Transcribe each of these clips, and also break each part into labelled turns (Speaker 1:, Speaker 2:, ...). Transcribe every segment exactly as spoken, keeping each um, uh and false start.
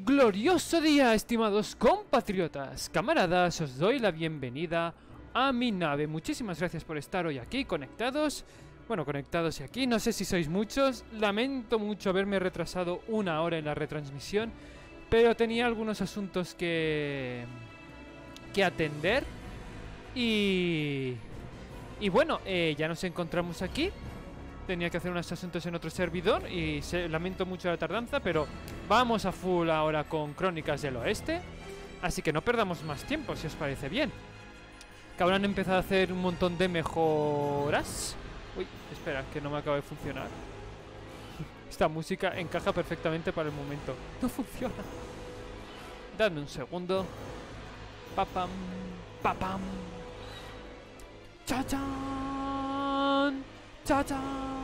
Speaker 1: Glorioso día, estimados compatriotas, camaradas, os doy la bienvenida a mi nave. Muchísimas gracias por estar hoy aquí conectados. Bueno, conectados y aquí, no sé si sois muchos. Lamento mucho haberme retrasado una hora en la retransmisión, pero tenía algunos asuntos que que atender. Y y bueno, eh, ya nos encontramos aquí. Tenía que hacer unos asuntos en otro servidor y se, lamento mucho la tardanza, pero vamos a full ahora con Crónicas del Oeste. Así que no perdamos más tiempo, si os parece bien. Que ahora han empezado a hacer un montón de mejoras. Uy, espera, que no me acaba de funcionar. Esta música encaja perfectamente para el momento. No funciona. Dadme un segundo. Papam, papam. ¡Chachán! ¡Chachán!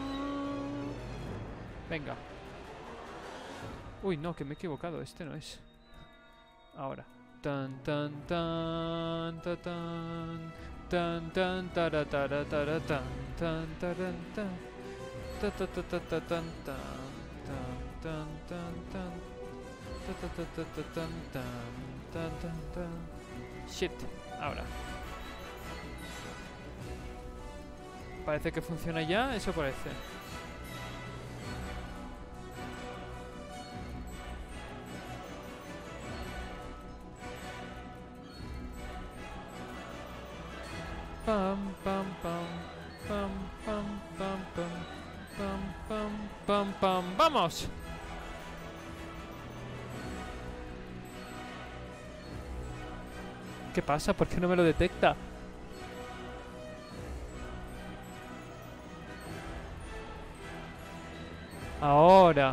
Speaker 1: Venga. Uy, no, que me he equivocado. Este no es. Ahora. Tan, tan, tan, tan, tan. Tan, tan, tara, tara, tara, tan, tan, taran, tan. Ta, ta, ta, ta, ta, tan, tan, tan, tan, tan. Ta, ta, ta, ta, ta, tan, tan, tan, tan, tan. Shit. Ahora. Parece que funciona ya, eso parece. Pam, pam, pam, pam, pam, pam, pam, pam, pam, pam, ¡vamos! ¿Qué pasa? ¿Por qué no me lo detecta? Ahora.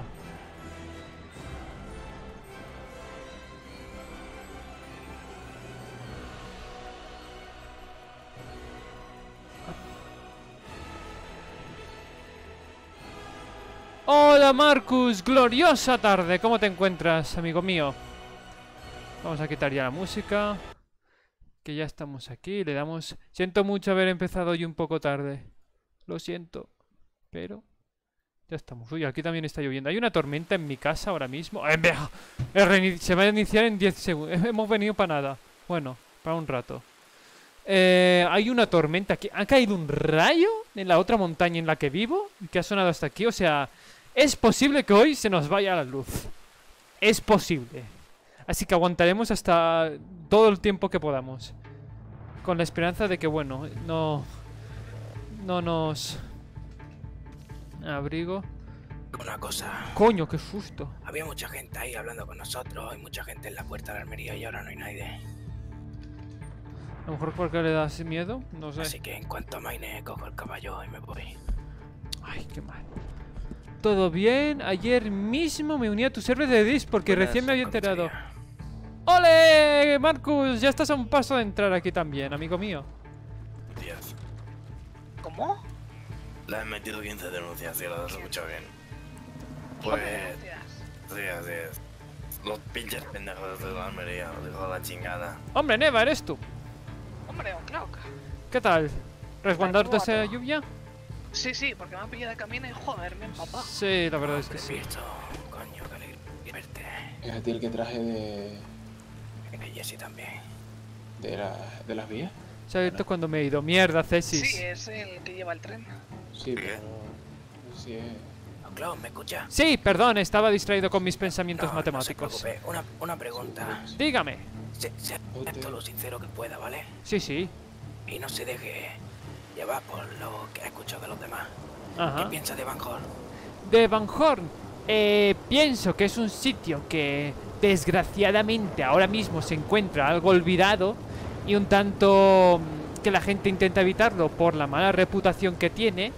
Speaker 1: Hola Marcus, gloriosa tarde. ¿Cómo te encuentras, amigo mío? Vamos a quitar ya la música. Que ya estamos aquí. Le damos... Siento mucho haber empezado hoy un poco tarde. Lo siento. Pero... ya estamos. Uy, aquí también está lloviendo. Hay una tormenta en mi casa ahora mismo. ¡Eh, vea! Se va a iniciar en diez segundos. Hemos venido para nada. Bueno, para un rato. Eh, hay una tormenta aquí. ¿Ha caído un rayo en la otra montaña en la que vivo? Que ha sonado hasta aquí. O sea, es posible que hoy se nos vaya la luz. Es posible. Así que aguantaremos hasta todo el tiempo que podamos. Con la esperanza de que, bueno, no... No nos... abrigo.
Speaker 2: Una cosa.
Speaker 1: Coño, qué susto.
Speaker 2: Había mucha gente ahí hablando con nosotros. Hay mucha gente en la puerta de la armería y ahora no hay nadie.
Speaker 1: A lo mejor porque le das miedo, no sé.
Speaker 2: Así que en cuanto amaine, cojo el caballo y me voy.
Speaker 1: Ay, qué mal. ¿Todo bien? Ayer mismo me uní a tu server de Discord porque
Speaker 2: Buenas,
Speaker 1: recién me había enterado.
Speaker 2: comisaría.
Speaker 1: ¡Ole! Marcus, ya estás a un paso de entrar aquí también, amigo mío.
Speaker 2: Dios.
Speaker 3: ¿Cómo?
Speaker 2: Le han metido quince denuncias, si lo has escuchado bien. Pues... sí, así es. Los pinches pendejos de la armería, los hijos de la chingada.
Speaker 1: Hombre, Neva, ¿eres tú?
Speaker 3: Hombre, un clock.
Speaker 1: ¿Qué tal? ¿Resguardarte
Speaker 3: ¿Cómo va
Speaker 1: esa
Speaker 3: todo?
Speaker 1: lluvia?
Speaker 3: Sí, sí, porque me han pillado de camino y joder, mi papá.
Speaker 1: Sí, la verdad es que sí.
Speaker 2: Visto, coño, qué alegría verte.
Speaker 4: Es a ti el que traje de,
Speaker 2: Y Jesse también.
Speaker 4: de, la, de las vías.
Speaker 1: Se ha abierto cuando me he ido. Mierda, Cesis.
Speaker 3: Sí, es el que lleva el tren.
Speaker 4: Sí,
Speaker 2: ¿Qué?
Speaker 4: pero no sé si es...
Speaker 2: Clown, ¿me escucha?
Speaker 1: Sí, perdón, estaba distraído con mis pensamientos
Speaker 2: No,
Speaker 1: matemáticos.
Speaker 2: No se preocupe. Una, una pregunta.
Speaker 1: Dígame.
Speaker 2: Se, sea todo lo sincero que pueda, ¿vale?
Speaker 1: Sí, sí.
Speaker 2: Y no se deje llevar por lo que ha escuchado de los demás. ¿Qué
Speaker 1: Ajá.
Speaker 2: piensa de Van Horn?
Speaker 1: De Van Horn, eh, pienso que es un sitio que desgraciadamente ahora mismo se encuentra algo olvidado y un tanto mm, que la gente intenta evitarlo por la mala reputación que tiene,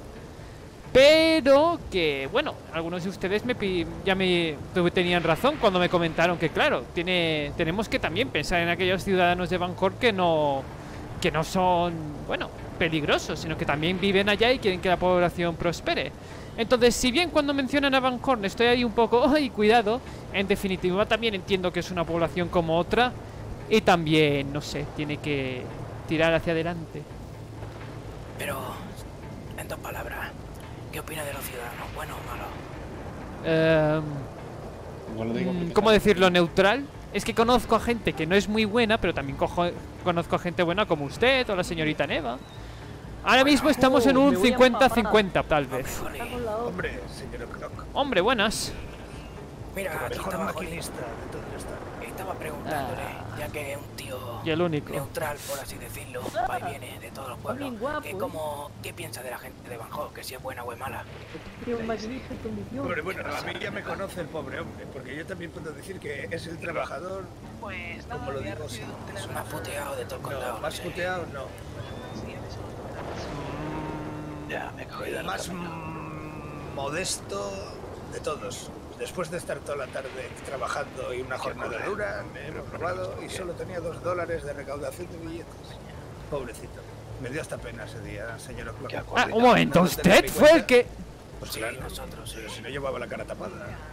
Speaker 1: pero que, bueno, algunos de ustedes me pi- ya me tenían razón cuando me comentaron que, claro, tiene, tenemos que también pensar en aquellos ciudadanos de Van Horn que no, que no son, bueno, peligrosos, sino que también viven allá y quieren que la población prospere. Entonces, si bien cuando mencionan a Van Horn estoy ahí un poco, ¡ay, cuidado! En definitiva, también entiendo que es una población como otra y también, no sé, tiene que tirar hacia adelante.
Speaker 2: Pero, en dos palabras, ¿qué opina de los ciudadanos, buenos o malos?
Speaker 1: Eh,
Speaker 4: igual lo digo
Speaker 1: mm,
Speaker 4: porque
Speaker 1: ¿cómo
Speaker 4: tal.
Speaker 1: decirlo? Neutral. Es que conozco a gente que no es muy buena, pero también cojo, conozco a gente buena como usted o la señorita Neva. Ahora mismo estamos en
Speaker 5: Oh,
Speaker 1: un
Speaker 5: me voy a
Speaker 1: cincuenta cincuenta, tal vez.
Speaker 5: Está con la otra.
Speaker 6: Hombre, señor Clock,
Speaker 1: Hombre, buenas.
Speaker 2: Mira,
Speaker 6: el
Speaker 2: aquí
Speaker 6: mejor
Speaker 2: estaba, Holly,
Speaker 6: maquinista de todo el estado.
Speaker 2: estaba preguntándole, ya que es un tío
Speaker 1: Y el único.
Speaker 2: neutral, por así decirlo, va y viene de todos los pueblos,
Speaker 5: bien guapo,
Speaker 2: que
Speaker 5: ¿eh?
Speaker 2: como, ¿qué piensa de la gente de Bangkok? Que si es buena o es mala.
Speaker 5: Tiene un maquinista en condición.
Speaker 6: Hombre, bueno, a mí ya me conoce el pobre hombre, porque yo también puedo decir que es el trabajador,
Speaker 3: Pues nada,
Speaker 6: como lo
Speaker 3: había
Speaker 6: digo,
Speaker 3: recibido
Speaker 6: sí.
Speaker 3: un
Speaker 2: Es
Speaker 3: telegrama.
Speaker 2: más puteado de todo el condado.
Speaker 6: no, más
Speaker 2: sí.
Speaker 6: puteado no.
Speaker 3: Sí, en eso no
Speaker 2: Ya, me he cogido el
Speaker 6: Más
Speaker 2: camino.
Speaker 6: mm, modesto de todos. Después de estar toda la tarde trabajando y una jornada dura, me he probado y solo tenía dos dólares de recaudación de billetes. Pobrecito. Me dio hasta pena ese día, señor Clock.
Speaker 1: Ah, un momento,
Speaker 6: No lo tenía
Speaker 1: ¿usted
Speaker 6: ni
Speaker 1: fue el
Speaker 6: cuenta.
Speaker 1: que...?
Speaker 6: Pues
Speaker 2: Sí,
Speaker 6: claro,
Speaker 2: nosotros, sí.
Speaker 6: pero si no llevaba la cara tapada.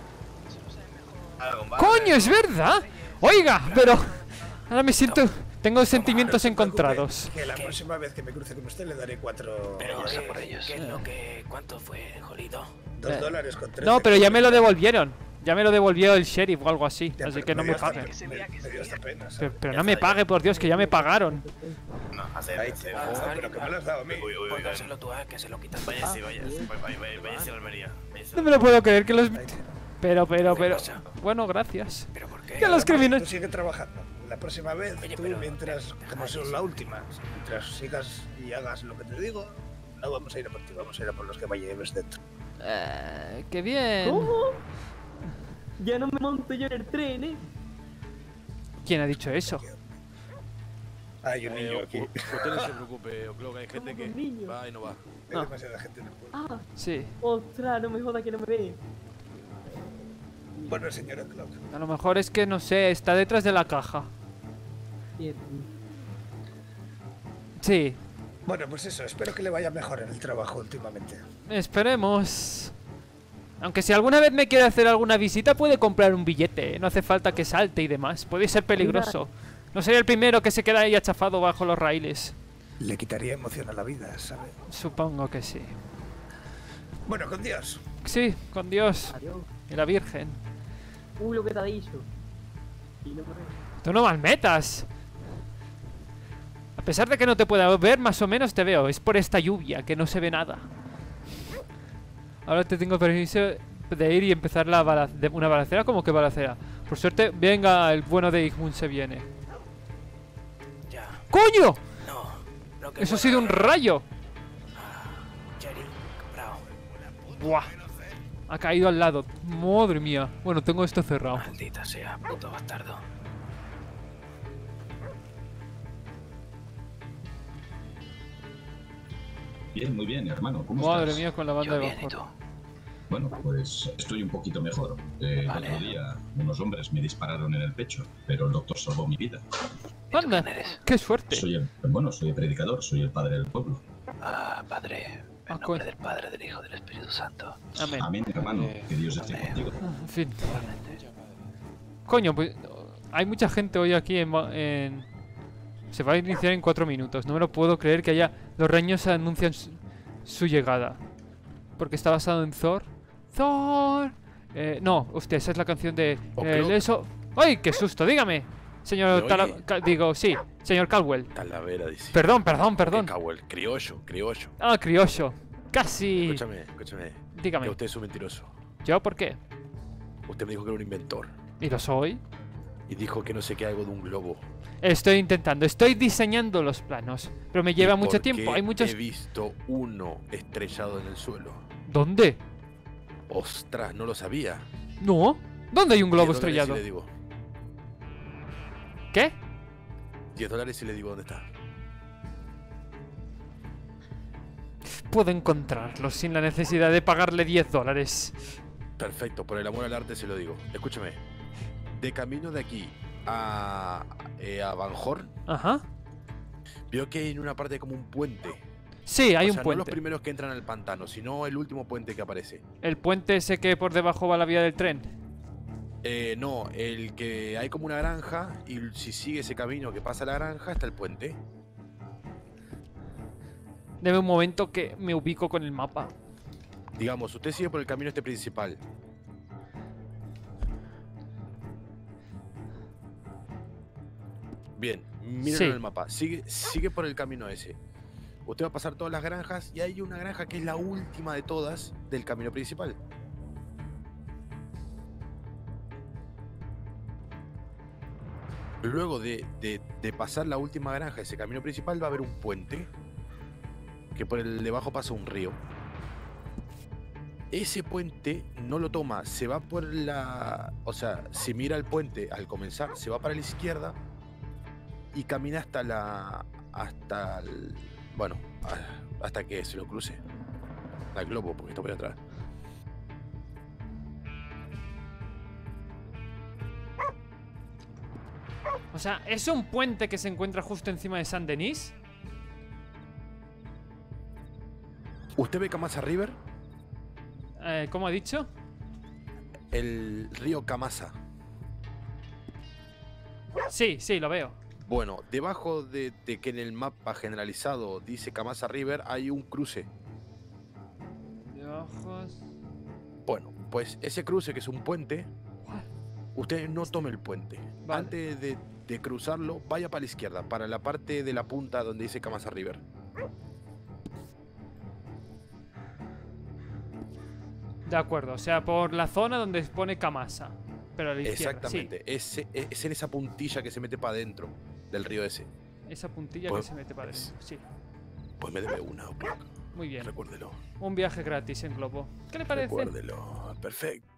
Speaker 1: ¡Coño, es verdad! Oiga, pero... Ahora me siento... Tengo sentimientos
Speaker 6: No se preocupe,
Speaker 1: encontrados.
Speaker 6: Que la próxima vez que me cruce con usted le daré cuatro
Speaker 2: Pero,
Speaker 6: dólares
Speaker 2: ¿qué,
Speaker 6: por ellos.
Speaker 2: ¿qué es lo que... ¿Cuánto fue, Jolito?
Speaker 6: Dos
Speaker 1: Eh,
Speaker 6: dólares con tres.
Speaker 1: No, pero ya me lo devolvieron. Ya me lo devolvió el sheriff o algo así.
Speaker 6: Ya,
Speaker 1: Así
Speaker 6: pero
Speaker 1: que no me
Speaker 6: dio hasta-
Speaker 1: pague.
Speaker 3: se
Speaker 6: Me,
Speaker 3: veía que
Speaker 6: me
Speaker 3: se
Speaker 6: dio hasta
Speaker 3: veía.
Speaker 6: pena, ¿sabes?
Speaker 1: Pero, pero no me pague, por Dios, que ya me pagaron.
Speaker 2: No, hace...
Speaker 6: Ay,
Speaker 2: hace-
Speaker 6: oh,
Speaker 2: hace-
Speaker 6: pero que me lo has dado a mí.
Speaker 2: Uy, uy, uy, dárselo tú a él, que se lo quitas. Vaya, sí, vaya. Vaya, vaya, vaya, a Almería.
Speaker 1: No me lo puedo creer que los...
Speaker 6: Ay,
Speaker 1: Pero, pero,
Speaker 2: ¿Qué
Speaker 1: pero...
Speaker 2: pasa?
Speaker 1: Bueno, gracias.
Speaker 2: ¿Pero por qué?
Speaker 1: Que los
Speaker 6: Tú
Speaker 1: criminales...
Speaker 6: sigue trabajando. La próxima vez,
Speaker 2: Oye,
Speaker 6: tú
Speaker 2: pero-
Speaker 6: mientras,
Speaker 2: deja
Speaker 6: como
Speaker 2: eso.
Speaker 6: son la última, mientras sigas y hagas lo que te digo, no vamos a ir a por ti, vamos a ir a por los que lleves dentro.
Speaker 1: Eh, ¡Qué bien!
Speaker 5: ¿Cómo? Ya no me monto yo en el tren, ¿eh?
Speaker 1: ¿Quién ha dicho eso?
Speaker 6: Hay un niño
Speaker 7: Eh,
Speaker 6: aquí.
Speaker 7: u- Usted no se preocupe, creo que hay gente
Speaker 5: ¿Cómo
Speaker 7: que
Speaker 5: que un niño?
Speaker 7: va y no va.
Speaker 6: Hay
Speaker 1: Ah.
Speaker 6: demasiada gente en el pueblo.
Speaker 5: Ah,
Speaker 1: Sí.
Speaker 5: ostras, no me joda que no me ve.
Speaker 6: Bueno, señora Clock,
Speaker 1: A lo mejor es que, no sé, está detrás de la caja.
Speaker 5: Bien.
Speaker 1: Sí.
Speaker 6: bueno, pues eso, espero que le vaya mejor en el trabajo últimamente.
Speaker 1: Esperemos. Aunque si alguna vez me quiere hacer alguna visita, puede comprar un billete. No hace falta que salte y demás. Puede ser peligroso. No sería el primero que se queda ahí achafado bajo los raíles.
Speaker 6: Le quitaría emoción a la vida, ¿sabe?
Speaker 1: Supongo que sí.
Speaker 6: Bueno, con Dios.
Speaker 1: Sí, con Dios
Speaker 5: Adiós.
Speaker 1: y la Virgen.
Speaker 5: Uy, lo que te ha dicho. Y no me ve.
Speaker 1: Tú no malmetas. A pesar de que no te pueda ver, más o menos te veo. Es por esta lluvia que no se ve nada. Ahora te tengo permiso de ir y empezar la bala de una balacera. ¿Cómo que balacera? Por suerte, venga, el bueno de Igmund se viene.
Speaker 2: Ya.
Speaker 1: ¡Coño!
Speaker 2: No. Lo que
Speaker 1: Eso ha
Speaker 2: fue-
Speaker 1: sido un rayo.
Speaker 2: Jerry, bravo.
Speaker 1: Buah. Ha caído al lado. Madre mía. Bueno, tengo esto cerrado.
Speaker 2: Maldita sea, puto bastardo.
Speaker 8: Bien, muy bien, hermano. ¿Cómo
Speaker 1: Madre
Speaker 8: estás?
Speaker 1: mía, con la banda
Speaker 2: Yo
Speaker 1: de
Speaker 2: bien, ¿y tú?
Speaker 1: bajo.
Speaker 8: Bueno, pues estoy un poquito mejor. Eh,
Speaker 2: Vale.
Speaker 8: El otro día unos hombres me dispararon en el pecho, pero el doctor salvó mi vida.
Speaker 1: Anda,
Speaker 2: quién eres?
Speaker 1: qué suerte.
Speaker 8: Soy el, bueno, soy el predicador, soy el padre del pueblo.
Speaker 2: Ah, Padre. En
Speaker 1: Ah,
Speaker 2: nombre
Speaker 1: coño.
Speaker 2: del Padre, del Hijo, del Espíritu Santo.
Speaker 1: Amén.
Speaker 8: Amén, hermano.
Speaker 4: Eh,
Speaker 8: Que Dios esté
Speaker 2: amén.
Speaker 8: contigo.
Speaker 1: En fin. Coño, pues hay mucha gente hoy aquí en, Ma- en- Se va a iniciar en cuatro minutos. No me lo puedo creer que haya... Los reños anuncian su, su llegada. Porque está basado en Thor. ¡Thor! Eh, no, hostia, esa es la canción de...
Speaker 7: ¿O
Speaker 1: eh,
Speaker 7: Clock?
Speaker 1: eso... ¡Ay, qué susto! Dígame. Señor...
Speaker 7: ¿Me
Speaker 1: Tala-
Speaker 7: oye?
Speaker 1: Ca- digo, sí. Señor Caldwell.
Speaker 7: Talavera, dice.
Speaker 1: Perdón, perdón, perdón.
Speaker 7: Cowell, criollo, criollo.
Speaker 1: Ah, criollo. Casi...
Speaker 7: Escúchame, escúchame.
Speaker 1: Dígame.
Speaker 7: Que usted es un mentiroso.
Speaker 1: ¿Yo por qué?
Speaker 7: Usted me dijo que era un inventor.
Speaker 1: ¿Y lo soy?
Speaker 7: Y dijo que no sé qué algo de un globo.
Speaker 1: Estoy intentando, estoy diseñando los planos, pero me lleva
Speaker 7: ¿Y
Speaker 1: mucho
Speaker 7: por
Speaker 1: tiempo.
Speaker 7: qué
Speaker 1: Hay muchos.
Speaker 7: He visto uno estrellado en el suelo.
Speaker 1: ¿Dónde?
Speaker 7: Ostras, no lo sabía.
Speaker 1: No. ¿Dónde hay un globo
Speaker 7: diez dólares
Speaker 1: estrellado?
Speaker 7: Si le digo.
Speaker 1: ¿Qué?
Speaker 7: diez dólares si le digo dónde está.
Speaker 1: Puedo encontrarlo sin la necesidad de pagarle diez dólares.
Speaker 7: Perfecto, por el amor al arte se lo digo. Escúchame. De camino de aquí a, eh, a Van Horn,
Speaker 1: Ajá.
Speaker 7: veo que hay en una parte como un puente.
Speaker 1: Sí, hay
Speaker 7: O
Speaker 1: un
Speaker 7: sea, no los
Speaker 1: puente.
Speaker 7: primeros que entran al pantano, sino el último puente que aparece.
Speaker 1: El puente ese que por debajo va la vía del tren.
Speaker 7: Eh, no, el que hay como una granja y si sigue ese camino que pasa a la granja está el puente.
Speaker 1: Deme un momento que me ubico con el mapa.
Speaker 7: Digamos, usted sigue por el camino este principal. Bien, miren
Speaker 1: Sí.
Speaker 7: en el mapa. Sigue, sigue por el camino ese. Usted va a pasar todas las granjas y hay una granja que es la última de todas del camino principal. Luego de, de- de pasar la última granja, ese camino principal, va a haber un puente que por el debajo pasa un río. Ese puente no lo toma, se va por la... O sea, si mira el puente al comenzar, se va para la izquierda y camina hasta la... hasta el... bueno, a- hasta que se lo cruce. Al globo, porque está por atrás.
Speaker 1: O sea, ¿es un puente que se encuentra justo encima de San Denis?
Speaker 7: ¿Usted ve Kamasa River?
Speaker 1: Eh, ¿Cómo ha dicho?
Speaker 7: El río Kamasa.
Speaker 1: Sí, sí, lo veo.
Speaker 7: Bueno, debajo de, de que en el mapa generalizado dice Kamasa River hay un cruce.
Speaker 1: De ojos.
Speaker 7: Bueno, pues ese cruce, que es un puente, usted no tome el puente.
Speaker 1: Vale.
Speaker 7: Antes de, de cruzarlo, vaya para la izquierda, para la parte de la punta donde dice Kamasa River.
Speaker 1: De acuerdo, o sea, por la zona donde pone Kamasa. Pero a la izquierda,
Speaker 7: Exactamente, es, es en esa puntilla que se mete para adentro del río ese.
Speaker 1: sí. Esa puntilla
Speaker 7: Pues-
Speaker 1: que se mete para adentro, sí.
Speaker 7: Pues me debe una, O'Clock.
Speaker 1: Muy bien.
Speaker 7: Recuérdelo.
Speaker 1: Un viaje gratis en globo. ¿Qué le parece?
Speaker 7: Recuérdelo. Perfecto.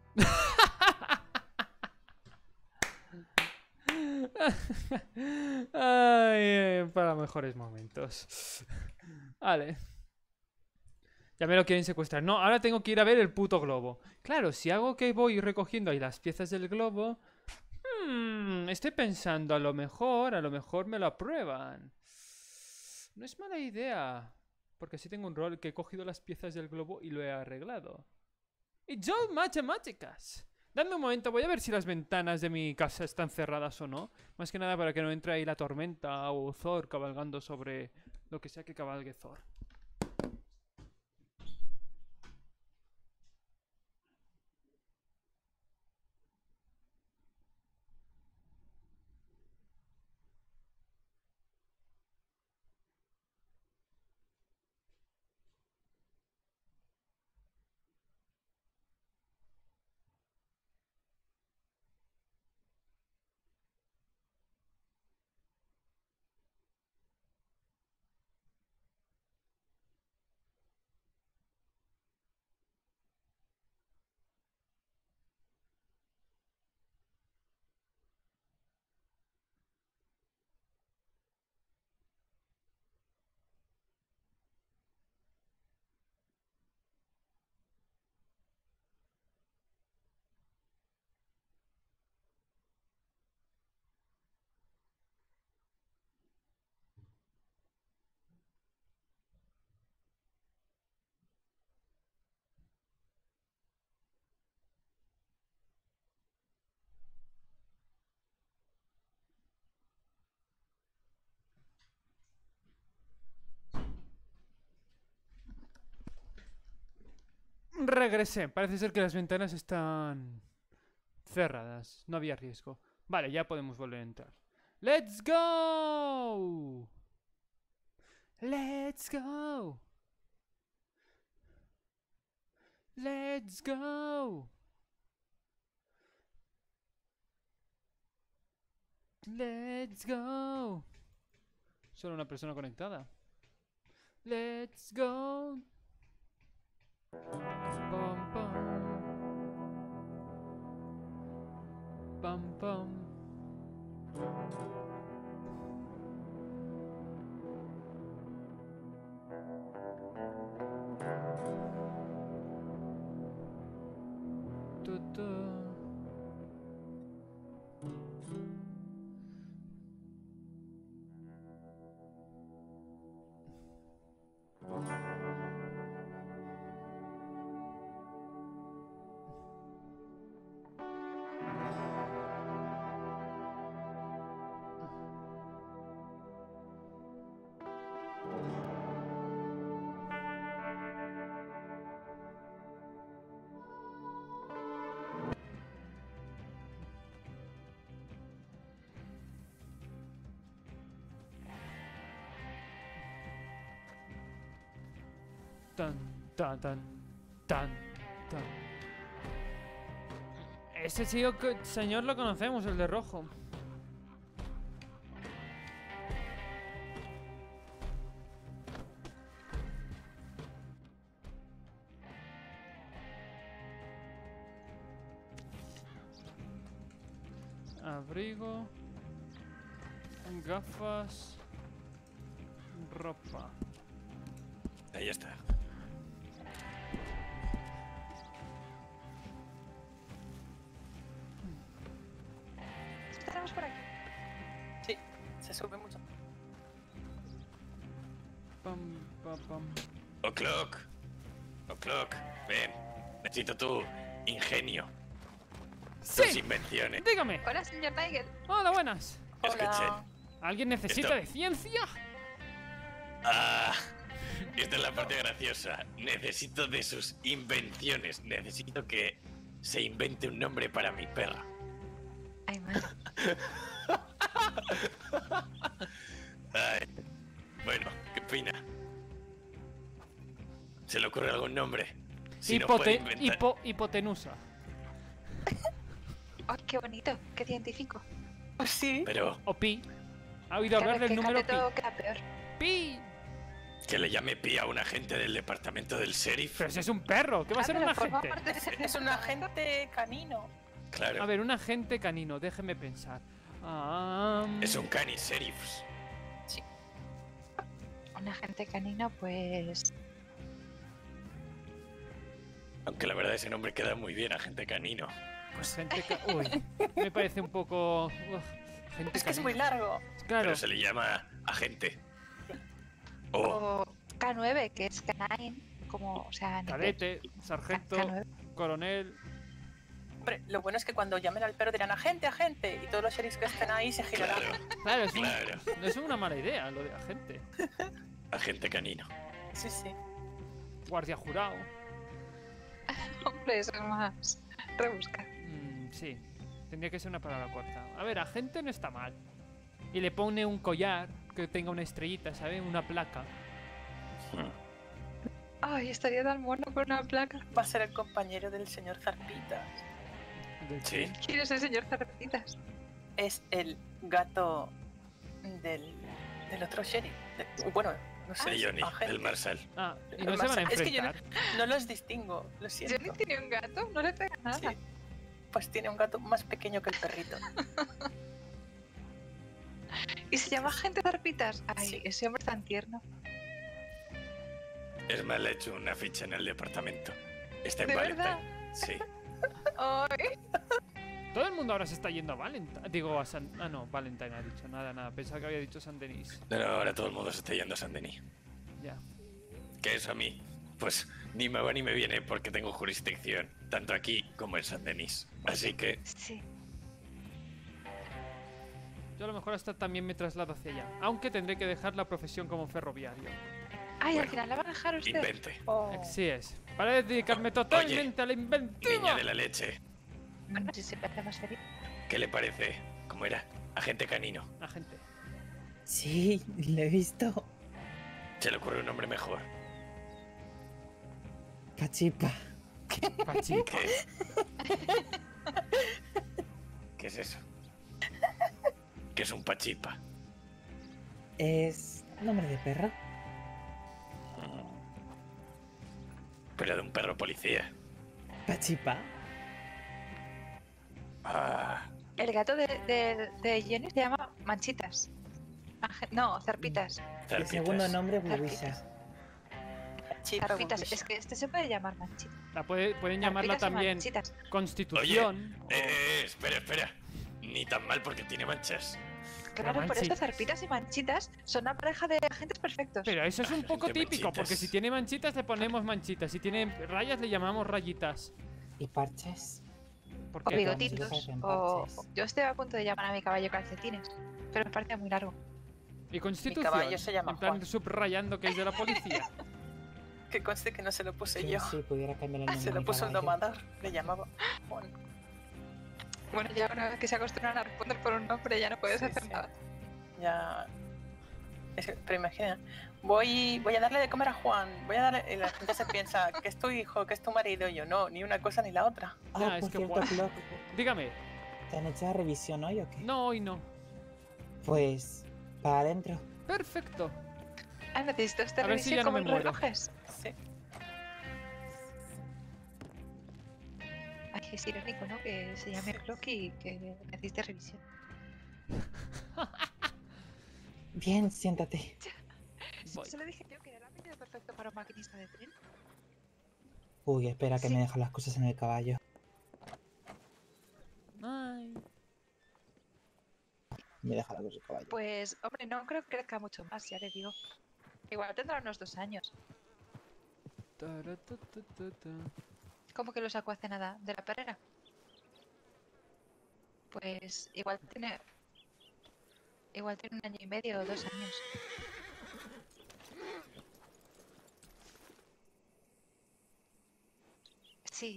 Speaker 1: Ay, eh, para mejores momentos. Vale. Ya me lo quieren secuestrar. No, ahora tengo que ir a ver el puto globo. Claro, si hago que voy recogiendo ahí las piezas del globo... hmm, estoy pensando, a lo mejor, a lo mejor me lo aprueban. No es mala idea. Porque así tengo un rol que he cogido las piezas del globo y lo he arreglado. Y yo, matemáticas. Dame un momento, voy a ver si las ventanas de mi casa están cerradas o no. Más que nada para que no entre ahí la tormenta o Thor cabalgando sobre lo que sea que cabalgue Thor. Regresé. Parece ser que las ventanas están cerradas. No había riesgo. Vale, ya podemos volver a entrar. ¡Let's go! ¡Let's go! ¡Let's go! ¡Let's go! Solo una persona conectada. ¡Let's go! Pam, pam. Pam, pam. Tu, tu. Tan, tan, tan, tan, tan. Ese tío que- señor lo conocemos, el de rojo. Abrigo, gafas, ropa.
Speaker 2: Ahí está.
Speaker 9: ¿Qué tenemos por aquí?
Speaker 10: Sí, se sube mucho.
Speaker 1: Pam, pam, pam.
Speaker 2: O'Clock. O'Clock, ven. Necesito tu ingenio. Tus
Speaker 1: ¡Sí!
Speaker 2: invenciones.
Speaker 1: Dígame.
Speaker 9: Hola, señor Nigel.
Speaker 1: Hola, buenas.
Speaker 2: Escuche.
Speaker 10: Hola.
Speaker 1: ¿Alguien necesita
Speaker 2: Esto-
Speaker 1: de ciencia?
Speaker 2: Ah, esta es la parte graciosa. Necesito de sus invenciones. Necesito que se invente un nombre para mi perro.
Speaker 9: Ay, madre.
Speaker 2: Ay, bueno, ¿qué opina? ¿Se le ocurre algún nombre? Si no puede
Speaker 1: Hipote-
Speaker 2: inventar-
Speaker 1: hipo- hipotenusa.
Speaker 9: Oh, qué bonito, qué científico.
Speaker 10: Pues sí.
Speaker 2: Pero
Speaker 1: O pi. ¿Ha oído
Speaker 9: Cada
Speaker 1: hablar
Speaker 9: vez
Speaker 1: del
Speaker 9: que
Speaker 1: número
Speaker 9: cante todo
Speaker 1: pi?
Speaker 9: queda peor.
Speaker 1: ¡Pi!
Speaker 2: que le llame Pi a un agente del departamento del sheriff.
Speaker 1: Pero ese es un perro. ¿Qué va a
Speaker 9: Ah,
Speaker 1: ser
Speaker 9: pero
Speaker 1: un
Speaker 9: forma
Speaker 1: agente?
Speaker 9: parte de-
Speaker 10: Es un agente canino.
Speaker 2: Claro.
Speaker 1: A ver, un agente canino. Déjeme pensar. Ah,
Speaker 2: Es un canis sheriff.
Speaker 9: Un agente canino, pues...
Speaker 2: Aunque la verdad ese nombre queda muy bien, agente canino.
Speaker 1: Pues gente... ca- Uy. Me parece un poco... uf, gente
Speaker 10: Es que es
Speaker 1: canino.
Speaker 10: muy largo.
Speaker 1: Claro.
Speaker 2: Pero se le llama agente. O
Speaker 9: O K nueve, que es canine, como, o sea... en inglés.
Speaker 1: Cadete, sargento,
Speaker 9: K nueve.
Speaker 1: coronel...
Speaker 10: Hombre, lo bueno es que cuando llamen al perro dirán agente, agente. Y todos los sheriffs que estén ahí se girarán.
Speaker 2: claro,
Speaker 1: Claro, es, un-
Speaker 2: claro.
Speaker 1: no es una mala idea lo de agente.
Speaker 2: Agente canino.
Speaker 10: Sí, sí.
Speaker 1: Guardia jurado.
Speaker 9: Hombre, eso es más rebuscado.
Speaker 1: Mm, sí, tendría que ser una palabra corta. A ver, agente no está mal. Y le pone un collar que tenga una estrellita, ¿sabes? Una placa.
Speaker 9: Ay, estaría tan mono con una placa.
Speaker 10: Va a ser el compañero del señor Zarpitas.
Speaker 1: Del
Speaker 2: Sí.
Speaker 1: tren.
Speaker 9: ¿Quién es el señor Zarpitas?
Speaker 10: Es el gato del, del otro sheriff. De- bueno, no sé.
Speaker 2: De Johnny,
Speaker 10: agente.
Speaker 2: del Marshall.
Speaker 1: Ah, y
Speaker 10: El
Speaker 1: no se van a
Speaker 10: más- es que yo no-
Speaker 1: enfrentar.
Speaker 10: No los distingo, lo siento.
Speaker 9: Johnny tiene un gato, no le pega nada.
Speaker 10: Sí. Pues tiene un gato más pequeño que el perrito.
Speaker 9: Y se llama agente Zarpitas. Ay,
Speaker 10: Sí.
Speaker 9: ese hombre tan tierno.
Speaker 2: Es más, le he hecho una ficha en el departamento. Está en
Speaker 9: ¿De
Speaker 2: Valentine.
Speaker 9: verdad?
Speaker 2: Sí.
Speaker 9: Ay,
Speaker 1: Todo el mundo ahora se está yendo a Valentine. Digo, a San... Ah, no, Valentine ha dicho. Nada, nada. Pensaba que había dicho San Denis.
Speaker 2: Pero ahora todo el mundo se está yendo a San Denis.
Speaker 1: Ya.
Speaker 2: Que eso a mí, pues ni me va ni me viene porque tengo jurisdicción, tanto aquí como en San Denis. Así que,
Speaker 9: sí.
Speaker 1: Yo a lo mejor hasta también me traslado hacia allá. Aunque tendré que dejar la profesión como ferroviario.
Speaker 9: Ay, al
Speaker 2: Bueno,
Speaker 9: final la van a dejar usted.
Speaker 2: invente.
Speaker 10: Oh,
Speaker 1: Así es. Para dedicarme totalmente a la inventiva.
Speaker 2: Niña de la leche,
Speaker 9: Bueno, si se parece más feliz.
Speaker 2: ¿qué le parece? ¿Cómo era? Agente canino.
Speaker 1: Agente.
Speaker 5: Sí, lo he visto.
Speaker 2: ¿Se le ocurre un nombre mejor?
Speaker 5: Pachipa.
Speaker 1: Pachi.
Speaker 2: ¿Qué? ¿Qué es eso? ¿Qué es un pachipa?
Speaker 5: Es nombre de perro.
Speaker 2: Pero de un perro policía.
Speaker 5: Pachipa.
Speaker 2: Ah,
Speaker 9: El gato de, de, de Jenny se llama Manchitas. Aje- No, Zarpitas.
Speaker 5: El
Speaker 2: zarpitas.
Speaker 5: segundo nombre es Bubisha.
Speaker 10: chipa,
Speaker 9: Zarpitas.
Speaker 10: bubicha.
Speaker 9: Es que este se puede llamar Manchitas.
Speaker 1: La puede- pueden llamarla
Speaker 9: Zarpitas y
Speaker 1: también
Speaker 9: Manchitas.
Speaker 1: Constitución. o-
Speaker 2: Eh, eh, espera, espera. Ni tan mal porque tiene manchas.
Speaker 9: Claro, por eso
Speaker 1: Manchitas.
Speaker 9: Zarpitas y Manchitas son una pareja de agentes perfectos.
Speaker 1: Pero eso es un
Speaker 2: La
Speaker 1: poco
Speaker 2: gente
Speaker 1: típico,
Speaker 2: manchitas.
Speaker 1: porque si tiene manchitas le ponemos manchitas. Si tiene rayas le llamamos rayitas.
Speaker 5: ¿Y parches?
Speaker 1: ¿Por
Speaker 9: O
Speaker 1: qué?
Speaker 9: bigotitos.
Speaker 5: Manchitas en
Speaker 9: O...
Speaker 5: parches.
Speaker 9: Yo estoy a punto de llamar a mi caballo calcetines. Pero me parece muy largo.
Speaker 1: Y Constitución.
Speaker 10: caballo se llama
Speaker 1: en plan
Speaker 10: Juan.
Speaker 1: subrayando que es de la policía.
Speaker 10: Que conste que no se lo puse
Speaker 5: Sí,
Speaker 10: yo.
Speaker 5: sí, pudiera cambiar el nombre.
Speaker 10: Se
Speaker 5: de
Speaker 10: lo
Speaker 5: mi
Speaker 10: puso el
Speaker 5: caballo.
Speaker 10: domador. Le llamaba Juan.
Speaker 9: Bueno, ya una vez que se acostumbran a responder por un nombre ya no puedes
Speaker 10: Sí,
Speaker 9: hacer
Speaker 10: sí.
Speaker 9: nada.
Speaker 10: Ya. Es que- pero imagina, Voy, voy a darle de comer a Juan. Voy a darle. Y la gente se piensa que es tu hijo, que es tu marido. Y yo, no, ni una cosa ni la otra.
Speaker 11: Ah,
Speaker 1: Ah, es
Speaker 11: por
Speaker 1: que
Speaker 11: cierto,
Speaker 1: Juan-
Speaker 11: Clock,
Speaker 1: Dígame.
Speaker 11: ¿te han hecho la revisión hoy o qué?
Speaker 1: No, hoy no.
Speaker 11: Pues, para adentro.
Speaker 1: Perfecto.
Speaker 9: Ah, necesito este
Speaker 1: A ver si
Speaker 9: revisión
Speaker 1: ya no
Speaker 9: como
Speaker 1: me
Speaker 9: en
Speaker 1: muero.
Speaker 9: relojes.
Speaker 10: Sí.
Speaker 9: Ay, es irónico, ¿no? Que se llame Clock y que necesite revisión.
Speaker 11: Bien, siéntate.
Speaker 1: Voy.
Speaker 9: Se lo dije yo que era el apellido perfecto para un maquinista de tren.
Speaker 11: Uy, espera que
Speaker 9: Sí.
Speaker 11: me dejan las cosas en el caballo.
Speaker 1: Ay.
Speaker 11: Me deja las cosas en el caballo.
Speaker 9: Pues, hombre, no creo que crezca mucho más, ya le digo. Igual tendrá unos dos años.
Speaker 1: Taratatata.
Speaker 9: ¿Cómo que lo sacó hace nada? ¿De la perrera? Pues igual tiene... Igual tiene un año y medio o dos años. Sí.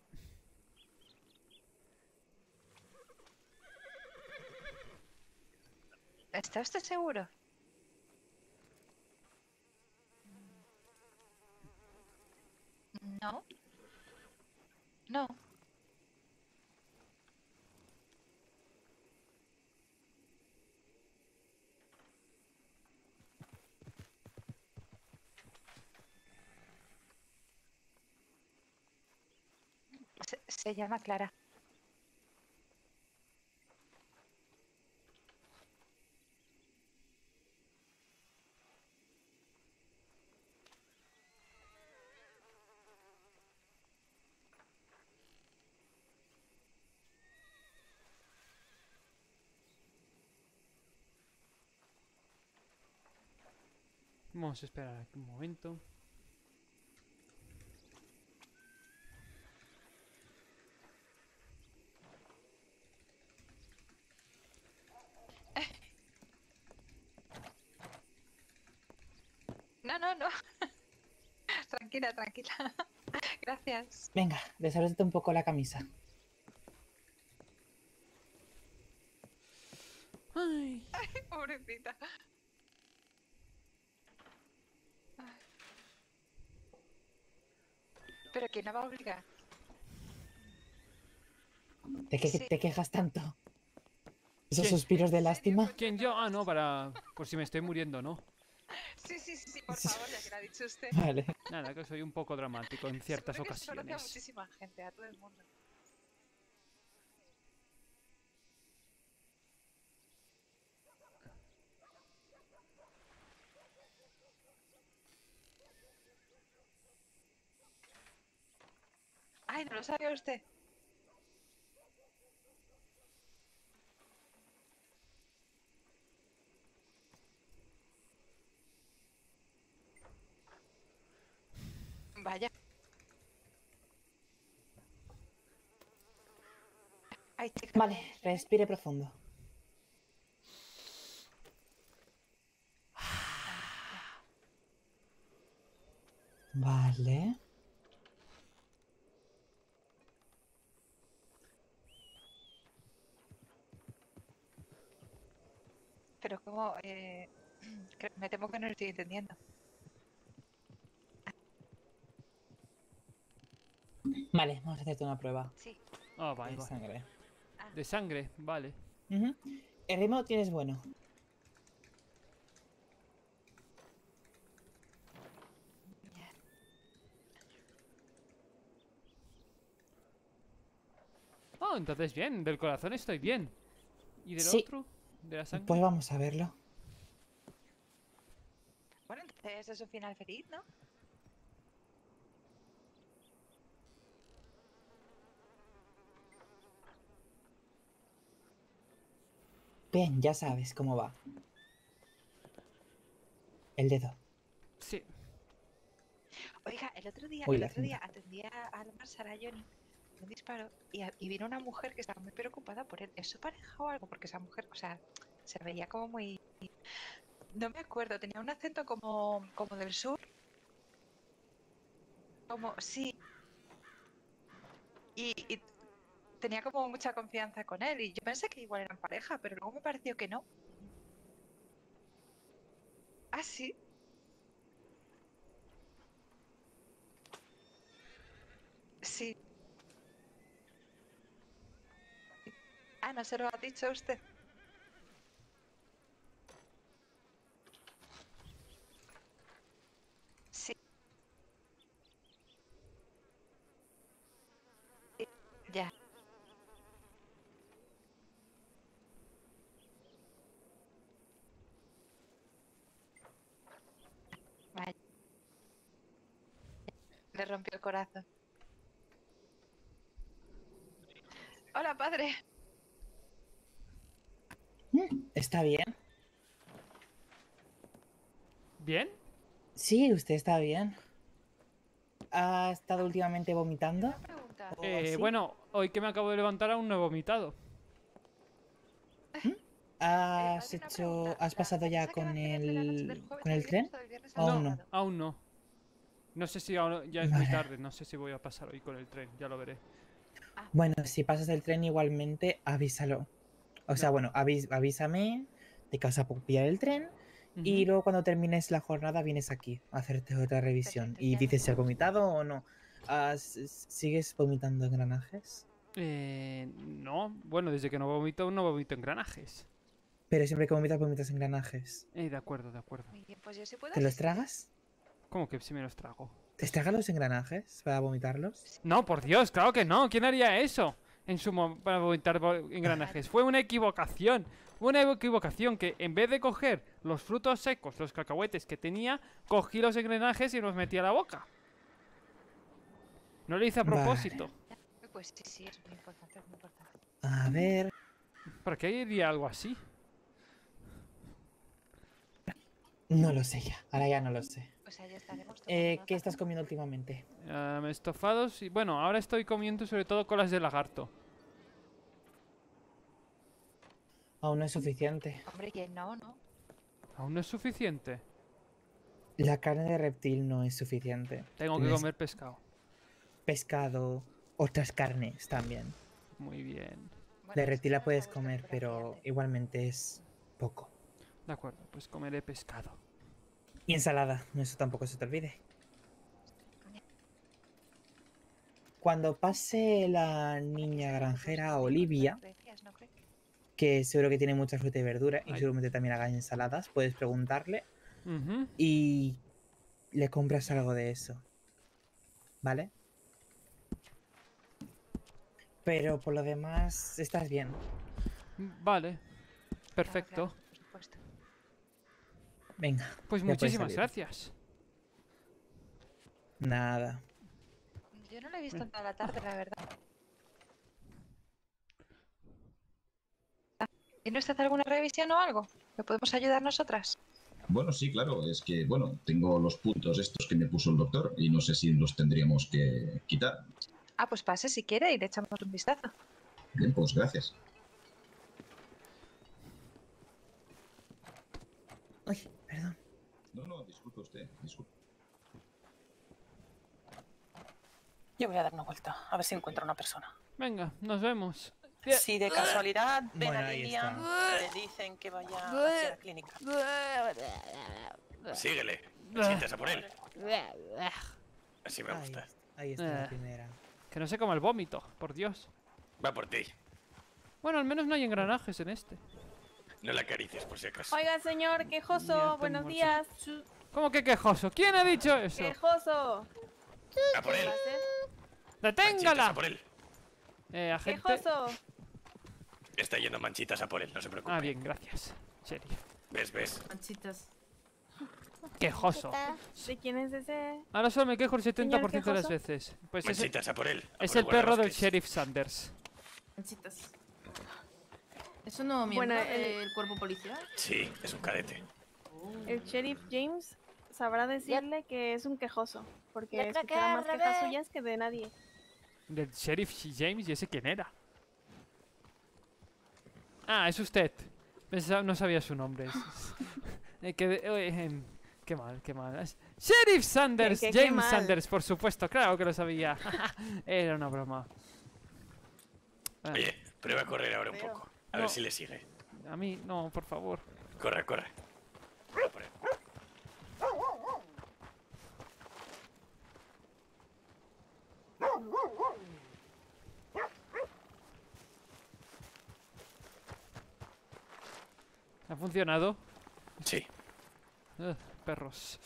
Speaker 9: ¿Está usted seguro? No. No. Se, se llama Clara.
Speaker 1: Vamos a esperar aquí un momento.
Speaker 9: No, no, no. Tranquila, tranquila. Gracias.
Speaker 11: Venga, desabróchate un poco la camisa.
Speaker 1: Ay.
Speaker 9: Ay, pobrecita. Ay. Pero ¿quién la va a obligar?
Speaker 11: ¿De qué
Speaker 9: Sí.
Speaker 11: te quejas tanto? ¿Esos
Speaker 1: ¿Quién?
Speaker 11: suspiros de lástima?
Speaker 1: ¿Quién yo? Ah, no, para... Por si me estoy muriendo, ¿no?
Speaker 9: Sí, sí, sí, sí, por favor, ya que lo ha dicho usted.
Speaker 11: Vale.
Speaker 1: Nada, que soy un poco dramático en ciertas
Speaker 9: Seguro que se conoce a
Speaker 1: ocasiones.
Speaker 9: muchísima gente, a todo el mundo. Ay, ¿no lo sabía usted? Vaya. Ay, chica.
Speaker 11: Vale, respire profundo. Vale.
Speaker 9: Pero como, eh, que me temo que no lo estoy entendiendo.
Speaker 11: Vale, vamos a hacerte una prueba
Speaker 9: Sí.
Speaker 1: Ah, vale,
Speaker 11: de
Speaker 1: vale.
Speaker 11: sangre.
Speaker 1: De sangre, vale.
Speaker 11: Ujú. El ritmo tienes bueno.
Speaker 1: Oh, entonces bien, del corazón estoy bien. ¿Y del
Speaker 11: Sí.
Speaker 1: otro? ¿De la sangre?
Speaker 11: Pues vamos a verlo.
Speaker 9: Bueno, entonces es un final feliz, ¿no?
Speaker 11: Bien, ya sabes cómo va. El dedo.
Speaker 1: Sí.
Speaker 9: Oiga, el otro día,
Speaker 11: Uy,
Speaker 9: el
Speaker 11: la
Speaker 9: otro día
Speaker 11: cinta.
Speaker 9: atendía a Almar Johnny un disparo y, a- y vino una mujer que estaba muy preocupada por él. ¿Es su pareja o algo? Porque esa mujer, o sea, se veía como muy... No me acuerdo, tenía un acento como, como del sur. Como, sí. Y, y tenía como mucha confianza con él y yo pensé que igual eran pareja, pero luego me pareció que no. Ah, sí. Sí. Ah, ¿no se lo ha dicho usted? Sí. Ya. Vaya. Le rompió el corazón. Hola, padre.
Speaker 11: ¿Está bien?
Speaker 1: ¿Bien?
Speaker 11: Sí, usted está bien. ¿Ha estado últimamente vomitando? ¿O
Speaker 1: Eh,
Speaker 11: así?
Speaker 1: bueno, hoy que me acabo de levantar aún no he vomitado.
Speaker 11: ¿Has hecho, has pasado ya con el, con el tren? ¿O
Speaker 1: no,
Speaker 11: no?
Speaker 1: aún no. No sé si ahora- ya es muy
Speaker 11: Vale.
Speaker 1: tarde, no sé si voy a pasar hoy con el tren, ya lo veré.
Speaker 11: Bueno, si pasas el tren igualmente, avísalo. O sea, bueno, avis- avísame de que vas a pillar el tren y
Speaker 1: Ujú.
Speaker 11: luego cuando termines la jornada vienes aquí a hacerte otra revisión y dices si has vomitado o no. ¿Has- ¿Sigues vomitando engranajes?
Speaker 1: Eh, no, bueno, desde que no vomito, no vomito engranajes.
Speaker 11: Pero siempre que vomitas, vomitas engranajes.
Speaker 1: Eh, de acuerdo, de acuerdo.
Speaker 9: Muy bien, pues yo sí puedo
Speaker 11: ¿Te los
Speaker 9: asistir.
Speaker 11: tragas?
Speaker 1: ¿Cómo que si me los trago?
Speaker 11: ¿Te tragas los engranajes para vomitarlos?
Speaker 1: No, por Dios, claro que no. ¿Quién haría eso en su mo- para vomitar vo- engranajes? Fue una equivocación. Una equivocación que en vez de coger los frutos secos, los cacahuetes que tenía, cogí los engranajes y los metí a la boca. No lo hice a
Speaker 11: Vale.
Speaker 1: propósito.
Speaker 9: Pues sí, sí, es muy importante, es muy importante.
Speaker 11: A ver.
Speaker 1: ¿Para qué diría algo así?
Speaker 11: No lo sé ya. Ahora ya no lo sé.
Speaker 9: O sea, ya estaremos
Speaker 11: Eh, ¿Qué estás comiendo últimamente?
Speaker 1: Em, estofados y bueno, ahora estoy comiendo sobre todo colas de lagarto.
Speaker 11: Aún no es suficiente.
Speaker 9: Hombre, que no, ¿no?
Speaker 1: Aún no es suficiente.
Speaker 11: La carne de reptil no es suficiente.
Speaker 1: Tengo que
Speaker 11: Tienes
Speaker 1: comer pescado.
Speaker 11: pescado, otras carnes también.
Speaker 1: Muy bien.
Speaker 11: De reptil la puedes comer, pero igualmente es poco.
Speaker 1: De acuerdo, pues comeré pescado.
Speaker 11: Y ensalada, eso tampoco se te olvide. Cuando pase la niña granjera Olivia, que seguro que tiene mucha fruta y verdura y
Speaker 1: Ay.
Speaker 11: seguramente también haga ensaladas, puedes preguntarle
Speaker 1: Ujú.
Speaker 11: y le compras algo de eso. ¿Vale? Pero por lo demás, estás bien.
Speaker 1: Vale. Perfecto.
Speaker 11: Venga.
Speaker 1: Pues
Speaker 11: ya puedes
Speaker 1: muchísimas
Speaker 11: salir.
Speaker 1: gracias.
Speaker 11: Nada.
Speaker 9: Yo no lo he visto en toda la tarde, la verdad. ¿Tiene usted alguna revisión o algo? ¿Le podemos ayudar nosotras?
Speaker 8: Bueno, sí, claro, es que, bueno, tengo los puntos estos que me puso el doctor y no sé si los tendríamos que quitar.
Speaker 9: Ah, pues pase si quiere y le echamos un vistazo.
Speaker 8: Bien, pues gracias.
Speaker 11: Uy, perdón.
Speaker 8: No, no, disculpe usted, disculpe.
Speaker 10: Yo voy a dar una vuelta, a ver si encuentro una persona.
Speaker 1: Venga, nos vemos.
Speaker 10: Si de casualidad ven
Speaker 11: Bueno,
Speaker 10: a
Speaker 11: ahí
Speaker 10: Lilian,
Speaker 11: está.
Speaker 10: le dicen que vaya hacia la clínica.
Speaker 2: Síguele. Siéntese por él. Así me
Speaker 11: Ahí,
Speaker 2: gusta.
Speaker 11: ahí está la
Speaker 1: Eh.
Speaker 11: primera.
Speaker 1: Que no sé cómo el vómito, por Dios.
Speaker 2: Va por ti.
Speaker 1: Bueno, al menos no hay engranajes en este.
Speaker 2: No la acaricies por si acaso.
Speaker 12: Oiga, señor,
Speaker 1: Ya
Speaker 12: quejoso,
Speaker 1: está
Speaker 12: buenos
Speaker 1: muerto.
Speaker 12: días.
Speaker 1: ¿Cómo que quejoso? ¿Quién ha dicho eso?
Speaker 12: Quejoso.
Speaker 2: A por él.
Speaker 1: ¡Deténgala!
Speaker 2: Manchitas, a por él.
Speaker 1: Eh, agente.
Speaker 12: Quejoso.
Speaker 2: Está yendo manchitas a por él, no se preocupe.
Speaker 1: Ah, bien, gracias. Sheriff.
Speaker 2: ¿Ves, ves?
Speaker 12: Manchitas.
Speaker 1: Quejoso.
Speaker 12: ¿De quién es ese?
Speaker 1: Ahora solo me quejo el setenta por ciento de las
Speaker 12: quejoso?
Speaker 1: veces. Pues es,
Speaker 2: Manchitas a por él. a
Speaker 1: es
Speaker 2: por
Speaker 1: el perro del
Speaker 2: guardarrosques.
Speaker 1: sheriff Sanders.
Speaker 12: Manchitas.
Speaker 13: ¿Es un nuevo miembro
Speaker 12: Bueno, el-
Speaker 13: del cuerpo policial?
Speaker 2: Sí, es un cadete.
Speaker 12: El sheriff James sabrá decirle que es un quejoso, porque
Speaker 13: Ya creo que
Speaker 12: escuchará
Speaker 13: al
Speaker 12: más quejas
Speaker 13: revés.
Speaker 12: suyas que de nadie.
Speaker 1: Del sheriff James, ¿y ese quién era? Ah, es usted. Pensaba- no sabía su nombre. Es- eh, que de- eh, em, qué mal, qué mal. Es- Sheriff Sanders,
Speaker 12: ¿Qué- qué- qué
Speaker 1: James
Speaker 12: mal?
Speaker 1: Sanders, por supuesto, claro que lo sabía. Era una broma. Ah,
Speaker 2: Oye, prueba a correr ahora un
Speaker 12: Veo.
Speaker 2: poco. A
Speaker 1: No.
Speaker 2: ver si le sigue.
Speaker 1: a mí, no, por favor.
Speaker 2: Corre, corre. A por él.
Speaker 1: ¿Ha funcionado?
Speaker 2: Sí.
Speaker 1: Ugh, perros.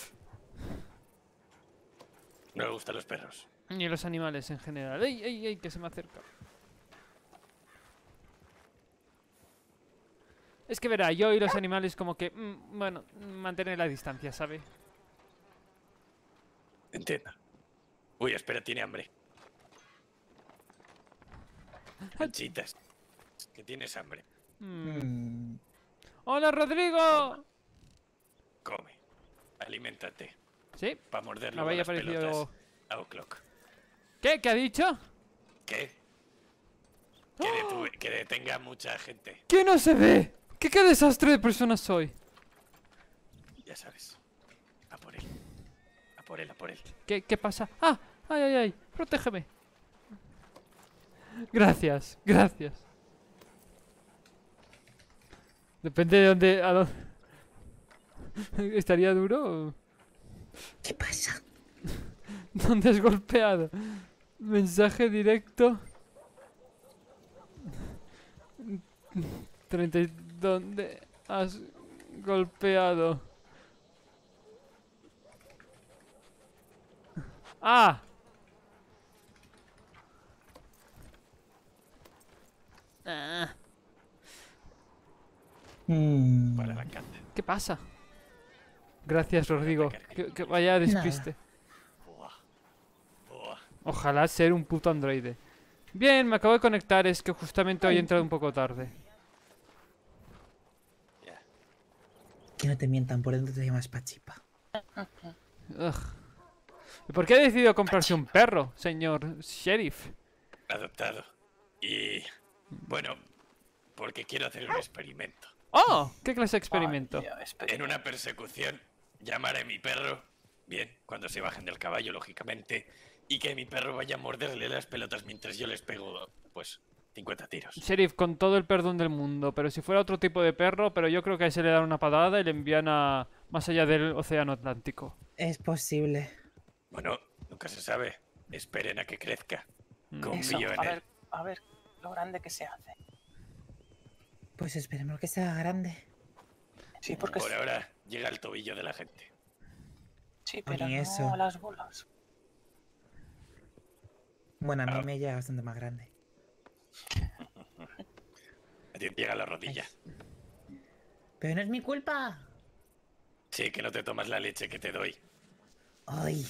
Speaker 2: No me gustan los perros.
Speaker 1: Ni los animales en general. ¡Ey, ey, ey! Que se me acerca. Es que verá, yo y los animales como que... Mmm, bueno, mantener la distancia, ¿sabe?
Speaker 2: Entiendo. Uy, espera, tiene hambre. Manchitas. Que tienes hambre.
Speaker 1: Mm. ¡Hola, Rodrigo!
Speaker 2: Come. Aliméntate.
Speaker 1: ¿Sí?
Speaker 2: Para morder
Speaker 1: Me
Speaker 2: luego
Speaker 1: había
Speaker 2: las
Speaker 1: parecido...
Speaker 2: pelotas a O'Clock.
Speaker 1: ¿Qué? ¿Qué ha dicho?
Speaker 2: ¿Qué? Que, detu- que detenga a mucha gente.
Speaker 1: ¿Qué no se ve? ¿Qué, qué desastre de persona soy?
Speaker 2: Ya sabes. A por él. A por él, a por él.
Speaker 1: ¿Qué, qué pasa? ¡Ah! ¡Ay, ay, ay! ¡Protégeme! Gracias, gracias. Depende de dónde... A dónde... ¿Estaría duro?
Speaker 11: ¿Qué pasa?
Speaker 1: ¿Dónde has golpeado? Mensaje directo. treinta y... ¿Dónde has golpeado? ¡Ah! Ah.
Speaker 11: Mm.
Speaker 2: Para la canta.
Speaker 1: ¿Qué pasa? Gracias, Rodrigo. Que, que vaya despiste.
Speaker 2: Buah. Buah.
Speaker 1: Ojalá ser un puto androide. Bien, me acabo de conectar. Es que justamente hoy he entrado un poco tarde.
Speaker 11: Que no te mientan, por dentro te llamas Pachipa.
Speaker 1: Ugh. ¿Y por qué ha decidido comprarse un perro, señor sheriff?
Speaker 2: Adoptado. Y... Bueno, porque quiero hacer un experimento.
Speaker 1: ¡Oh! ¿Qué clase de experimento?
Speaker 2: En una persecución, llamar a mi perro, bien, cuando se bajen del caballo, lógicamente, y que mi perro vaya a morderle las pelotas mientras yo les pego, pues, cincuenta tiros.
Speaker 1: Sheriff, con todo el perdón del mundo, pero si fuera otro tipo de perro, pero yo creo que a ese le dan una patada y le envían a más allá del océano Atlántico.
Speaker 11: Es posible.
Speaker 2: Bueno, nunca se sabe. Esperen a que crezca. Confío
Speaker 10: Eso,
Speaker 2: en
Speaker 10: a
Speaker 2: él.
Speaker 10: ver, a ver lo grande que se hace.
Speaker 11: Pues esperemos que sea grande.
Speaker 10: Sí, porque
Speaker 2: Por
Speaker 10: sí.
Speaker 2: ahora llega al tobillo de la gente.
Speaker 10: Sí, pero
Speaker 11: Ni
Speaker 10: no
Speaker 11: eso.
Speaker 10: a las bolas.
Speaker 11: Bueno, a mí
Speaker 2: Ah.
Speaker 11: me llega bastante más grande.
Speaker 2: A ti te llega a la rodilla.
Speaker 11: Pero no es mi culpa.
Speaker 2: Sí, que no te tomas la leche que te doy.
Speaker 11: Ay.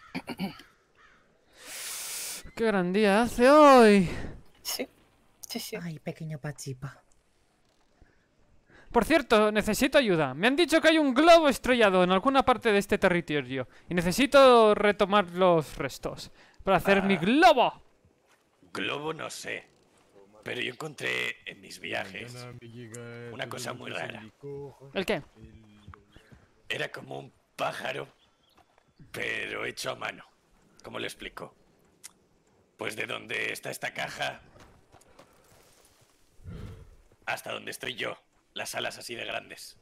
Speaker 1: ¡Qué gran día hace hoy!
Speaker 10: Sí, sí, sí.
Speaker 11: Ay, pequeño Pachipa.
Speaker 1: Por cierto, necesito ayuda. Me han dicho que hay un globo estrellado en alguna parte de este territorio. Y necesito retomar los restos para hacer mi globo.
Speaker 2: Globo no sé. Pero yo encontré en mis viajes una cosa muy rara.
Speaker 1: ¿El qué?
Speaker 2: Era como un pájaro, pero hecho a mano. ¿Cómo le explico? Pues de donde está esta caja hasta donde estoy yo. Las alas así de grandes.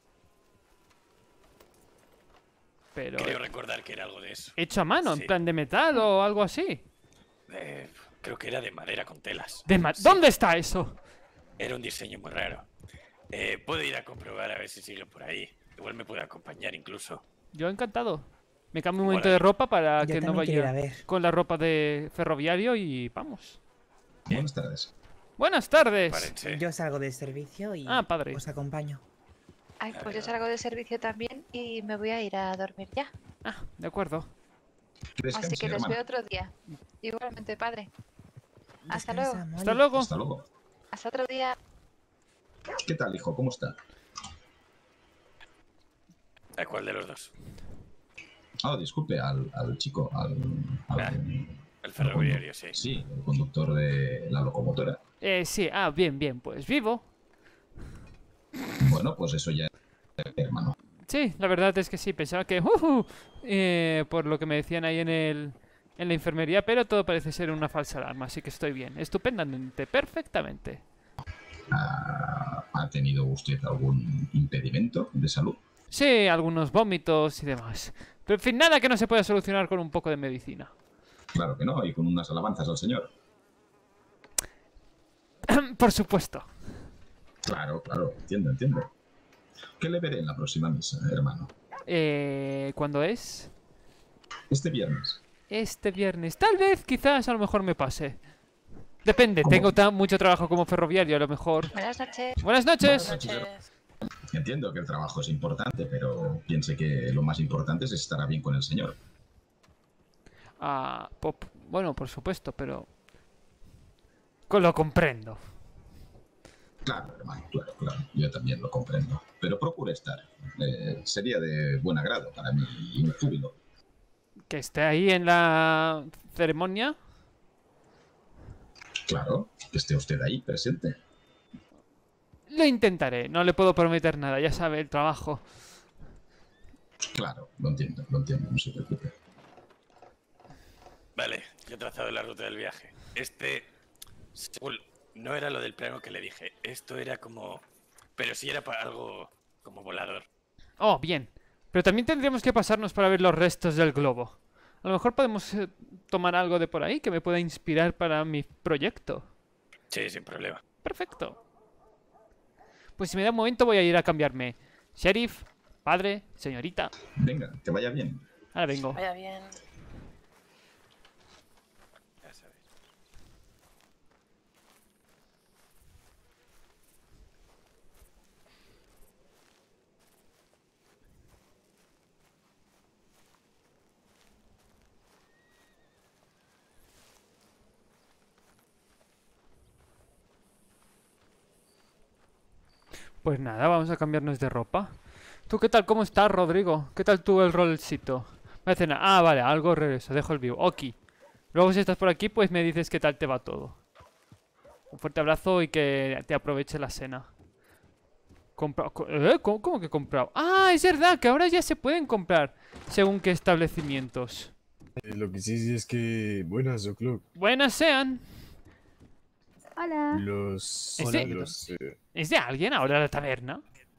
Speaker 1: Pero...
Speaker 2: Creo recordar que era algo de eso.
Speaker 1: ¿Hecho a mano?
Speaker 2: Sí.
Speaker 1: ¿En plan de metal o algo así?
Speaker 2: Eh, creo que era de madera con telas.
Speaker 1: ¿De ma-
Speaker 2: Sí.
Speaker 1: ¿Dónde está eso?
Speaker 2: Era un diseño muy raro. Eh, puedo ir a comprobar a ver si sigue por ahí. Igual me puede acompañar incluso.
Speaker 1: Yo encantado. Me cambio un
Speaker 2: Bueno,
Speaker 1: momento de ropa para
Speaker 11: yo
Speaker 1: que no
Speaker 11: también quiero ir
Speaker 1: vaya
Speaker 11: a ver.
Speaker 1: con la ropa de ferroviario y vamos.
Speaker 8: Buenas tardes.
Speaker 1: Buenas tardes.
Speaker 2: Párense.
Speaker 11: Yo salgo del servicio y
Speaker 1: Ah, padre.
Speaker 11: os acompaño.
Speaker 9: Ay, pues yo salgo de servicio también y me voy a ir a dormir ya.
Speaker 1: Ah, de acuerdo.
Speaker 8: Descanse,
Speaker 9: Así que les
Speaker 8: hermano.
Speaker 9: veo otro día. Igualmente, padre. Hasta
Speaker 11: Descansa,
Speaker 9: luego.
Speaker 11: Molly.
Speaker 1: Hasta luego.
Speaker 8: Hasta luego.
Speaker 9: Hasta otro día.
Speaker 8: ¿Qué tal, hijo? ¿Cómo está?
Speaker 2: ¿A cuál de los dos?
Speaker 8: Ah, disculpe, al, al chico, al... al-
Speaker 2: Ah, el ferroviario, sí.
Speaker 8: Sí, el conductor de la locomotora.
Speaker 1: Eh, sí, ah, bien, bien, pues vivo.
Speaker 8: Bueno, pues eso ya, hermano.
Speaker 1: Sí, la verdad es que sí, pensaba que... uh, eh, por lo que me decían ahí en el... En la enfermería, pero todo parece ser una falsa alarma, así que estoy bien. Estupendamente, perfectamente.
Speaker 8: Ah, ¿ha tenido usted algún impedimento de salud?
Speaker 1: Sí, algunos vómitos y demás. Pero en fin, nada que no se pueda solucionar con un poco de medicina.
Speaker 8: Claro que no, y con unas alabanzas al señor.
Speaker 1: Por supuesto.
Speaker 8: Claro, claro, entiendo, entiendo. Que le veré en la próxima misa, hermano.
Speaker 1: Eh, ¿Cuándo es?
Speaker 8: Este viernes.
Speaker 1: Este viernes. Tal vez, quizás, a lo mejor me pase. Depende,
Speaker 8: ¿Cómo?
Speaker 1: tengo tan mucho trabajo como ferroviario, a lo mejor.
Speaker 9: Buenas noches.
Speaker 1: Buenas noches.
Speaker 8: Buenas noches. Entiendo que el trabajo es importante, pero piense que lo más importante es estar bien con el Señor.
Speaker 1: Ah, pop. Bueno, por supuesto, pero... Lo comprendo.
Speaker 8: Claro, hermano, claro, claro. Yo también lo comprendo. Pero procure estar. Eh, sería de buen agrado para mí y un júbilo.
Speaker 1: Que esté ahí en la ceremonia.
Speaker 8: Claro, que esté usted ahí presente.
Speaker 1: Lo intentaré, no le puedo prometer nada, ya sabe, el trabajo.
Speaker 8: Claro, lo entiendo, lo entiendo, no se preocupe.
Speaker 2: Vale, yo he trazado la ruta del viaje. Este... según- no era lo del plano que le dije. Esto era como... Pero sí era para algo como volador.
Speaker 1: Oh, bien. Pero también tendríamos que pasarnos para ver los restos del globo. A lo mejor podemos eh, tomar algo de por ahí que me pueda inspirar para mi proyecto.
Speaker 2: Sí, sin problema.
Speaker 1: Perfecto. Pues si me da un momento voy a ir a cambiarme. Sheriff, padre, señorita.
Speaker 8: Venga, que vaya bien.
Speaker 1: Ahora vengo.
Speaker 10: Vaya bien.
Speaker 2: Ya sabes.
Speaker 1: Pues nada, vamos a cambiarnos de ropa. ¿Tú qué tal? ¿Cómo estás, Rodrigo? ¿Qué tal tú el rolcito? Me hace nada. Ah, vale, algo regreso. Dejo el vivo. Ok. Luego si estás por aquí, pues me dices qué tal te va todo. Un fuerte abrazo y que te aproveche la cena. Compra... co- ¿Eh? ¿Cómo, cómo que he comprado? Ah, es verdad que ahora ya se pueden comprar según qué establecimientos.
Speaker 14: Eh, Lo que sí sí es que... Buenas, O'Clock.
Speaker 1: Buenas sean.
Speaker 12: Hola.
Speaker 14: Los...
Speaker 1: ¿Es de-
Speaker 14: los eh,
Speaker 1: ¿Es de alguien ahora la taberna?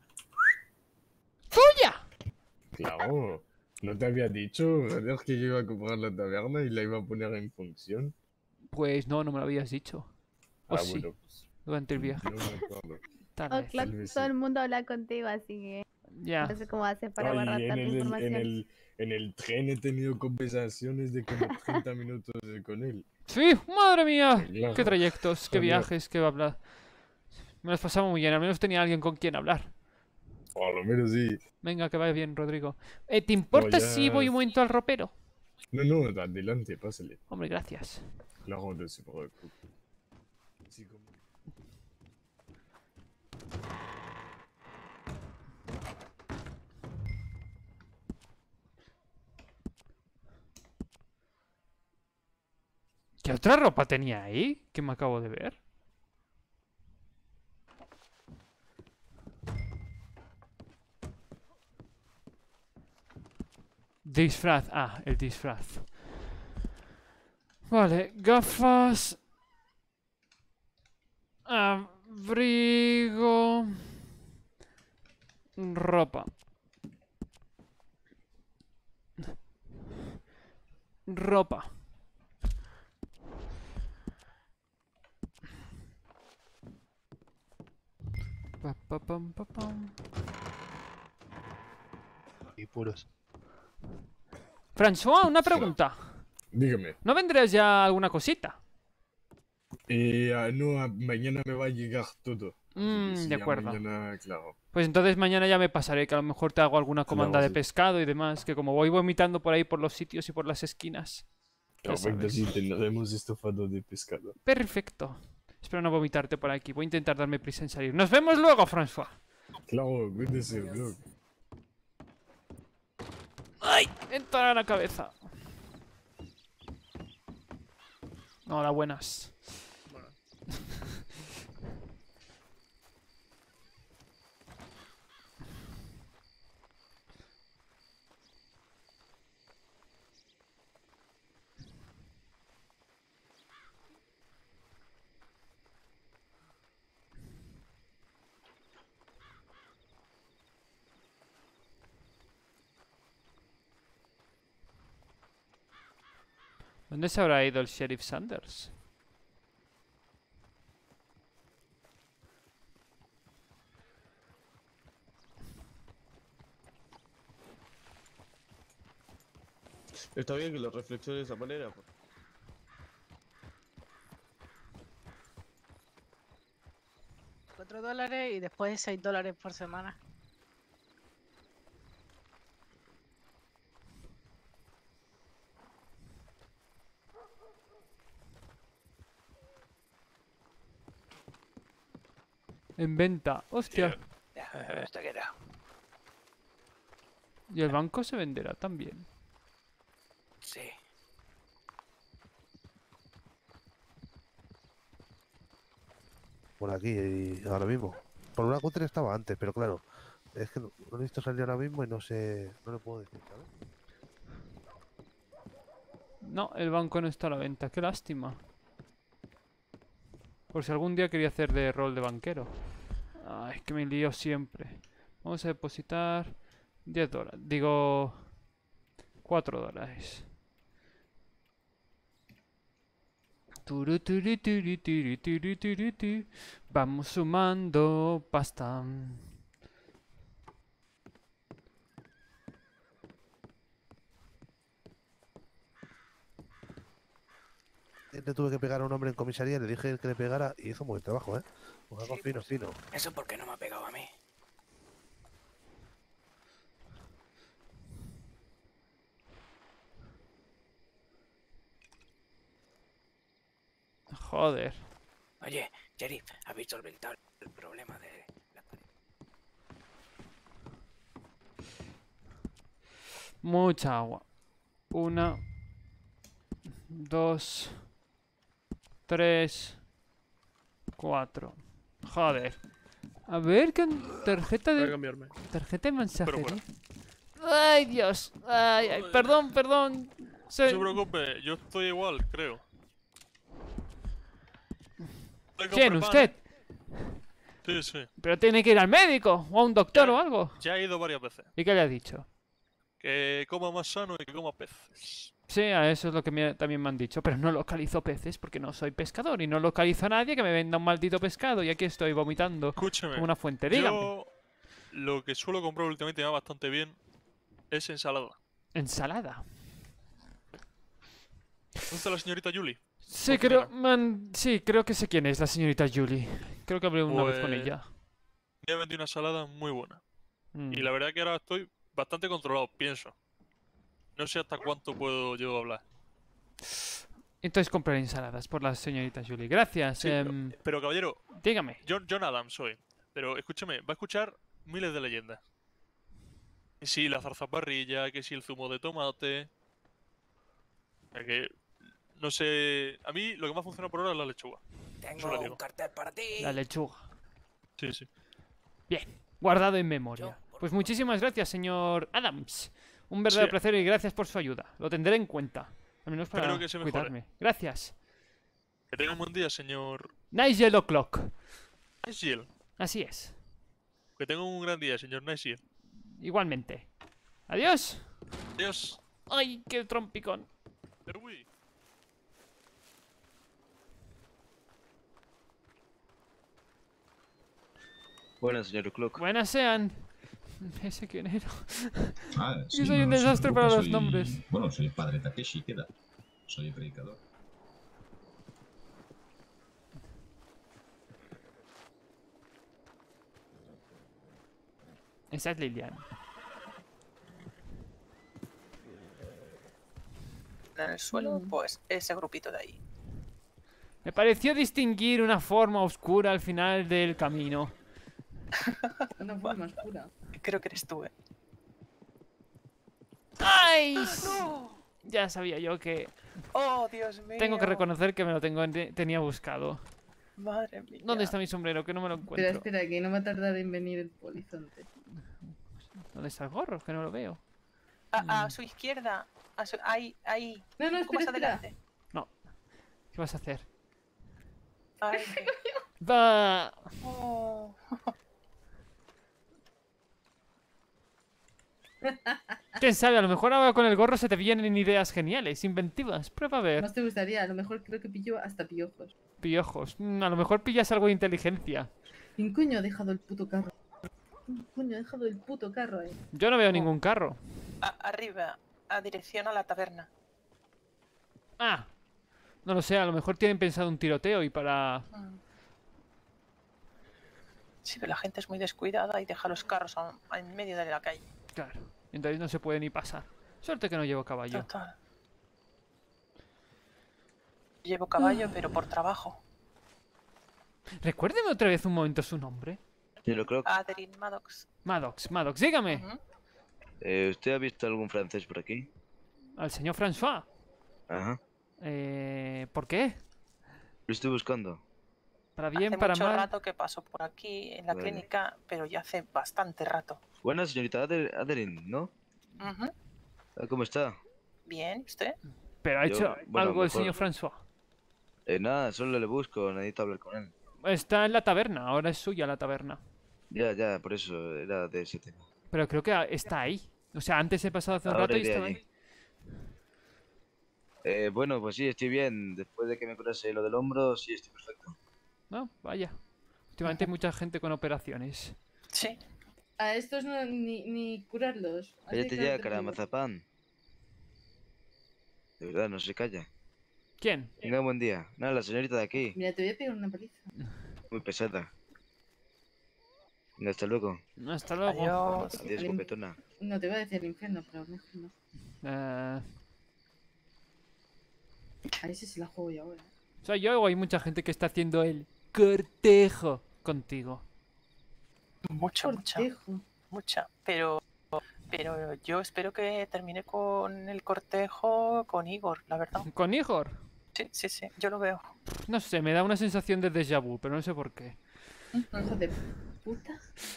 Speaker 1: ¡Tuya!
Speaker 14: claro. ¿No te había dicho? ¿Sabías que yo iba a comprar la taberna y la iba a poner en función?
Speaker 1: Pues no, no me lo habías dicho. O
Speaker 14: Ah,
Speaker 1: sí,
Speaker 14: bueno, pues...
Speaker 1: durante el viaje.
Speaker 14: No me acuerdo.
Speaker 1: Tal
Speaker 12: Oh,
Speaker 1: vez.
Speaker 12: claro,
Speaker 14: Tal vez
Speaker 12: todo
Speaker 14: sí.
Speaker 12: el mundo habla contigo, así que
Speaker 1: Ya.
Speaker 12: no sé cómo haces para
Speaker 14: Ay,
Speaker 12: guardar
Speaker 14: en
Speaker 12: tanta
Speaker 14: el, en,
Speaker 12: información.
Speaker 14: el, en el tren he tenido conversaciones de como treinta minutos con él.
Speaker 1: Sí, madre mía.
Speaker 14: Claro.
Speaker 1: Qué trayectos, qué
Speaker 14: Joder.
Speaker 1: viajes, qué hablar. Me los pasamos muy bien, al menos tenía alguien con quien hablar.
Speaker 14: Por lo menos sí.
Speaker 1: Venga, que vaya bien, Rodrigo. Eh, ¿Te importa
Speaker 14: ya-
Speaker 1: si voy un momento al ropero?
Speaker 14: No, no, adelante, pásale.
Speaker 1: Hombre, gracias.
Speaker 14: Claro, no se preocupe. Sí, como-
Speaker 1: ¿Qué otra ropa tenía ahí? Que me acabo de ver. Disfraz. Ah, el disfraz. Vale, gafas. Abrigo. Ropa. Ropa. Pa, pa, pam, pa, pam.
Speaker 15: Y puros.
Speaker 1: François, una pregunta.
Speaker 14: Dígame.
Speaker 1: ¿No vendrías ya alguna cosita?
Speaker 14: Eh, ah, no, ah, mañana me va a llegar todo. Así que
Speaker 1: Mm,
Speaker 14: sí,
Speaker 1: de
Speaker 14: ya
Speaker 1: acuerdo.
Speaker 14: Mañana, claro.
Speaker 1: Pues entonces mañana ya me pasaré, que a lo mejor te hago alguna comanda de
Speaker 14: sí.
Speaker 1: pescado y demás, que como voy vomitando por ahí por los sitios y por las esquinas. Ya
Speaker 14: Perfecto,
Speaker 1: sabes.
Speaker 14: sí, tendremos estofado de pescado.
Speaker 1: Perfecto. Espero no vomitarte por aquí. Voy a intentar darme prisa en salir. ¡Nos vemos luego, François!
Speaker 14: Claro, cuídese, O'Clock.
Speaker 1: ¡Ay! Entra a la cabeza. Hola, buenas. ¿Dónde se habrá ido el Sheriff Sanders?
Speaker 15: Está bien que lo reflexiones de esa manera. Pues.
Speaker 3: cuatro dólares y después seis dólares por semana.
Speaker 1: En venta. Hostia.
Speaker 6: Hasta que era.
Speaker 1: Y el banco se venderá también.
Speaker 6: Sí.
Speaker 16: Por aquí, y ahora mismo. Por una cuenta estaba antes, pero claro, es que no, no necesito salir ahora mismo y no sé, no le puedo decir, ¿sabes?
Speaker 1: No, el banco no está a la venta. Qué lástima. Por si algún día quería hacer de rol de banquero. Ay, que me lío siempre. Vamos a depositar diez dólares. Digo, cuatro dólares. Turu, turu, turu, turu, turu, turu, turu. Vamos sumando pasta.
Speaker 16: Le tuve que pegar a un hombre en comisaría, le dije que le pegara y hizo muy buen trabajo, ¿eh? Un algo fino, fino.
Speaker 6: Eso porque no me ha pegado a mí.
Speaker 1: Joder.
Speaker 6: Oye, Sheriff, ¿habéis solventado el problema de la pared?
Speaker 1: Mucha agua. Una. Dos. Tres. Cuatro. Joder. A ver, ¿qué tarjeta
Speaker 15: Voy a
Speaker 1: de...
Speaker 15: cambiarme.
Speaker 1: Tarjeta de mensajería.
Speaker 17: bueno.
Speaker 1: Ay, Dios. Ay, ay, perdón, perdón.
Speaker 17: No
Speaker 1: Se-
Speaker 17: se preocupe, yo estoy igual, creo. Le
Speaker 1: ¿Quién,
Speaker 17: compré
Speaker 1: usted?
Speaker 17: pan. Sí, sí.
Speaker 1: Pero tiene que ir al médico o a un doctor o algo.
Speaker 17: Ya he ido varias veces.
Speaker 1: ¿Y qué le ha dicho?
Speaker 17: Que coma más sano y que coma peces.
Speaker 1: Sí, a eso es lo que me- también me han dicho. Pero no localizo peces porque no soy pescador. Y no localizo a nadie que me venda un maldito pescado. Y aquí estoy vomitando
Speaker 17: Escúcheme.
Speaker 1: como una fuente. Dígame.
Speaker 17: Yo lo que suelo comprar últimamente y me va bastante bien es ensalada.
Speaker 1: Ensalada.
Speaker 17: ¿Dónde está la señorita Julie?
Speaker 1: Sí, creo, man, sí, creo que sé quién es la señorita Julie. Creo que hablé una vez con
Speaker 17: Pues,
Speaker 1: ella.
Speaker 17: Me ha vendido una ensalada muy buena.
Speaker 1: Mm.
Speaker 17: Y la verdad que ahora estoy bastante controlado, pienso. No sé hasta cuánto puedo yo hablar.
Speaker 1: Entonces compraré ensaladas por la señorita Julie. Gracias.
Speaker 17: Sí, pero,
Speaker 1: em,
Speaker 17: pero, caballero,
Speaker 1: dígame.
Speaker 17: John, John Adams soy. Pero escúcheme, va a escuchar miles de leyendas. Que si la zarzaparrilla, que si el zumo de tomate. O sea que, no sé. A mí lo que más funciona por ahora es la lechuga. Eso
Speaker 6: Tengo
Speaker 17: le
Speaker 6: un
Speaker 17: digo.
Speaker 6: cartel para ti.
Speaker 1: La lechuga.
Speaker 17: Sí, sí.
Speaker 1: Bien, guardado en memoria. Pues muchísimas gracias, señor Adams. Un verdadero
Speaker 17: Sí.
Speaker 1: placer y gracias por su ayuda. Lo tendré en cuenta. Al menos para
Speaker 17: Espero que se mejore.
Speaker 1: cuidarme. Gracias.
Speaker 17: Que tenga un buen día, señor
Speaker 1: Nigel O'Clock.
Speaker 17: Nigel.
Speaker 1: Así es.
Speaker 17: Que tenga un gran día, señor Nigel.
Speaker 1: Igualmente. Adiós.
Speaker 17: Adiós.
Speaker 1: Ay, qué trompicón.
Speaker 17: Uy.
Speaker 18: Buenas, señor Clock.
Speaker 1: Buenas sean. Ese quién era.
Speaker 8: Ah,
Speaker 1: Yo
Speaker 8: sí,
Speaker 1: soy
Speaker 8: no,
Speaker 1: un
Speaker 8: no se
Speaker 1: desastre para
Speaker 8: preocupe,
Speaker 1: los
Speaker 8: soy-
Speaker 1: nombres.
Speaker 8: Bueno, soy el padre Takeshi, queda. Soy el predicador.
Speaker 1: Esa es Lilian.
Speaker 10: En el suelo, pues ese grupito de ahí.
Speaker 1: Me pareció distinguir una forma oscura al final del camino.
Speaker 13: Una forma oscura.
Speaker 10: Creo que eres tú, eh.
Speaker 1: ¡Ay! Ya sabía yo que...
Speaker 10: Oh, Dios mío.
Speaker 1: Tengo que reconocer que me lo tengo tenía buscado.
Speaker 10: Madre mía.
Speaker 1: ¿Dónde está mi sombrero? Que no me lo encuentro.
Speaker 13: Espera, espera, que no va a tardar en venir el polizonte.
Speaker 1: ¿Dónde está el gorro? Que no lo veo.
Speaker 10: A, a su izquierda. A su, ahí, ahí.
Speaker 13: No, no,
Speaker 10: un poco más
Speaker 13: espera, espera.
Speaker 10: adelante.
Speaker 1: No. ¿Qué vas a hacer?
Speaker 10: Ay,
Speaker 1: Va.
Speaker 10: oh.
Speaker 1: ¿Quién sabe? A lo mejor ahora con el gorro se te vienen ideas geniales, inventivas. Prueba a ver.
Speaker 13: Más te gustaría, a lo mejor creo que pilló hasta piojos.
Speaker 1: Piojos. Mm, a lo mejor pillas algo de inteligencia.
Speaker 13: ¿Quién coño ha dejado el puto carro? ¿Quién coño ha dejado el puto carro ahí?
Speaker 1: Yo no veo ningún carro.
Speaker 10: A- arriba. a dirección a la taberna.
Speaker 1: Ah, no lo sé, a lo mejor tienen pensado un tiroteo y para...
Speaker 10: Mm. Sí, pero la gente es muy descuidada y deja los carros a- a- en medio de la calle.
Speaker 1: Claro, entonces no se puede ni pasar. Suerte que no llevo caballo.
Speaker 10: Total. Llevo caballo, pero por trabajo.
Speaker 1: Recuérdeme otra vez un momento su nombre.
Speaker 18: Señor Croc,
Speaker 10: Adeline Maddox.
Speaker 1: Maddox, Maddox, dígame.
Speaker 10: Ujú.
Speaker 18: eh, ¿usted ha visto algún francés por aquí?
Speaker 1: Al señor François.
Speaker 18: Ajá.
Speaker 1: Eh, ¿Por qué?
Speaker 18: Lo estoy buscando.
Speaker 1: ¿Para bien,
Speaker 10: Hace
Speaker 1: para
Speaker 10: mucho
Speaker 1: mal?
Speaker 10: rato que pasó por aquí en la
Speaker 18: Vale.
Speaker 10: clínica, pero ya hace bastante rato.
Speaker 18: Buenas, señorita Ade- Adeline, ¿no?
Speaker 10: Ujú.
Speaker 18: Ah, ¿Cómo está?
Speaker 10: Bien, ¿y ¿usted?
Speaker 1: Pero ha
Speaker 18: Yo,
Speaker 1: hecho
Speaker 18: bueno,
Speaker 1: algo el
Speaker 18: mejor.
Speaker 1: señor François.
Speaker 18: Eh, nada, solo le busco, necesito hablar con él.
Speaker 1: Está en la taberna, ahora es suya la taberna.
Speaker 18: Ya, ya, por eso era de ese tema.
Speaker 1: Pero creo que a- está ahí. O sea, antes he pasado hace un
Speaker 18: Ahora
Speaker 1: rato y
Speaker 18: iré
Speaker 1: estaba
Speaker 18: allí.
Speaker 1: ahí.
Speaker 18: Eh, bueno, pues sí, estoy bien. Después de que me curase lo del hombro, sí, estoy perfecto.
Speaker 1: No, vaya. Últimamente hay mucha gente con operaciones.
Speaker 10: Sí.
Speaker 13: A estos no, ni, ni curarlos. Así
Speaker 18: Cállate
Speaker 13: que
Speaker 18: ya,
Speaker 13: no te
Speaker 18: cara
Speaker 13: digo.
Speaker 18: mazapán. De verdad, no se calla.
Speaker 1: ¿Quién?
Speaker 18: Tenga buen día. Nada, la señorita de aquí.
Speaker 13: Mira, te voy a pegar una paliza.
Speaker 18: Muy pesada. Venga, hasta luego.
Speaker 1: Hasta luego.
Speaker 10: Adiós.
Speaker 18: Adiós,
Speaker 13: Al in-
Speaker 18: copetona.
Speaker 13: No te voy a decir el infierno, pero mejor no.
Speaker 1: Eh,
Speaker 13: A ese se la juego yo ahora.
Speaker 1: o sea, yo o hay mucha gente que está haciendo el cortejo contigo.
Speaker 10: Mucha, mucha.
Speaker 13: Cortejo.
Speaker 10: Mucha. Pero, pero yo espero que termine con el cortejo con Igor, la verdad.
Speaker 1: ¿Con Igor?
Speaker 10: Sí, sí, sí, yo lo veo.
Speaker 1: No sé, me da una sensación de déjà vu, pero no sé por qué.
Speaker 13: Hijo de puta.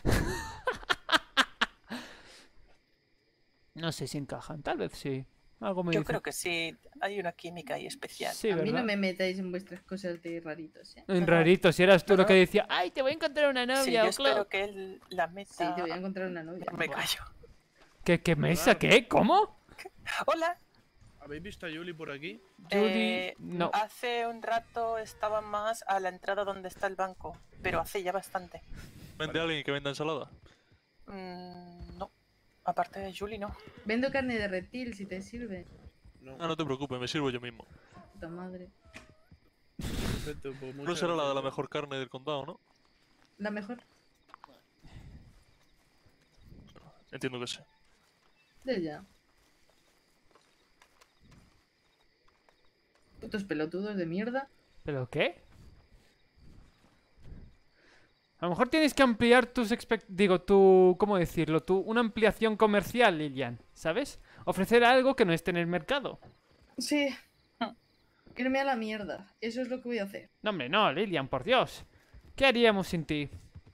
Speaker 1: No sé si encajan, tal vez sí. Algo me
Speaker 10: Yo
Speaker 1: dice.
Speaker 10: creo que sí, hay una química ahí especial.
Speaker 1: Sí,
Speaker 13: A mí
Speaker 1: ¿verdad?
Speaker 13: no me metáis en vuestras cosas de raritos, ¿eh?
Speaker 1: En rarito, si eras tú lo
Speaker 10: Ajá.
Speaker 1: que decía, ¡ay, te voy a encontrar una novia!
Speaker 10: Sí, yo
Speaker 1: o
Speaker 10: espero
Speaker 1: claro".
Speaker 10: que él la meta.
Speaker 13: Sí, te voy a encontrar una novia.
Speaker 10: Me callo.
Speaker 1: ¿Qué, qué mesa? ¿Qué? ¿Cómo?
Speaker 10: Hola.
Speaker 15: ¿Habéis visto a Yuli por aquí?
Speaker 1: Julie,
Speaker 10: Eh,
Speaker 1: no.
Speaker 10: Hace un rato estaba más a la entrada donde está el banco, pero hace ya bastante.
Speaker 17: ¿Vende alguien que venda ensalada?
Speaker 10: Mm, no, aparte de Julie, no.
Speaker 13: Vendo carne de reptil si te sirve.
Speaker 17: Ah, no te preocupes, me sirvo yo mismo.
Speaker 13: Puta madre.
Speaker 15: Perfecto, pues
Speaker 17: No
Speaker 15: muchas
Speaker 17: será la de la
Speaker 15: gracias.
Speaker 17: mejor carne del condado, ¿no?
Speaker 13: La mejor.
Speaker 17: Entiendo que sí.
Speaker 13: De ya. Putos pelotudos de mierda.
Speaker 1: ¿Pero qué? A lo mejor tienes que ampliar tus expect... Digo, tu... ¿Cómo decirlo? Tu... Una ampliación comercial, Lilian, ¿sabes? Ofrecer algo que no esté en el mercado.
Speaker 13: Sí. Irme a la mierda. Eso es lo que voy a hacer.
Speaker 1: No, hombre, no, Lilian, por Dios. ¿Qué haríamos sin ti?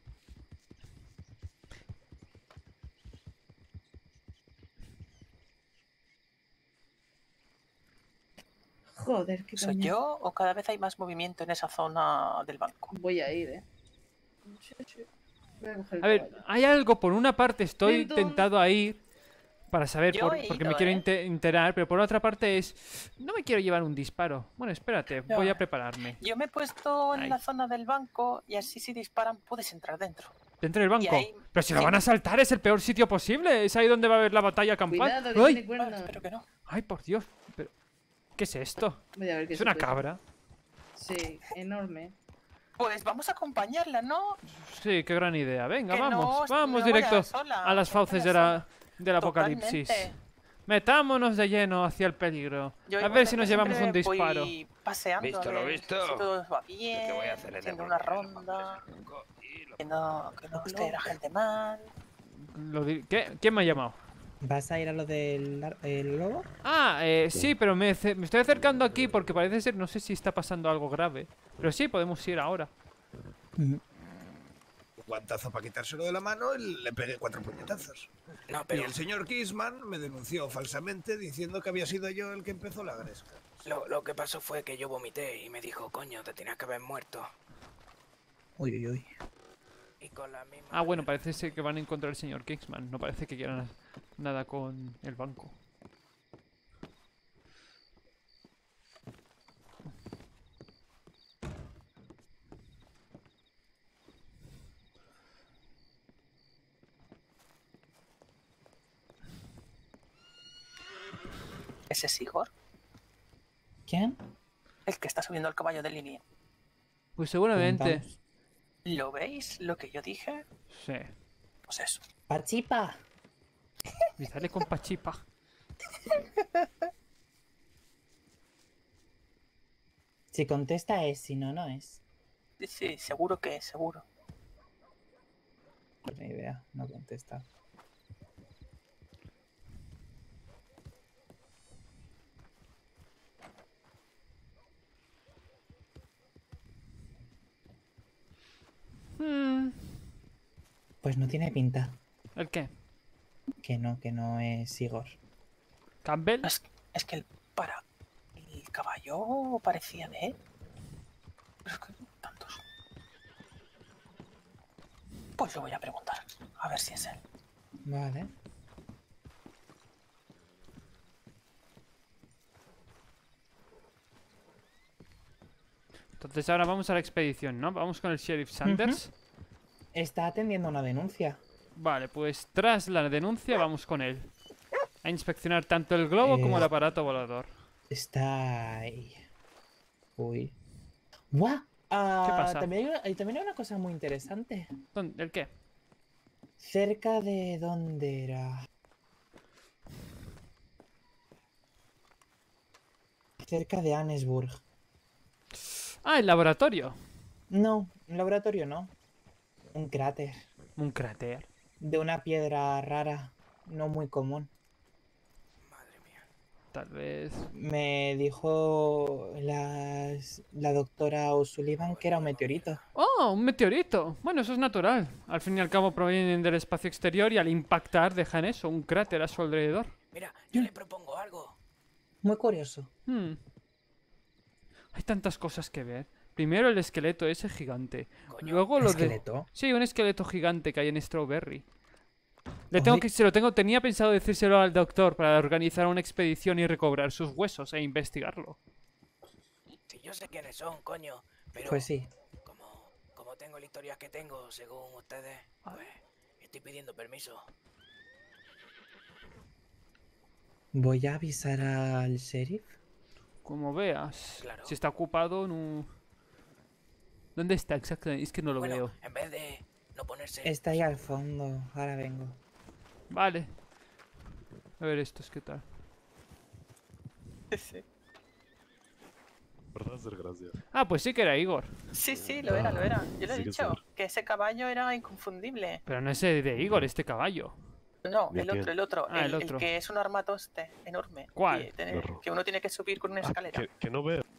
Speaker 13: Joder, qué
Speaker 10: ¿Soy
Speaker 13: coño.
Speaker 10: yo o cada vez hay más movimiento en esa zona del banco?
Speaker 13: Voy a ir, eh. Sí, sí. Voy a coger el
Speaker 1: A ver,
Speaker 13: caballo.
Speaker 1: hay algo, por una parte estoy
Speaker 13: Lento.
Speaker 1: tentado a ir para saber,
Speaker 10: Yo
Speaker 1: por-
Speaker 10: he
Speaker 1: porque
Speaker 10: ido,
Speaker 1: me quiero
Speaker 10: ¿eh?
Speaker 1: inte- enterar, pero por otra parte es... No me quiero llevar un disparo. Bueno, espérate, voy
Speaker 10: Ya.
Speaker 1: a prepararme.
Speaker 10: Yo me he puesto en
Speaker 1: Ay.
Speaker 10: la zona del banco y así si disparan puedes entrar dentro.
Speaker 1: Dentro del banco.
Speaker 10: ahí-
Speaker 1: Pero si lo
Speaker 10: sí.
Speaker 1: van a saltar, es el peor sitio posible. Es ahí donde va a haber la batalla campal.
Speaker 13: Cuidado, que
Speaker 1: ¡Ay!
Speaker 13: tiene cuernos.
Speaker 10: Espero que no.
Speaker 1: ¡Ay, por Dios! Pero... ¿Qué es esto?
Speaker 13: Voy a ver qué
Speaker 1: ¿Es
Speaker 13: se
Speaker 1: una
Speaker 13: puede.
Speaker 1: cabra?
Speaker 13: Sí, enorme.
Speaker 10: Pues vamos a acompañarla, ¿no?
Speaker 1: Sí, qué gran idea. Venga,
Speaker 10: Que
Speaker 1: vamos.
Speaker 10: no,
Speaker 1: vamos
Speaker 10: no
Speaker 1: directo
Speaker 10: vaya sola,
Speaker 1: a las
Speaker 10: no
Speaker 1: fauces
Speaker 10: vaya
Speaker 1: de la,
Speaker 10: sola.
Speaker 1: del apocalipsis.
Speaker 10: Totalmente.
Speaker 1: Metámonos de lleno hacia el peligro.
Speaker 10: Yo
Speaker 1: A ver si
Speaker 10: igualmente
Speaker 1: nos llevamos un
Speaker 10: siempre
Speaker 1: disparo.
Speaker 10: voy paseando
Speaker 2: Visto
Speaker 10: a
Speaker 2: lo
Speaker 10: ver
Speaker 2: visto.
Speaker 10: si todo va bien,
Speaker 2: Lo que voy a hacer es
Speaker 10: haciendo una
Speaker 2: devolver
Speaker 10: ronda, que no, que no esté la gente mal.
Speaker 1: Lo di- ¿Qué? ¿Quién me ha llamado?
Speaker 11: ¿Vas a ir a lo del ar- el lobo?
Speaker 1: Ah, eh, sí, pero me, ce- me estoy acercando aquí porque parece ser, no sé si está pasando algo grave. Pero sí, podemos ir ahora.
Speaker 6: Un guantazo para quitárselo de la mano y le pegué cuatro puñetazos.
Speaker 2: No,
Speaker 6: Y
Speaker 2: pero
Speaker 6: el señor Kissman me denunció falsamente diciendo que había sido yo el que empezó la gresca.
Speaker 2: lo, lo que pasó fue que yo vomité y me dijo, coño, te tenías que haber muerto.
Speaker 11: Uy, uy, uy.
Speaker 2: Y con la misma...
Speaker 1: Ah, bueno, parece ser que van a encontrar al señor Kingsman. No parece que quieran nada con el banco.
Speaker 10: ¿Ese es Igor?
Speaker 11: ¿Quién?
Speaker 10: El que está subiendo al caballo de línea.
Speaker 1: Pues seguramente.
Speaker 10: ¿Lo veis? ¿Lo que yo dije?
Speaker 1: Sí.
Speaker 10: Pues eso.
Speaker 11: ¡Pachipa!
Speaker 1: Y sale con Pachipa.
Speaker 11: Si contesta es, si no, no es.
Speaker 10: Sí, sí, seguro que es, seguro.
Speaker 11: Ni idea, no contesta.
Speaker 1: Hmm.
Speaker 11: Pues no tiene pinta.
Speaker 1: ¿El qué?
Speaker 11: Que no, que no es Igor.
Speaker 1: ¿Campbell?
Speaker 10: Es, es que el, para... El caballo parecía de él. Pero es que tantos. Pues lo voy a preguntar. A ver si es él.
Speaker 11: Vale.
Speaker 1: Entonces ahora vamos a la expedición, ¿no? Vamos con el Sheriff Sanders.
Speaker 11: Ujú. Está atendiendo una denuncia.
Speaker 1: Vale, pues tras la denuncia vamos con él. A inspeccionar tanto el globo como el
Speaker 11: Eh,
Speaker 1: aparato volador.
Speaker 11: Está ahí. Uy. ¡Buah! Ah,
Speaker 1: ¿Qué pasa?
Speaker 11: También hay, una- también hay una cosa muy interesante.
Speaker 1: ¿Dónde- ¿El qué?
Speaker 11: Cerca de dónde era. Cerca de Annesburg.
Speaker 1: Ah, el laboratorio.
Speaker 11: No, un laboratorio no. Un cráter.
Speaker 1: Un cráter.
Speaker 11: De una piedra rara, no muy común.
Speaker 1: Tal vez.
Speaker 11: Me dijo las- la doctora O'Sullivan que era un meteorito.
Speaker 1: ¡Oh! Un meteorito. Bueno, eso es natural. Al fin y al cabo provienen del espacio exterior y al impactar dejan eso, un cráter a su alrededor.
Speaker 6: Mira, yo le propongo algo.
Speaker 11: Muy curioso.
Speaker 1: Hmm. Hay tantas cosas que ver. Primero el esqueleto ese gigante. Luego lo de...
Speaker 11: ¿Esqueleto?
Speaker 1: Sí, un esqueleto gigante que hay en Strawberry. Le tengo
Speaker 11: Ay.
Speaker 1: que, se lo tengo, tenía pensado decírselo al doctor para organizar una expedición y recobrar sus huesos e investigarlo.
Speaker 6: Si yo sé quiénes son, coño. Pero
Speaker 11: Pues sí.
Speaker 6: como, como tengo las historias que tengo, según ustedes, pues estoy pidiendo permiso.
Speaker 11: Voy a avisar al sheriff.
Speaker 1: Como veas.
Speaker 6: Claro.
Speaker 1: Si está ocupado, no... ¿Dónde está exactamente? Es que no lo
Speaker 6: Bueno,
Speaker 1: veo.
Speaker 6: en vez de no ponerse...
Speaker 11: Está ahí al fondo. Ahora vengo.
Speaker 1: Vale. A ver estos, ¿qué tal?
Speaker 10: Sí.
Speaker 14: ¿Verdad? Hacer gracia.
Speaker 1: Ah, pues sí que era Igor.
Speaker 10: Sí, sí, lo era, lo era. Yo le he
Speaker 14: Sí que
Speaker 10: dicho
Speaker 14: sí.
Speaker 10: que ese caballo era inconfundible.
Speaker 1: Pero no es de Igor, este caballo.
Speaker 10: No,
Speaker 14: ¿De
Speaker 10: el
Speaker 14: quién?
Speaker 10: otro, el otro.
Speaker 1: Ah, el
Speaker 10: el, el
Speaker 1: otro.
Speaker 10: que es un armatoste enorme.
Speaker 1: ¿Cuál?
Speaker 10: Que, tiene-
Speaker 14: Perro.
Speaker 10: que uno tiene que subir con una escalera.
Speaker 14: Que, que no veo.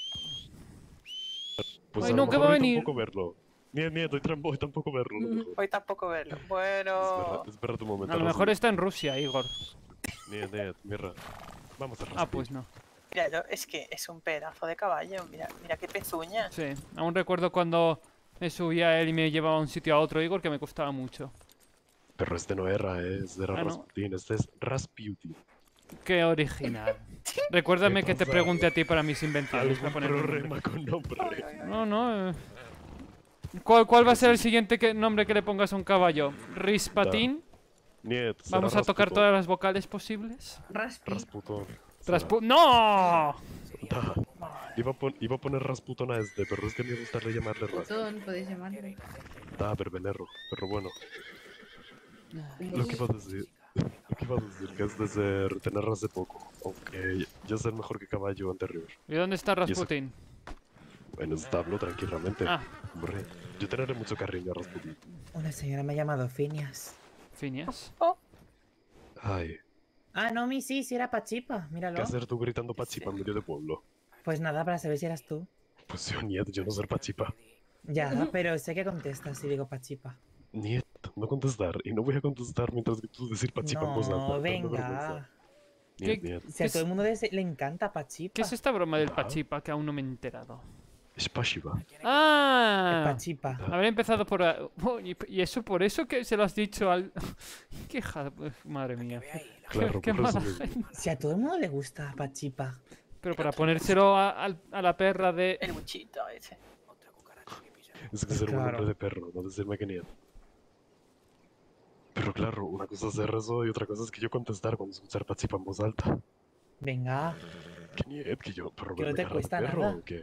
Speaker 14: Pues
Speaker 1: Ay,
Speaker 14: a
Speaker 1: no,
Speaker 14: lo
Speaker 1: que
Speaker 14: mejor
Speaker 1: va a
Speaker 14: hoy
Speaker 1: venir.
Speaker 14: tampoco verlo. Niet, niet, hoy, tram- hoy tampoco verlo. a lo mejor.
Speaker 10: Hoy tampoco verlo.
Speaker 14: Espera,
Speaker 10: Bueno.
Speaker 14: espera un momento.
Speaker 1: A lo
Speaker 14: Rosy.
Speaker 1: mejor está en Rusia, Igor.
Speaker 14: Niet, niet, mira. Vamos a
Speaker 1: Ah,
Speaker 14: respirar.
Speaker 1: pues no.
Speaker 10: Míralo, es que es un pedazo de caballo. Mira, mira qué pezuña.
Speaker 1: Sí, aún recuerdo cuando me subía a él y me llevaba de un sitio a otro, Igor, que me costaba mucho.
Speaker 14: Pero este no era, eh, este era
Speaker 1: Ah, ¿no?
Speaker 14: Rasputin, este es Rasputin.
Speaker 1: Qué original. Recuérdame
Speaker 14: ¿Qué
Speaker 1: que te
Speaker 14: pasa?
Speaker 1: pregunte a ti para mis invenciones.
Speaker 14: Algún
Speaker 1: para poner un
Speaker 14: problema
Speaker 1: nombre.
Speaker 14: con nombre.
Speaker 1: No, no. eh. ¿Cuál, ¿Cuál va a ser el siguiente que- nombre que le pongas a un caballo? ¿Rispatín?
Speaker 14: Niet, será
Speaker 1: ¿Vamos a tocar
Speaker 14: Rasputin.
Speaker 1: todas las vocales posibles?
Speaker 13: Raspi.
Speaker 14: Rasputin.
Speaker 1: Raspu- ¡No!
Speaker 14: Da. Iba, a pon- iba a poner Rasputin a este, pero es que me gustaría llamarle Ras.
Speaker 13: Putón, podéis llamarle.
Speaker 14: Da, berbenero. Pero bueno, lo que iba a decir, lo que iba a decir que es desde tener hace poco, aunque ya es el mejor que caballo anterior.
Speaker 1: ¿Y dónde está
Speaker 14: Y eso-
Speaker 1: Rasputin?
Speaker 14: En establo, tranquilamente.
Speaker 1: Ah.
Speaker 14: Hombre, yo teneré mucho cariño a Rasputin.
Speaker 11: Una señora me ha llamado Phineas.
Speaker 1: ¿Finias?
Speaker 14: Ay,
Speaker 11: Ah, no, mi sí, sí era Pachipa.
Speaker 14: ¿qué
Speaker 11: Míralo.
Speaker 14: hacer tú gritando pachipa en medio de pueblo?
Speaker 11: Pues nada, para saber si eras tú.
Speaker 14: Pues yo, Niet, yo no ser pachipa.
Speaker 11: Ya, pero sé que contestas si digo Pachipa.
Speaker 14: Niet, no contestar. Y no voy a contestar mientras que tú decir pachipa en voz alta.
Speaker 11: No,
Speaker 14: dando
Speaker 11: venga.
Speaker 14: vergüenza. Niet,
Speaker 1: ¿Qué-
Speaker 14: niet.
Speaker 11: Si a todo el mundo des- le encanta Pachipa.
Speaker 1: ¿Qué es esta broma del
Speaker 14: Ah.
Speaker 1: Pachipa que aún no me he enterado?
Speaker 14: Es pashiva.
Speaker 1: ¡Ah!
Speaker 11: Pachipa.
Speaker 1: Habré empezado por... a- Oh, ¿y, y eso por eso que se lo has dicho al...? ¡Qué hija... Madre mía!
Speaker 14: Claro,
Speaker 1: qué
Speaker 14: por eso
Speaker 1: mala
Speaker 14: mismo.
Speaker 1: gente.
Speaker 11: Si a todo el mundo le gusta Pachipa.
Speaker 1: Pero para ponérselo a, al- a la perra de...
Speaker 10: El buchito ese.
Speaker 14: Es que ser un
Speaker 11: Claro.
Speaker 14: nombre de perro, no decirme que Niet. Pero claro, una cosa es hacer eso y otra cosa es que yo contestar cuando escuchar pachipa en voz alta.
Speaker 11: Venga.
Speaker 14: ¿Qué nieto que yo? ¿Pero
Speaker 11: Que no
Speaker 14: me
Speaker 11: te
Speaker 14: agarra
Speaker 11: cuesta
Speaker 14: perro
Speaker 11: nada.
Speaker 14: o qué?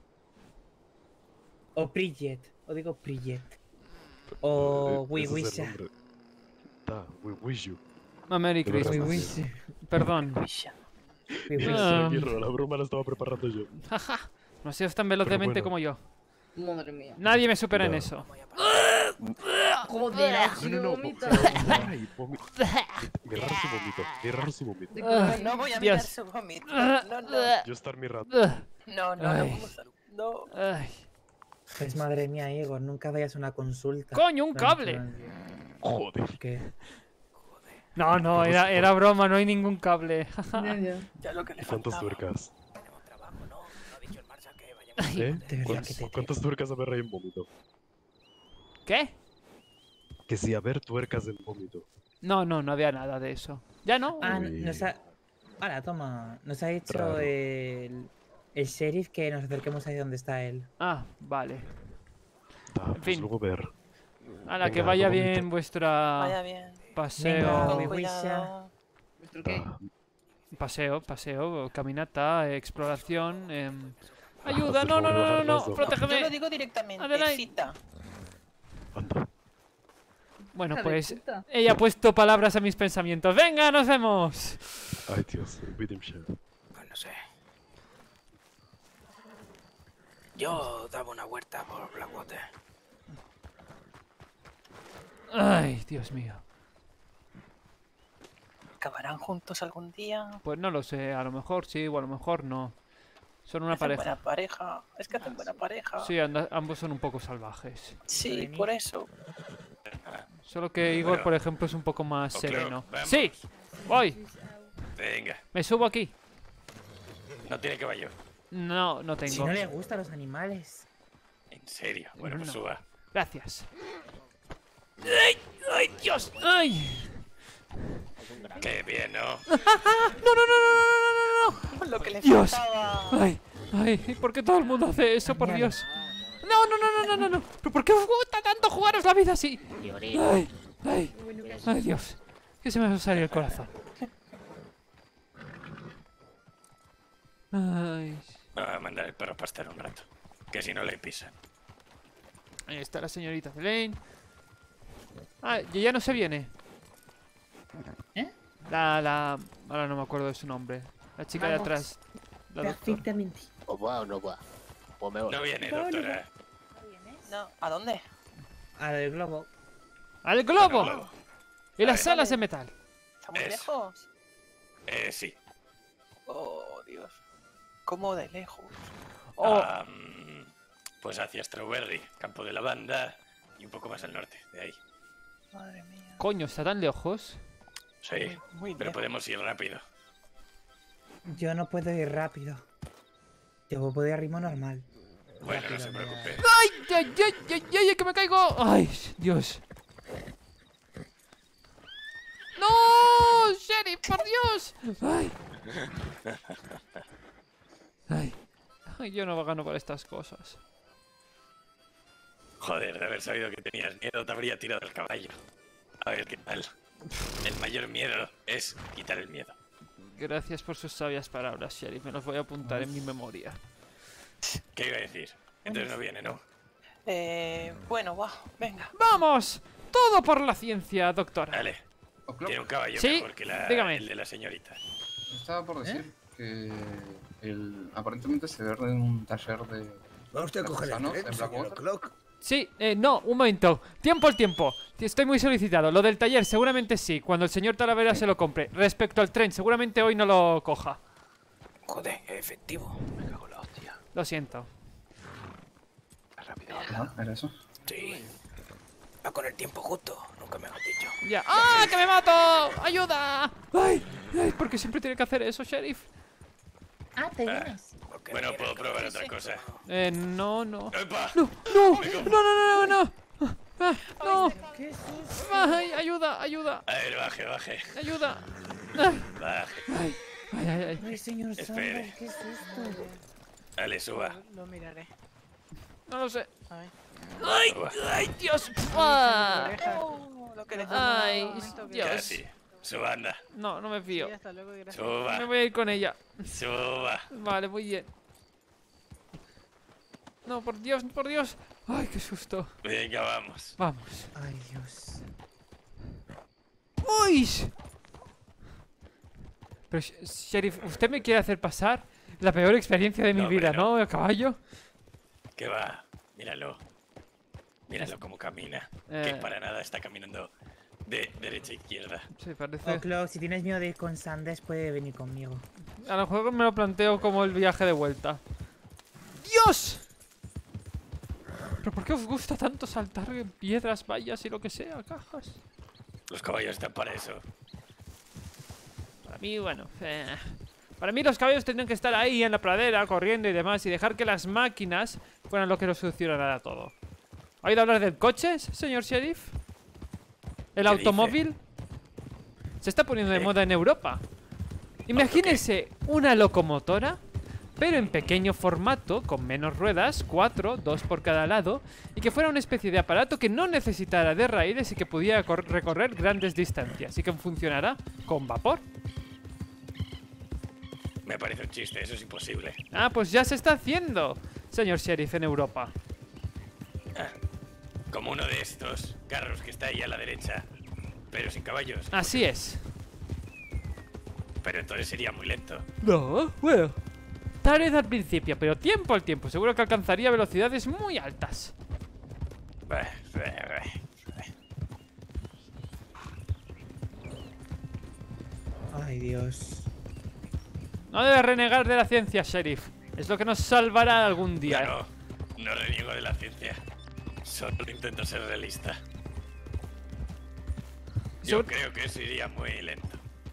Speaker 11: O Bridget. O digo Bridget. O
Speaker 14: Eh, ese es el
Speaker 11: Wiwisha.
Speaker 14: nombre. Da, we wish you.
Speaker 1: Ah, Merry
Speaker 14: De verdad.
Speaker 1: Christmas. Perdón.
Speaker 14: Tranquilo, tranquilo, la broma la estaba preparando yo.
Speaker 1: Jaja. No seas tan veloz de
Speaker 14: Pero
Speaker 1: mente
Speaker 14: bueno.
Speaker 1: como yo.
Speaker 13: Madre mía.
Speaker 1: Nadie me supera en
Speaker 14: Ya.
Speaker 1: eso.
Speaker 13: Joder,
Speaker 14: No,
Speaker 13: así
Speaker 14: no, no,
Speaker 13: vomita.
Speaker 14: Ay, vomi- Mirar su vómito, mirar su vómito.
Speaker 1: Ah,
Speaker 10: No voy a
Speaker 1: Dios.
Speaker 10: mirar su vómito.
Speaker 1: Ah,
Speaker 10: No, no.
Speaker 14: Yo estar mirando.
Speaker 1: Ah,
Speaker 10: No, no, no.
Speaker 1: Ay.
Speaker 10: Vamos a... No.
Speaker 1: ay.
Speaker 11: Pues madre mía, Igor, nunca vayas a una consulta.
Speaker 1: ¡Coño, un
Speaker 11: En
Speaker 1: cable!
Speaker 11: plan,
Speaker 14: Joder.
Speaker 11: ¿Qué?
Speaker 1: No, no, era, era broma, no hay ningún cable.
Speaker 13: Ya, ya.
Speaker 10: Ya lo que le
Speaker 14: ¿Cuántas
Speaker 10: faltaba.
Speaker 14: tuercas?
Speaker 1: Ay,
Speaker 14: ¿Eh?
Speaker 11: de verdad
Speaker 14: ¿Cuántas,
Speaker 11: que te-
Speaker 14: cuántas tuercas a ver ahí en vómito?
Speaker 1: ¿Qué?
Speaker 14: Que si a ver tuercas en vómito.
Speaker 1: No, no, no había nada de eso. ¿Ya no?
Speaker 11: Ah,
Speaker 14: Uy.
Speaker 11: nos ha... Ahora, toma. Nos ha dicho
Speaker 14: Raro.
Speaker 11: el... el sheriff que nos acerquemos ahí donde está él.
Speaker 1: Ah, vale.
Speaker 14: Da, pues
Speaker 1: fin.
Speaker 14: luego ver.
Speaker 1: A la que
Speaker 14: Venga,
Speaker 1: vaya
Speaker 14: vómito.
Speaker 1: bien vuestra
Speaker 10: Vaya bien.
Speaker 1: paseo.
Speaker 11: Venga,
Speaker 10: Con
Speaker 11: Wiwisha.
Speaker 10: cuidado.
Speaker 13: ¿Vuestro qué?
Speaker 14: Da.
Speaker 1: Paseo, paseo, caminata, exploración. em, Ayuda,
Speaker 14: por
Speaker 1: no, no,
Speaker 14: favor,
Speaker 1: no, no,
Speaker 14: bajar
Speaker 1: no,
Speaker 14: paso.
Speaker 10: Yo lo
Speaker 1: protégeme.
Speaker 10: digo directamente.
Speaker 1: Adelante.
Speaker 10: Cita.
Speaker 14: Anda.
Speaker 1: Bueno,
Speaker 13: Hija de
Speaker 1: pues
Speaker 13: puta.
Speaker 1: ella ha puesto palabras a mis pensamientos. ¡Venga, nos vemos!
Speaker 14: Ay, Dios, Widimshire.
Speaker 6: Pues no sé. Yo daba una vuelta por Blackwater.
Speaker 1: Ay, Dios mío.
Speaker 10: ¿Acabarán juntos algún día?
Speaker 1: Pues no lo sé, a lo mejor sí o a lo mejor no. Son una
Speaker 10: Hacen
Speaker 1: pareja.
Speaker 10: buena pareja. Es que hacen buena pareja.
Speaker 1: Sí, anda- ambos son un poco salvajes.
Speaker 10: Sí, por eso.
Speaker 1: Solo que Igor,
Speaker 2: Bueno.
Speaker 1: por ejemplo, es un poco más
Speaker 2: Oclo,
Speaker 1: sereno.
Speaker 2: vamos.
Speaker 1: ¡Sí! ¡Voy!
Speaker 2: Venga,
Speaker 1: Me subo aquí.
Speaker 2: no tiene caballo.
Speaker 1: No, no tengo.
Speaker 11: Si no le gustan los animales.
Speaker 2: En serio. Bueno, pues
Speaker 1: No.
Speaker 2: suba.
Speaker 1: Gracias. ¡Ay! ¡Ay, Dios! ¡Ay!
Speaker 2: Qué bien, ¿no?
Speaker 1: ¡No, no, no, no, no, no, no!
Speaker 10: Lo que le
Speaker 1: ¡Dios!
Speaker 10: faltaba.
Speaker 1: ¡Ay! ¡Ay! ¿Por qué todo el mundo hace eso, por
Speaker 11: Mañana.
Speaker 1: Dios? No, no, no, no, no, no, no. ¿Pero por qué os gusta tanto jugaros la vida así? ¡Ay! ¡Ay! ¡Ay, Dios! Que se me va a salir el corazón. Ay.
Speaker 2: Me voy a mandar el perro a pastar un rato. Que si no le pisan.
Speaker 1: Ahí está la señorita Elaine. Ah, y ella no se viene.
Speaker 11: ¿Eh?
Speaker 1: La, la... Ahora no me acuerdo de su nombre. La chica de
Speaker 11: Vamos.
Speaker 1: atrás. La doctora.
Speaker 11: Perfectamente.
Speaker 18: ¿O va o no va? Pues me voy.
Speaker 2: No viene, doctora.
Speaker 10: No, ¿a dónde?
Speaker 11: Al globo.
Speaker 1: ¡Al globo!
Speaker 2: Globo.
Speaker 1: Y las
Speaker 2: Vale.
Speaker 1: alas de metal.
Speaker 10: ¿Está muy
Speaker 2: Eso.
Speaker 10: lejos?
Speaker 2: Eh, sí.
Speaker 10: Oh, Dios. ¿Cómo de lejos?
Speaker 1: Oh,
Speaker 2: Ah, mm, pues hacia Strawberry, campo de lavanda y un poco más al norte, de ahí.
Speaker 10: Madre mía.
Speaker 1: coño, está tan lejos.
Speaker 2: Sí,
Speaker 10: Muy, muy
Speaker 2: pero
Speaker 10: lejos.
Speaker 2: podemos ir rápido.
Speaker 11: Yo no puedo ir rápido. Yo puedo ir a ritmo normal.
Speaker 2: Bueno, no se
Speaker 11: Rápido, mira.
Speaker 2: preocupe.
Speaker 1: ¡Ay, ay, ay, ay, ay, ay, que me caigo! ¡Ay, Dios! ¡No! ¡Sheriff, por Dios! ¡Ay! ¡Ay! Ay, yo no gano para estas cosas.
Speaker 2: Joder, de haber sabido que tenías miedo, te habría tirado el caballo. A ver qué tal. El mayor miedo es quitar el miedo.
Speaker 1: Gracias por sus sabias palabras, Sheriff. Me los voy a apuntar en mi memoria.
Speaker 2: ¿Qué iba a decir? Entonces no viene, ¿no?
Speaker 10: Eh, bueno, va, venga.
Speaker 1: ¡Vamos! Todo por la ciencia, doctora.
Speaker 2: Dale. Tiene un caballo
Speaker 1: Sí,
Speaker 2: mejor que la,
Speaker 1: dígame.
Speaker 2: el de la señorita.
Speaker 4: Estaba por decir que el, aparentemente se ve en un taller de...
Speaker 6: ¿Va usted a coger el
Speaker 4: artesanos
Speaker 6: tren,
Speaker 4: en
Speaker 6: señor
Speaker 4: Blackwater.
Speaker 6: O'Clock?
Speaker 1: Sí, eh, no, un momento. Tiempo al tiempo. Estoy muy solicitado. Lo del taller seguramente sí, cuando el señor Talavera se lo compre. Respecto al tren, seguramente hoy no lo coja.
Speaker 6: Joder, efectivo. Me cago en la hostia.
Speaker 1: Lo siento.
Speaker 6: Rápido.
Speaker 4: Ah, ¿era eso?
Speaker 6: Sí. Va con el tiempo justo, nunca me has dicho.
Speaker 1: Ya. ¡Ah, que me mato! ¡Ayuda! ¡Ay! ¡Ay! ¿Por qué siempre tiene que hacer eso, Sheriff?
Speaker 11: Ah, te vienes.
Speaker 2: Bueno, puedo probar otra cosa.
Speaker 1: Eh, no, no.
Speaker 2: ¡Epa!
Speaker 1: ¡No! ¡No! ¡No, no, no, no! no. Ah, ¡No!
Speaker 11: ¿Qué susto?
Speaker 1: ¡Ay! ¡Ayuda! ¡Ayuda!
Speaker 2: A ver, baje, baje.
Speaker 1: ¡Ayuda! ¡Ay!
Speaker 2: Baje.
Speaker 1: ¡Ay! ¡Ay, ay, ay!
Speaker 11: Ay, señor
Speaker 2: Espere.
Speaker 11: Sandal, qué susto.
Speaker 2: Dale, suba.
Speaker 3: Lo miraré.
Speaker 1: No lo sé.
Speaker 3: A ver.
Speaker 1: ¡Ay! ¡Ay, Dios! ¡Ah!
Speaker 10: Oh, lo que le
Speaker 1: ¡Ay,
Speaker 3: momento que-
Speaker 1: Dios!
Speaker 2: Casi. Suba, anda.
Speaker 1: No, no me fío.
Speaker 3: Sí, hasta luego, gracias.
Speaker 2: Suba.
Speaker 1: Me voy a ir con ella.
Speaker 2: Suba.
Speaker 1: Vale, muy bien. No, por Dios, por Dios. Ay, qué susto.
Speaker 2: Venga, vamos.
Speaker 1: Vamos.
Speaker 11: Ay, Dios.
Speaker 1: ¡Uy! Pero, Sheriff, ¿usted me quiere hacer pasar la peor experiencia de mi
Speaker 2: No,
Speaker 1: vida,
Speaker 2: hombre,
Speaker 1: no? ¿El caballo?
Speaker 2: ¿Qué va? Míralo. Míralo cómo camina.
Speaker 1: Eh.
Speaker 2: Que para nada está caminando de derecha a izquierda.
Speaker 1: Sí, parece.
Speaker 11: Oclo, si tienes miedo de ir con Sanders, puede venir conmigo.
Speaker 1: A lo mejor me lo planteo como el viaje de vuelta. ¡Dios! ¿Pero por qué os gusta tanto saltar en piedras, vallas y lo que sea, cajas?
Speaker 2: Los caballos están para eso.
Speaker 1: Para mí, bueno... eh, para mí los caballos tendrían que estar ahí en la pradera, corriendo y demás, y dejar que las máquinas fueran lo que nos solucionara todo. ¿Ha oído hablar del coche, señor sheriff? ¿El
Speaker 2: ¿Qué
Speaker 1: automóvil? Se está poniendo de
Speaker 2: ¿Eh?
Speaker 1: moda en Europa. Imagínense una locomotora, pero en pequeño formato, con menos ruedas, cuatro, dos por cada lado, y que fuera una especie de aparato que no necesitara de raíles y que pudiera cor- recorrer grandes distancias, y que funcionara con vapor.
Speaker 2: Me parece un chiste, eso es imposible.
Speaker 1: Ah, pues ya se está haciendo, señor sheriff, en Europa.
Speaker 2: Ah, como uno de estos carros que está ahí a la derecha, pero sin caballos.
Speaker 1: Así es.
Speaker 2: Pero entonces sería muy lento.
Speaker 1: No, bueno. Tal vez al principio, pero tiempo al tiempo. Seguro que alcanzaría velocidades muy altas.
Speaker 2: Bah, bah, bah.
Speaker 11: Ay, Dios.
Speaker 1: No debe renegar de la ciencia, sheriff. Es lo que nos salvará algún día.
Speaker 2: No, no, no reniego de la ciencia. Solo intento ser realista. Yo
Speaker 1: Sobre-
Speaker 2: creo que eso iría muy lento.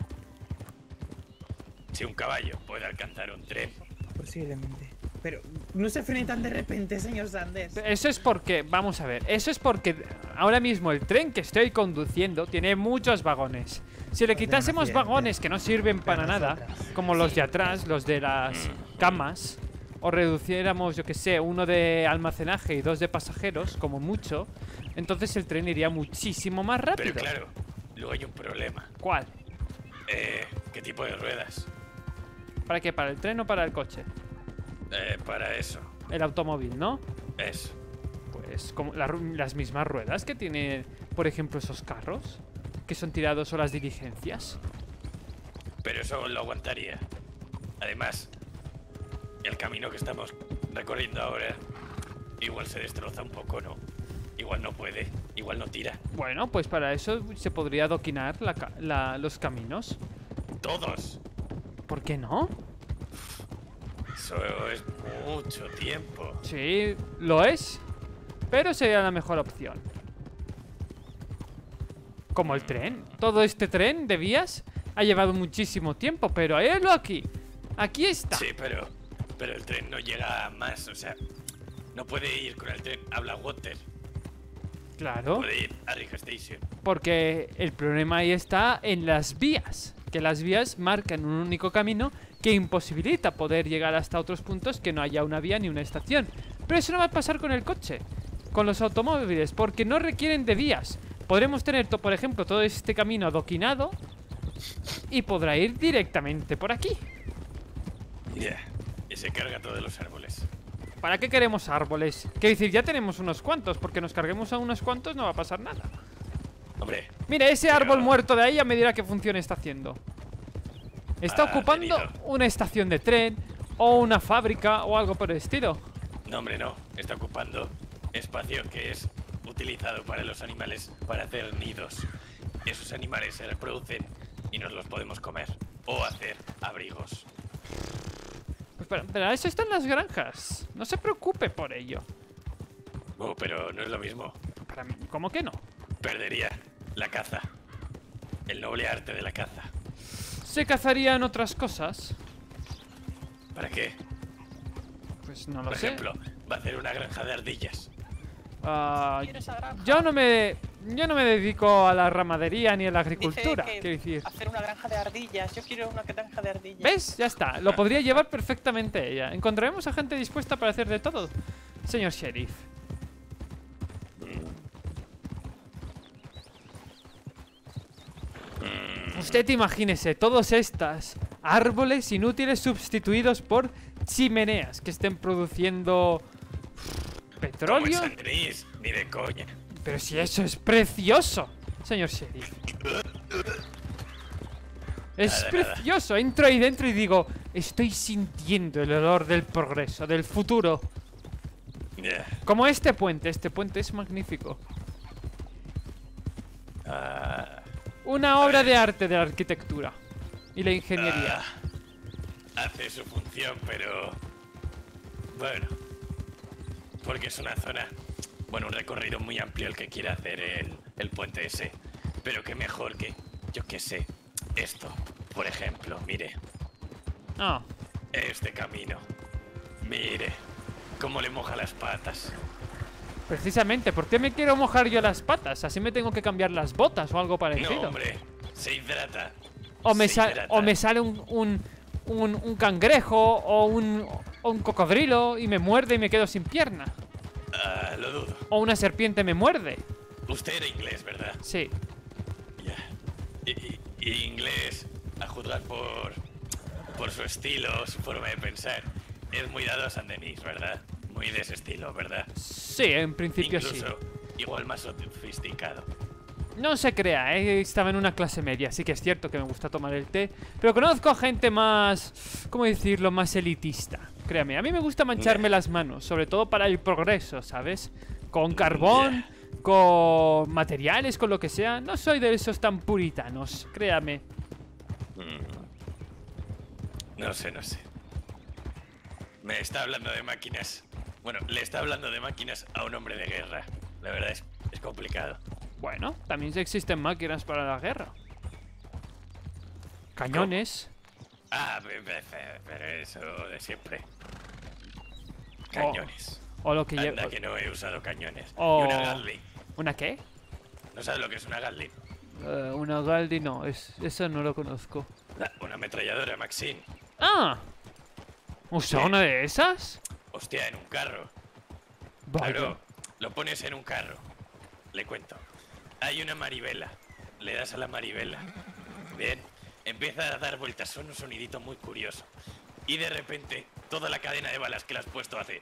Speaker 2: Si un caballo puede alcanzar un tren,
Speaker 11: Posiblemente. Pero no se frene tan de repente, señor Sanders.
Speaker 1: Eso es porque, vamos a ver, eso es porque ahora mismo el tren que estoy conduciendo tiene muchos vagones. Si le quitásemos vagones que no sirven para nada, como los de atrás, los de las camas, o reduciéramos, yo que sé, uno de almacenaje y dos de pasajeros, como mucho, entonces el tren iría muchísimo más rápido.
Speaker 2: pero claro, luego hay un problema.
Speaker 1: ¿Cuál?
Speaker 2: Eh, ¿qué tipo de ruedas?
Speaker 1: ¿Para qué? ¿Para el tren o para el coche?
Speaker 2: Eh, para eso.
Speaker 1: El automóvil, ¿no?
Speaker 2: Eso.
Speaker 1: Pues como la ru- las mismas ruedas que tienen, por ejemplo, esos carros que son tirados o las diligencias.
Speaker 2: Pero eso lo aguantaría. Además, el camino que estamos recorriendo ahora igual se destroza un poco, ¿no? Igual no puede, igual no tira.
Speaker 1: Bueno, pues para eso se podría adoquinar la ca- la- los caminos.
Speaker 2: Todos.
Speaker 1: ¿Por qué no?
Speaker 2: Eso es mucho tiempo.
Speaker 1: Sí, lo es, pero sería la mejor opción. Como el tren. Todo este tren de vías ha llevado muchísimo tiempo, pero helo aquí. Aquí está.
Speaker 2: Sí, pero, pero el tren no llega a más, o sea, no puede ir con el tren a Blackwater.
Speaker 1: Claro.
Speaker 2: Puede ir a Ridge Station.
Speaker 1: Porque el problema ahí está en las vías. Que las vías marcan un único camino que imposibilita poder llegar hasta otros puntos que no haya una vía ni una estación. Pero eso no va a pasar con el coche, con los automóviles, porque no requieren de vías. Podremos tener, to- por ejemplo, todo este camino adoquinado y podrá ir directamente por aquí.
Speaker 2: Ya, y se carga todos los árboles.
Speaker 1: ¿Para qué queremos árboles? Quiero decir, ya tenemos unos cuantos, porque nos carguemos a unos cuantos no va a pasar nada.
Speaker 2: Hombre,
Speaker 1: Mira, ese árbol muerto de ahí ya me dirá qué función está haciendo. Está
Speaker 2: Ah,
Speaker 1: ocupando
Speaker 2: tenido.
Speaker 1: una estación de tren o una fábrica o algo por el estilo.
Speaker 2: no hombre, no. Está ocupando espacio que es utilizado para los animales para hacer nidos. Esos animales se reproducen y nos los podemos comer. O hacer abrigos.
Speaker 1: Pues para, para eso están las granjas. No se preocupe por ello.
Speaker 2: Oh, pero no es lo mismo.
Speaker 1: Para mí, ¿cómo que no?
Speaker 2: Perdería la caza. El noble arte de la caza.
Speaker 1: Se cazarían otras cosas.
Speaker 2: ¿Para qué?
Speaker 1: Pues no lo
Speaker 2: Por
Speaker 1: sé.
Speaker 2: ejemplo, va a hacer una granja de ardillas.
Speaker 1: Ah, yo no me yo no me dedico a la ramadería ni a la agricultura,
Speaker 10: Dice que
Speaker 1: quiero decir.
Speaker 10: hacer una granja de ardillas. Yo quiero una granja de ardillas.
Speaker 1: ¿Ves? Ya está. Lo podría llevar perfectamente ella. Encontraremos a gente dispuesta para hacer de todo, señor sheriff. Usted imagínese todos estos árboles inútiles sustituidos por chimeneas que estén produciendo petróleo.
Speaker 2: Como en San Denis, ni de coña.
Speaker 1: Pero si eso es precioso, señor sheriff. Es
Speaker 2: Nada,
Speaker 1: precioso. Entro ahí dentro y digo, estoy sintiendo el olor del progreso, del futuro.
Speaker 2: Yeah.
Speaker 1: Como este puente, este puente es magnífico.
Speaker 2: Ah,
Speaker 1: Una obra de arte de la arquitectura y la ingeniería.
Speaker 2: ah, hace su función, pero... Bueno. Porque es una zona... Bueno, un recorrido muy amplio el que quiere hacer el, el puente ese. Pero qué mejor que, yo qué sé, esto. Por ejemplo, mire.
Speaker 1: Ah.
Speaker 2: Este camino. Mire. Cómo le moja las patas.
Speaker 1: Precisamente, ¿por qué me quiero mojar yo las patas? Así me tengo que cambiar las botas o algo parecido.
Speaker 2: No, hombre. Se hidrata.
Speaker 1: O me,
Speaker 2: Se
Speaker 1: sa-
Speaker 2: hidrata.
Speaker 1: o me sale un, un, un, un cangrejo o un, o un cocodrilo y me muerde y me quedo sin pierna.
Speaker 2: Ah, lo dudo.
Speaker 1: O una serpiente me muerde.
Speaker 2: Usted era inglés, ¿verdad?
Speaker 1: Sí.
Speaker 2: Ya. Y, y- y inglés, a juzgar por, por su estilo, su forma de pensar, es muy dado a San Denis, ¿verdad? Muy de ese estilo, ¿verdad?
Speaker 1: Sí, en principio
Speaker 2: Incluso, igual más sofisticado.
Speaker 1: sí. No se crea, ¿eh? Estaba en una clase media, sí que es cierto que me gusta tomar el té. Pero conozco a gente más, ¿cómo decirlo? Más elitista. Créame, a mí me gusta mancharme las manos, sobre todo para el progreso, ¿sabes? Con carbón, con materiales, con lo que sea. No soy de esos tan puritanos, créame.
Speaker 2: Mm. No sé, no sé. Me está hablando de máquinas. Bueno, le está hablando de máquinas a un hombre de guerra. La verdad es, es complicado.
Speaker 1: Bueno, también existen máquinas para la guerra. Cañones.
Speaker 2: Ah, pe- pe- pe- pero eso de siempre. Cañones.
Speaker 1: O, o lo que
Speaker 2: Anda
Speaker 1: lleva.
Speaker 2: que no he usado cañones.
Speaker 1: O-
Speaker 2: Y una Gatling.
Speaker 1: ¿Una qué?
Speaker 2: ¿No sabes lo que es una Gatling?
Speaker 1: Eh, una Galdi no, es, eso no lo conozco.
Speaker 2: Ah, una ametralladora Maxim.
Speaker 1: ¡Ah! ¿Usa una de esas?
Speaker 2: Hostia, en un carro.
Speaker 1: Vaya.
Speaker 2: Claro, lo pones en un carro. Le cuento. Hay una maribela. Le das a la maribela. Bien. Empieza a dar vueltas. Son un sonidito muy curioso. Y de repente, toda la cadena de balas que le has puesto hace...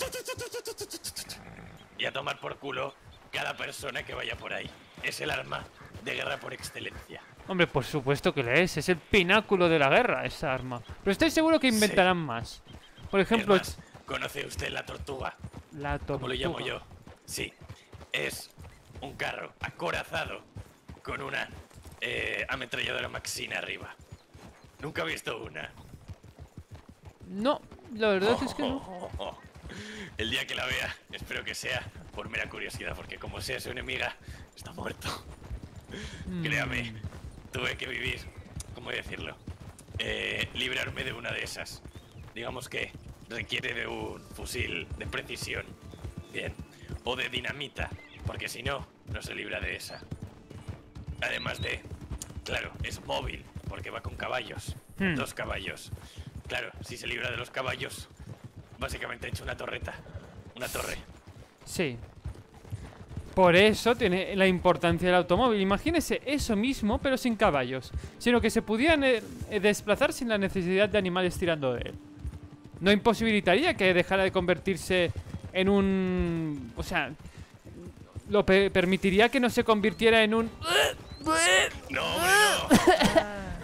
Speaker 2: Y a tomar por culo cada persona que vaya por ahí. Es el arma de guerra por excelencia.
Speaker 1: Hombre, por supuesto que lo es. Es el pináculo de la guerra, esa arma. Pero estoy seguro que inventarán más. Por ejemplo,
Speaker 2: Es más, ¿conoce usted la tortuga?
Speaker 1: la tortuga.
Speaker 2: Como lo llamo yo. Sí. Es un carro acorazado con una eh, ametralladora Maxine arriba. Nunca he visto una.
Speaker 1: No, la verdad es que no.
Speaker 2: Oh, oh, oh. El día que la vea, espero que sea por mera curiosidad, porque como sea su enemiga, está muerto.
Speaker 1: Mm.
Speaker 2: Créame, tuve que vivir, ¿cómo decirlo? Eh, librarme de una de esas. Digamos que requiere de un fusil de precisión. Bien. O de dinamita, porque si no, no se libra de esa. Además de, claro, es móvil, porque va con caballos.
Speaker 1: Hmm.
Speaker 2: Dos caballos. Claro, si se libra de los caballos, básicamente ha hecho una torreta. Una torre.
Speaker 1: Sí. Por eso tiene la importancia del automóvil. Imagínese eso mismo, pero sin caballos. Sino que se pudieran eh, eh, desplazar sin la necesidad de animales tirando de él. No imposibilitaría que dejara de convertirse en un... O sea, lo pe- permitiría que no se convirtiera en un...
Speaker 2: No, hombre,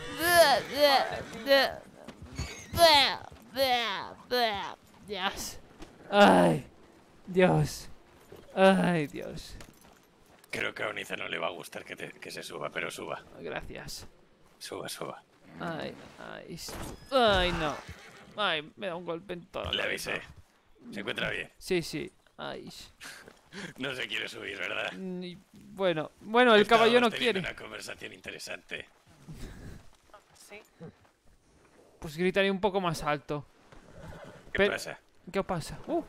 Speaker 1: Dios. Ay, Dios. Ay, Dios.
Speaker 2: creo que a Oniza no le va a gustar que, te- que se suba, pero suba.
Speaker 1: Gracias.
Speaker 2: Suba, suba.
Speaker 1: Ay, ay, s- ay, no. Ay, me da un golpe en toda la
Speaker 2: Le
Speaker 1: cabeza.
Speaker 2: avisé. ¿Se encuentra bien?
Speaker 1: Sí, sí. Ay.
Speaker 2: No se quiere subir, ¿verdad?
Speaker 1: Ni- Bueno, bueno, el
Speaker 2: Estábamos
Speaker 1: caballo no
Speaker 2: teniendo
Speaker 1: quiere.
Speaker 2: una conversación interesante.
Speaker 10: Sí.
Speaker 1: Pues gritaré un poco más alto.
Speaker 2: ¿Qué
Speaker 1: Pe-
Speaker 2: pasa?
Speaker 1: ¿Qué pasa? Uh,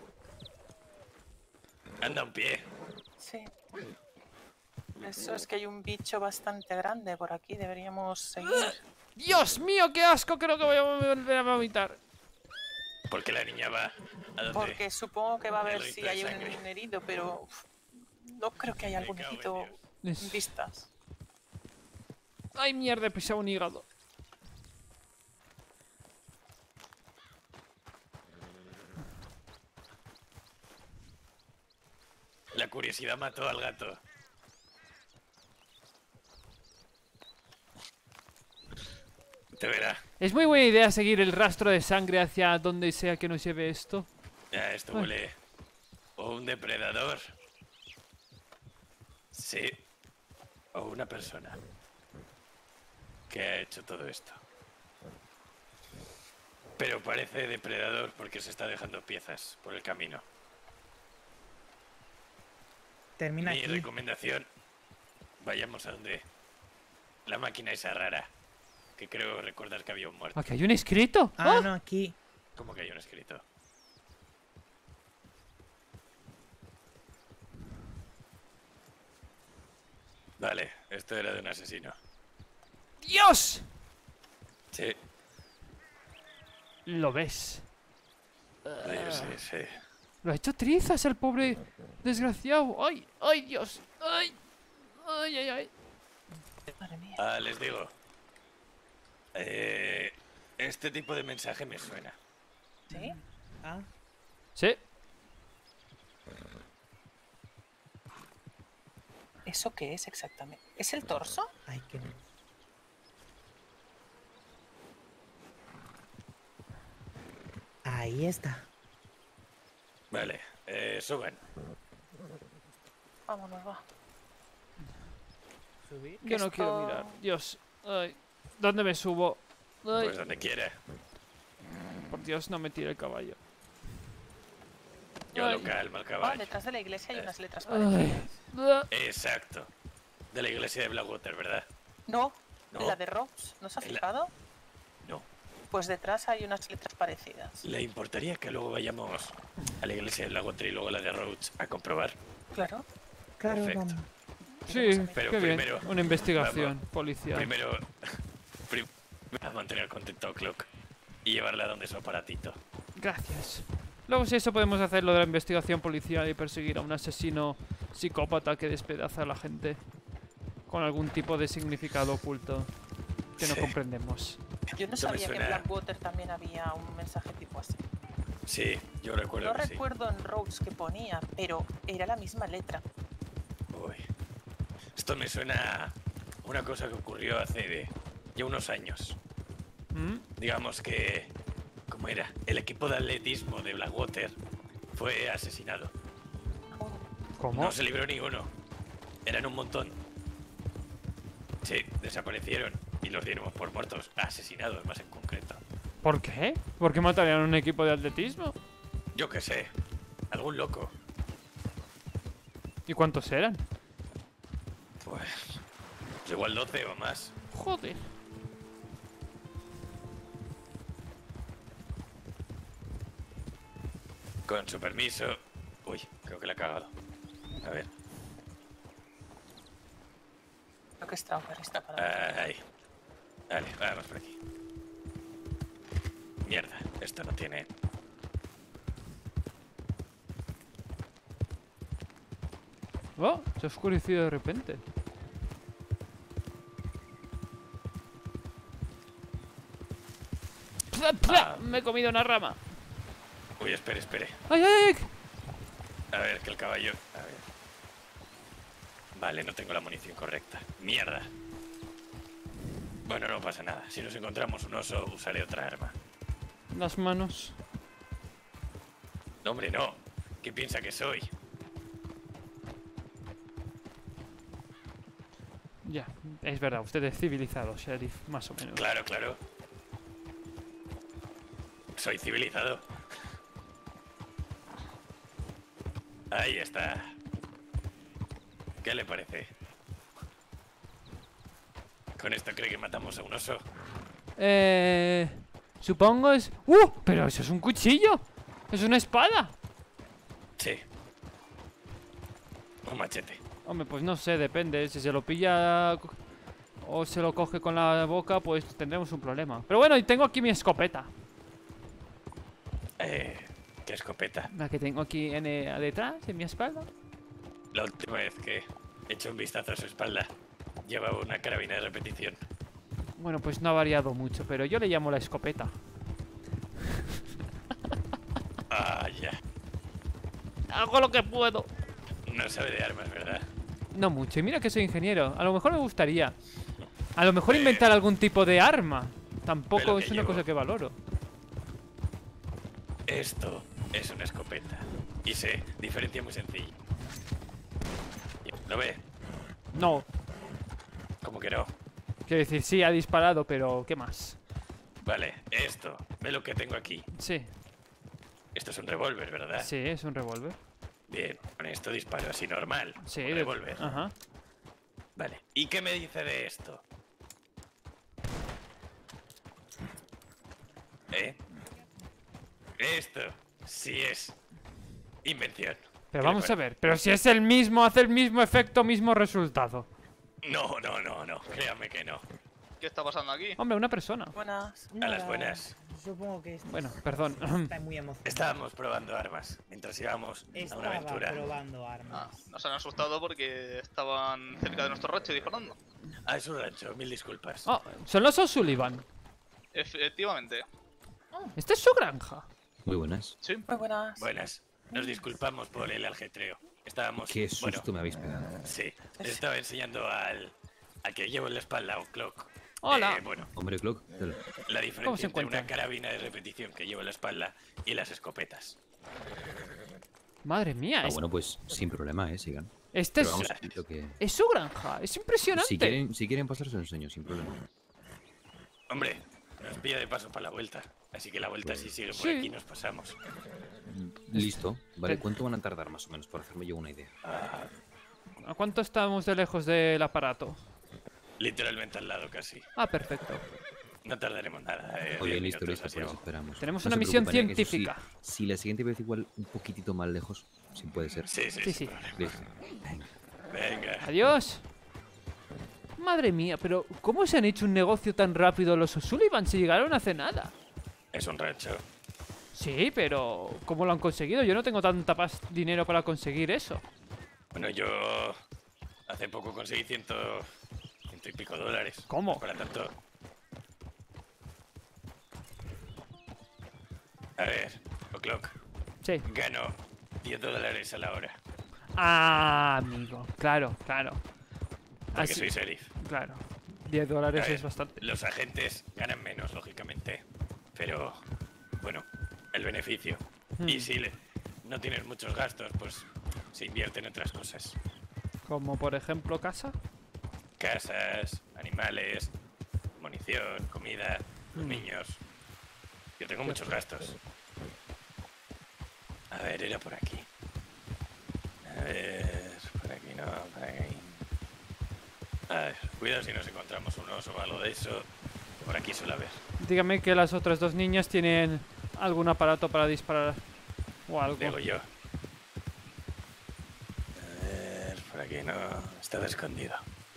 Speaker 2: Anda un pie.
Speaker 10: Sí. Eso es que hay un bicho bastante grande por aquí, deberíamos seguir.
Speaker 1: Dios mío, qué asco, creo que voy a volver a vomitar.
Speaker 2: ¿Por qué la niña va? ¿A dónde?
Speaker 10: Porque supongo que va a ver
Speaker 2: El
Speaker 10: si
Speaker 2: litro de
Speaker 10: hay
Speaker 2: sangre.
Speaker 10: un herido, pero uf, no creo que haya algún herido en
Speaker 1: Es-
Speaker 10: vistas.
Speaker 1: Ay, mierda, he pisado un hígado.
Speaker 2: La curiosidad mató al gato. Te verá.
Speaker 1: Es muy buena idea seguir el rastro de sangre hacia donde sea que nos lleve esto.
Speaker 2: Ya, esto
Speaker 1: Ay.
Speaker 2: huele. O un depredador. Sí. O una persona que ha hecho todo esto. Pero parece depredador porque se está dejando piezas por el camino.
Speaker 11: Termina
Speaker 2: Mi
Speaker 11: aquí.
Speaker 2: recomendación, vayamos a donde la máquina esa rara, que creo recordar que había un muerto.
Speaker 1: ¿Aquí hay un escrito?
Speaker 11: Ah,
Speaker 1: ¡Oh!
Speaker 11: no, aquí.
Speaker 2: ¿Cómo que hay un escrito? Vale, esto era de un asesino.
Speaker 1: ¡Dios!
Speaker 2: Sí,
Speaker 1: Lo ves.
Speaker 2: sí, sí, sí.
Speaker 1: Lo ha hecho trizas el pobre desgraciado. ¡Ay! ¡Ay, Dios! ¡Ay! ¡Ay, ay, ay!
Speaker 2: Ah, les digo. Eh, este tipo de mensaje me suena.
Speaker 10: ¿Sí?
Speaker 11: Ah.
Speaker 1: Sí.
Speaker 10: ¿Eso qué es exactamente? ¿Es el torso?
Speaker 11: Ay, que no. Ahí está.
Speaker 2: Vale, eh, suban.
Speaker 10: Vámonos, va.
Speaker 1: Yo no quiero mirar. Dios. Ay. ¿Dónde me subo? Ay.
Speaker 2: Pues donde quiera.
Speaker 1: Por Dios, no me tire el caballo.
Speaker 2: Yo
Speaker 1: Ay.
Speaker 2: lo calmo al
Speaker 10: Ah,
Speaker 2: caballo.
Speaker 10: detrás de la iglesia hay unas letras
Speaker 1: Ay.
Speaker 10: parecidas.
Speaker 2: Exacto. De la iglesia de Blackwater, ¿verdad?
Speaker 10: No,
Speaker 2: No.
Speaker 10: la de Rose. ¿No se ha
Speaker 2: La-
Speaker 10: fijado?
Speaker 2: No.
Speaker 10: Pues detrás hay unas letras parecidas.
Speaker 2: ¿Le importaría que luego vayamos a la iglesia de Blackwater y luego a la de Rhodes a comprobar?
Speaker 10: Claro.
Speaker 11: Claro,
Speaker 2: Perfecto.
Speaker 11: vamos.
Speaker 1: Sí,
Speaker 2: Pero
Speaker 1: qué bien.
Speaker 2: primero,
Speaker 1: Una investigación
Speaker 2: vamos,
Speaker 1: policial.
Speaker 2: Primero, prim- a mantener contento a Clock y llevarla donde su aparatito.
Speaker 1: Gracias. Luego, si eso, podemos hacer lo de la investigación policial y perseguir a un asesino psicópata que despedaza a la gente con algún tipo de significado oculto que no
Speaker 2: Sí.
Speaker 1: comprendemos.
Speaker 10: Yo no
Speaker 2: Esto me
Speaker 10: sabía que en
Speaker 2: suena-
Speaker 10: Blackwater también había un mensaje tipo así.
Speaker 2: Sí, yo recuerdo
Speaker 10: No
Speaker 2: que sí.
Speaker 10: recuerdo en Rhodes que ponía, pero era la misma letra.
Speaker 2: Uy. Esto me suena a una cosa que ocurrió hace de, ya unos años.
Speaker 1: ¿Mm?
Speaker 2: Digamos que, ¿cómo era? El equipo de atletismo de Blackwater fue asesinado.
Speaker 1: ¿Cómo?
Speaker 2: No se libró ni uno. Eran un montón. Sí, desaparecieron y los dieron por muertos, asesinados más en concreto.
Speaker 1: ¿Por qué? ¿Por qué matarían a un equipo de atletismo?
Speaker 2: Yo qué sé, algún loco.
Speaker 1: ¿Y cuántos eran?
Speaker 2: Pues, pues igual doce o más.
Speaker 1: Joder.
Speaker 2: Con su permiso. Uy, creo que la he cagado. A ver.
Speaker 10: Creo que está está para.
Speaker 2: Ahí. Vale, vamos por aquí. Mierda, esto no tiene.
Speaker 1: Oh, se ha oscurecido de repente. ¡Pla, pla! Me he comido una rama.
Speaker 2: Uy, espere, espere.
Speaker 1: ¡Ay, ay, ay!
Speaker 2: A ver, que el caballo. A ver. Vale, no tengo la munición correcta. Mierda. Bueno, no pasa nada. Si nos encontramos un oso, usaré otra arma.
Speaker 1: Las manos.
Speaker 2: No, hombre, no. ¿Qué piensa que soy?
Speaker 1: Ya, es verdad, usted es civilizado, sheriff, más o menos.
Speaker 2: Claro, claro. Soy civilizado. Ahí está. ¿Qué le parece? ¿Con esto cree que matamos a un oso?
Speaker 1: Eh... Supongo es... ¡Uh! Pero eso es un cuchillo. Es una espada.
Speaker 2: Sí. Un machete.
Speaker 1: Hombre, pues no sé, depende. Si se lo pilla o se lo coge con la boca, pues tendremos un problema. Pero bueno, y tengo aquí mi escopeta.
Speaker 2: Eh... ¿Qué escopeta?
Speaker 1: La que tengo aquí en, eh, detrás, en mi espalda.
Speaker 2: La última vez que he hecho un vistazo a su espalda, llevaba una carabina de repetición.
Speaker 1: Bueno, pues no ha variado mucho, pero yo le llamo la escopeta.
Speaker 2: Ah, ya.
Speaker 1: Hago lo que puedo.
Speaker 2: No sabe de armas, ¿verdad?
Speaker 1: No mucho, y mira que soy ingeniero. A lo mejor me gustaría. A lo mejor inventar algún tipo de arma. Tampoco es una cosa que valoro.
Speaker 2: Esto es una escopeta. Y se diferencia muy sencillo. ¿Lo ve?
Speaker 1: No.
Speaker 2: ¿Cómo que no?
Speaker 1: Quiero decir, sí, ha disparado, pero ¿qué más?
Speaker 2: Vale, esto. Ve lo que tengo aquí.
Speaker 1: Sí.
Speaker 2: Esto es un revólver, ¿verdad?
Speaker 1: Sí, es un revólver.
Speaker 2: Bien, con esto disparo así normal.
Speaker 1: Sí,
Speaker 2: un revólver.
Speaker 1: Ajá.
Speaker 2: Vale, ¿y qué me dice de esto? ¿Eh? Esto sí es invención.
Speaker 1: Pero vamos a ver, pero si es el mismo, hace el mismo efecto, mismo resultado.
Speaker 2: No, no, no, no, créame que no.
Speaker 19: ¿Qué está pasando aquí?
Speaker 1: Hombre, una persona.
Speaker 10: Buenas.
Speaker 2: A las buenas.
Speaker 11: Supongo que esto
Speaker 1: Bueno, perdón.
Speaker 11: está muy emocionado.
Speaker 2: Estábamos probando armas mientras íbamos a una
Speaker 11: Estaba
Speaker 2: aventura.
Speaker 11: probando armas.
Speaker 19: Ah, nos han asustado porque estaban cerca de nuestro rancho disparando.
Speaker 2: Ah, es un rancho, mil disculpas.
Speaker 1: Oh, son los O'Sullivan.
Speaker 19: Efectivamente.
Speaker 1: Esta es su granja.
Speaker 20: Muy buenas.
Speaker 19: Sí.
Speaker 10: Muy buenas.
Speaker 2: Buenas. Nos disculpamos por el aljetreo. Estábamos...
Speaker 20: Qué susto
Speaker 2: bueno,
Speaker 20: me habéis pegado.
Speaker 2: Sí, les estaba enseñando al, al que llevo en la espalda, un Clock.
Speaker 1: Hola.
Speaker 2: Eh, bueno,
Speaker 20: Hombre, Clock. Claro.
Speaker 2: la
Speaker 1: ¿Cómo
Speaker 2: diferencia
Speaker 1: se
Speaker 2: entre una
Speaker 1: encuentra?
Speaker 2: carabina de repetición que llevo en la espalda y las escopetas.
Speaker 1: Madre mía,
Speaker 20: Ah,
Speaker 1: es,
Speaker 20: bueno, pues sin problema, eh, sigan.
Speaker 1: este
Speaker 20: Pero
Speaker 1: es,
Speaker 20: vamos, lo que...
Speaker 1: es su granja. Es impresionante.
Speaker 20: Si quieren, si quieren pasar, se lo enseño, sin problema.
Speaker 2: Hombre, nos pilla de paso para la vuelta. Así que la vuelta, si sigue por
Speaker 1: Sí.
Speaker 2: aquí, nos pasamos.
Speaker 20: Listo. Vale, ¿cuánto van a tardar más o menos para hacerme yo una idea?
Speaker 1: ¿A cuánto estamos de lejos del aparato?
Speaker 2: Literalmente al lado casi.
Speaker 1: Ah, perfecto.
Speaker 2: No tardaremos nada. Eh,
Speaker 20: Oye,
Speaker 2: diez
Speaker 20: listo,
Speaker 2: minutos
Speaker 20: listo,
Speaker 2: así
Speaker 20: por eso
Speaker 2: abajo.
Speaker 20: esperamos.
Speaker 1: Tenemos
Speaker 20: No
Speaker 1: una
Speaker 20: se
Speaker 1: misión
Speaker 20: preocupen, eh, que eso sí,
Speaker 1: científica.
Speaker 20: si la siguiente vez igual un poquitito más lejos, si puede ser.
Speaker 2: Sí, sí,
Speaker 1: Sí,
Speaker 2: sin
Speaker 1: sí.
Speaker 2: problema.
Speaker 20: Listo.
Speaker 2: Venga.
Speaker 1: Adiós. Madre mía, pero ¿cómo se han hecho un negocio tan rápido los O'Sullivan si llegaron hace nada?
Speaker 2: Es un rancho.
Speaker 1: Sí, pero ¿cómo lo han conseguido? Yo no tengo tanta pas dinero para conseguir eso.
Speaker 2: Bueno, yo hace poco conseguí ciento, ciento y pico dólares.
Speaker 1: ¿Cómo?
Speaker 2: Para tanto. A ver, O'Clock.
Speaker 1: Sí.
Speaker 2: Gano diez dólares a la hora.
Speaker 1: Ah, amigo. Claro, claro.
Speaker 2: Porque
Speaker 1: Así-
Speaker 2: soy sheriff.
Speaker 1: Claro. diez dólares
Speaker 2: A ver,
Speaker 1: es bastante.
Speaker 2: Los agentes ganan menos, lógicamente. Pero, bueno, el beneficio.
Speaker 1: Hmm.
Speaker 2: Y si le- no tienes muchos gastos, pues se invierte en otras cosas.
Speaker 1: Como por ejemplo casa.
Speaker 2: Casas, animales, munición, comida, los
Speaker 1: Hmm.
Speaker 2: niños. Yo tengo muchos gastos. A ver, era por aquí. A ver, por aquí no, por aquí. A ver, cuidado si nos encontramos un oso o algo de eso. Por aquí suele haber.
Speaker 1: Dígame que las otras dos niñas tienen algún aparato para disparar o algo.
Speaker 2: Digo yo. A ver, por aquí no. Está escondido.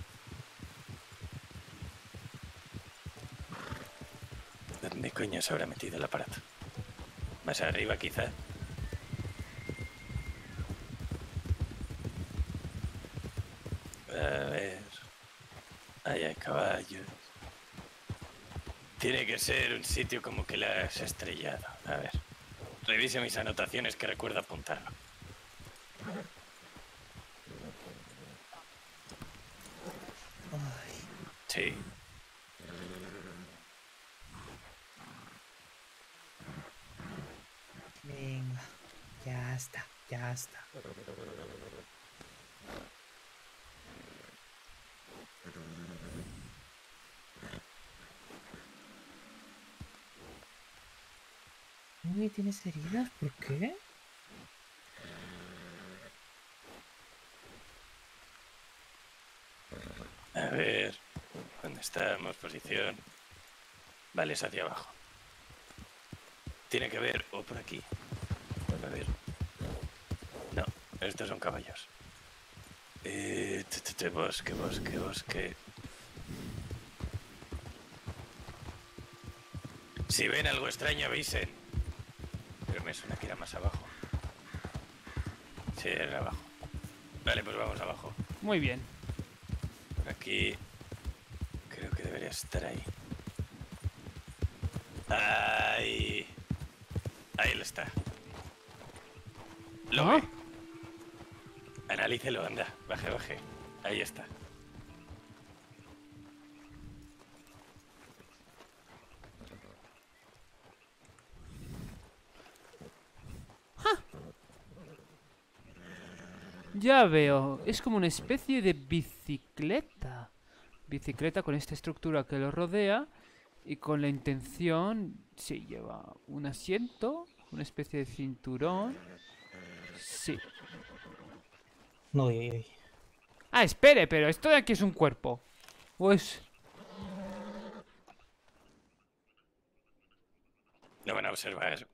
Speaker 2: ¿Dónde coño se habrá metido el aparato? Más arriba, quizá. A ver. Ahí hay caballos. Tiene que ser un sitio como que la has estrellado. A ver. Revise mis anotaciones que recuerdo apuntarlo. Sí.
Speaker 11: Venga, ya está, ya está. Uy, ¿tienes heridas? ¿Por qué?
Speaker 2: A ver. ¿Dónde estamos? Posición. Vale, es hacia abajo. Tiene que ver. O por aquí. A ver. No, estos son caballos. Eh, t- t- t- bosque, bosque, bosque. Si ven algo extraño, avisen. Pero me suena que era más abajo. Sí, era abajo. Vale, pues vamos abajo.
Speaker 1: Muy bien.
Speaker 2: Aquí... Creo que debería estar ahí. Ahí... Ahí lo está. Lo
Speaker 1: ¿Ah?
Speaker 2: ve. Analícelo, anda. Baje, baje. Ahí está.
Speaker 1: Ya veo, es como una especie de bicicleta. Bicicleta con esta estructura que lo rodea y con la intención... Sí, lleva un asiento, una especie de cinturón. Sí.
Speaker 11: No, uy, uy.
Speaker 1: Ah, espere, pero esto de aquí es un cuerpo. ¿O es...?
Speaker 2: No van a observar.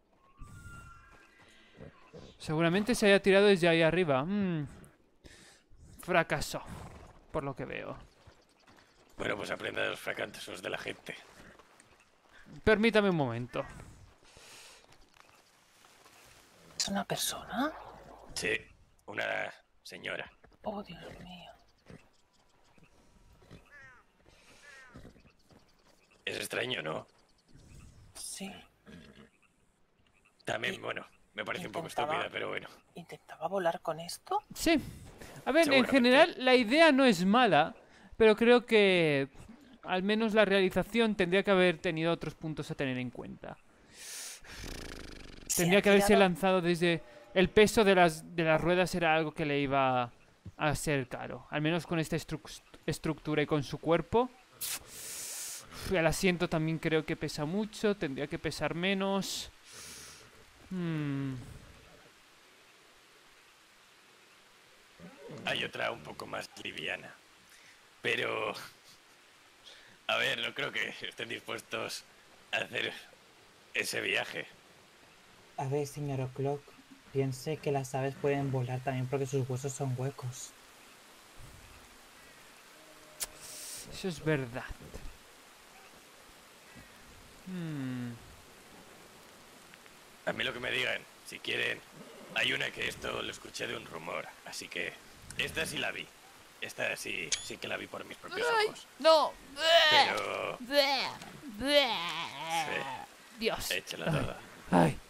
Speaker 1: Seguramente se haya tirado desde ahí arriba. Mm. Fracasó, por lo que veo.
Speaker 2: Bueno, pues aprenda de los fracasos de la gente.
Speaker 1: Permítame un momento.
Speaker 10: ¿Es una persona?
Speaker 2: Sí, una señora.
Speaker 10: Oh, Dios mío.
Speaker 2: Es extraño, ¿no?
Speaker 10: Sí.
Speaker 2: También, bueno, me parece un poco
Speaker 10: Intentaba-
Speaker 2: estúpida, pero bueno.
Speaker 10: ¿Intentaba volar con esto?
Speaker 1: Sí. A ver, en
Speaker 2: Seguramente.
Speaker 1: general la idea no es mala, pero creo que al menos la realización tendría que haber tenido otros puntos a tener en cuenta.
Speaker 10: Se
Speaker 1: Tendría
Speaker 10: ha
Speaker 1: que haberse
Speaker 10: tirado-
Speaker 1: lanzado desde... El peso de las, de las ruedas era algo que le iba a ser caro. Al menos con esta estru- estructura y con su cuerpo. El asiento también creo que pesa mucho. Tendría que pesar menos. Hmm.
Speaker 2: Hay otra un poco más liviana. Pero... A ver, no creo que estén dispuestos a hacer ese viaje.
Speaker 11: A ver, señor O'Clock, piense que las aves pueden volar también porque sus huesos son huecos.
Speaker 1: Eso es verdad. Hmm.
Speaker 2: A mí lo que me digan, si quieren. Hay una que esto lo escuché de un rumor, así que... Esta sí la vi. Esta sí, sí que la vi por mis propios
Speaker 1: ¡Ay!
Speaker 2: ojos.
Speaker 1: ¡No!
Speaker 2: Pero...
Speaker 1: Dios.
Speaker 2: Sí, échalo todo.
Speaker 1: Ay.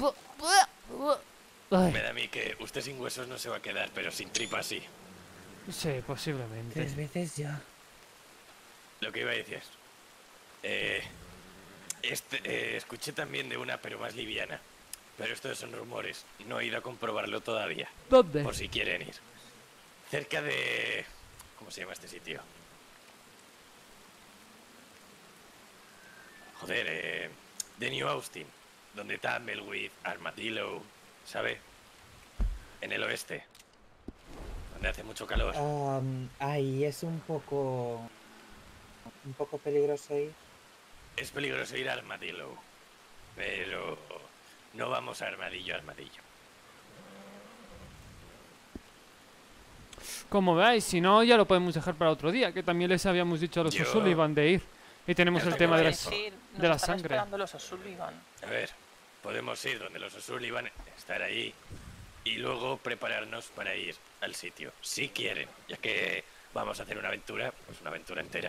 Speaker 1: Ay.
Speaker 2: Me da a mí que usted sin huesos no se va a quedar, pero sin tripa sí.
Speaker 1: Sí, posiblemente.
Speaker 11: Tres veces ya.
Speaker 2: Lo que iba a decir. Eh, este, eh, escuché también de una, pero más liviana. Pero estos son rumores. No he ido a comprobarlo todavía.
Speaker 1: ¿Dónde?
Speaker 2: Por si quieren ir. Cerca de... ¿Cómo se llama este sitio? Joder, eh... de New Austin. Donde está Melwith, Armadillo... ¿Sabe? En el oeste. Donde hace mucho calor.
Speaker 11: Um, ahí es un poco... Un poco peligroso ir.
Speaker 2: Es peligroso ir a Armadillo. Pero... No vamos a Armadillo, Armadillo.
Speaker 1: Como veáis, si no, ya lo podemos dejar para otro día, que también les habíamos dicho a los
Speaker 2: Yo-
Speaker 1: O'Sullivan de ir. Y tenemos
Speaker 2: Ya
Speaker 1: el
Speaker 2: te
Speaker 1: tema de
Speaker 2: voy
Speaker 1: la,
Speaker 2: a decir,
Speaker 10: nos
Speaker 1: de la
Speaker 10: están
Speaker 1: sangre.
Speaker 10: esperando los O'Sullivan.
Speaker 2: A ver, podemos ir donde los O'Sullivan, estar ahí y luego prepararnos para ir al sitio, si quieren, ya que vamos a hacer una aventura, pues una aventura entera.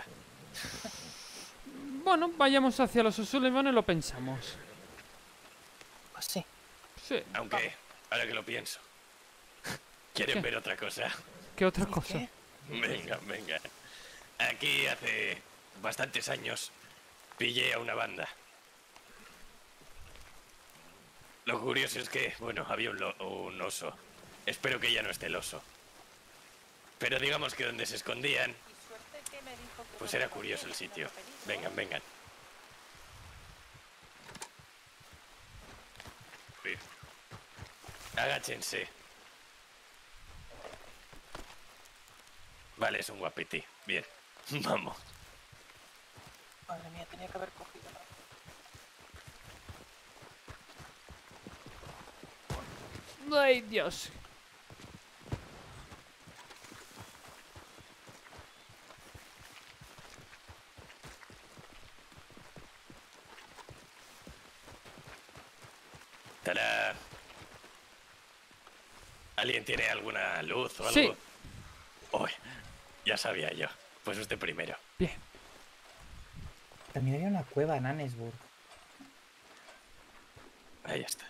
Speaker 1: Bueno, vayamos hacia los O'Sullivan y lo pensamos.
Speaker 10: Pues sí.
Speaker 1: Sí.
Speaker 2: Aunque, ahora que lo pienso, ¿quieren
Speaker 1: ¿Qué?
Speaker 2: ver otra cosa?
Speaker 1: ¿Qué otra cosa?
Speaker 2: Venga, venga. Aquí hace bastantes años pillé a una banda. Lo curioso es que, bueno, había un, lo- un oso. Espero que ya no esté el oso. Pero digamos que donde se escondían, pues era curioso el sitio. Vengan, vengan. Uy. Agáchense. Vale, es un guapiti. Bien. Vamos.
Speaker 10: Madre mía, tenía que haber cogido.
Speaker 1: Ay, Dios.
Speaker 2: ¿Estará... ¿Alguien tiene alguna luz o algo?
Speaker 1: Sí.
Speaker 2: Uy, ya sabía yo. Pues usted primero.
Speaker 1: Bien.
Speaker 11: También había una cueva en Annesburg.
Speaker 2: Ahí está.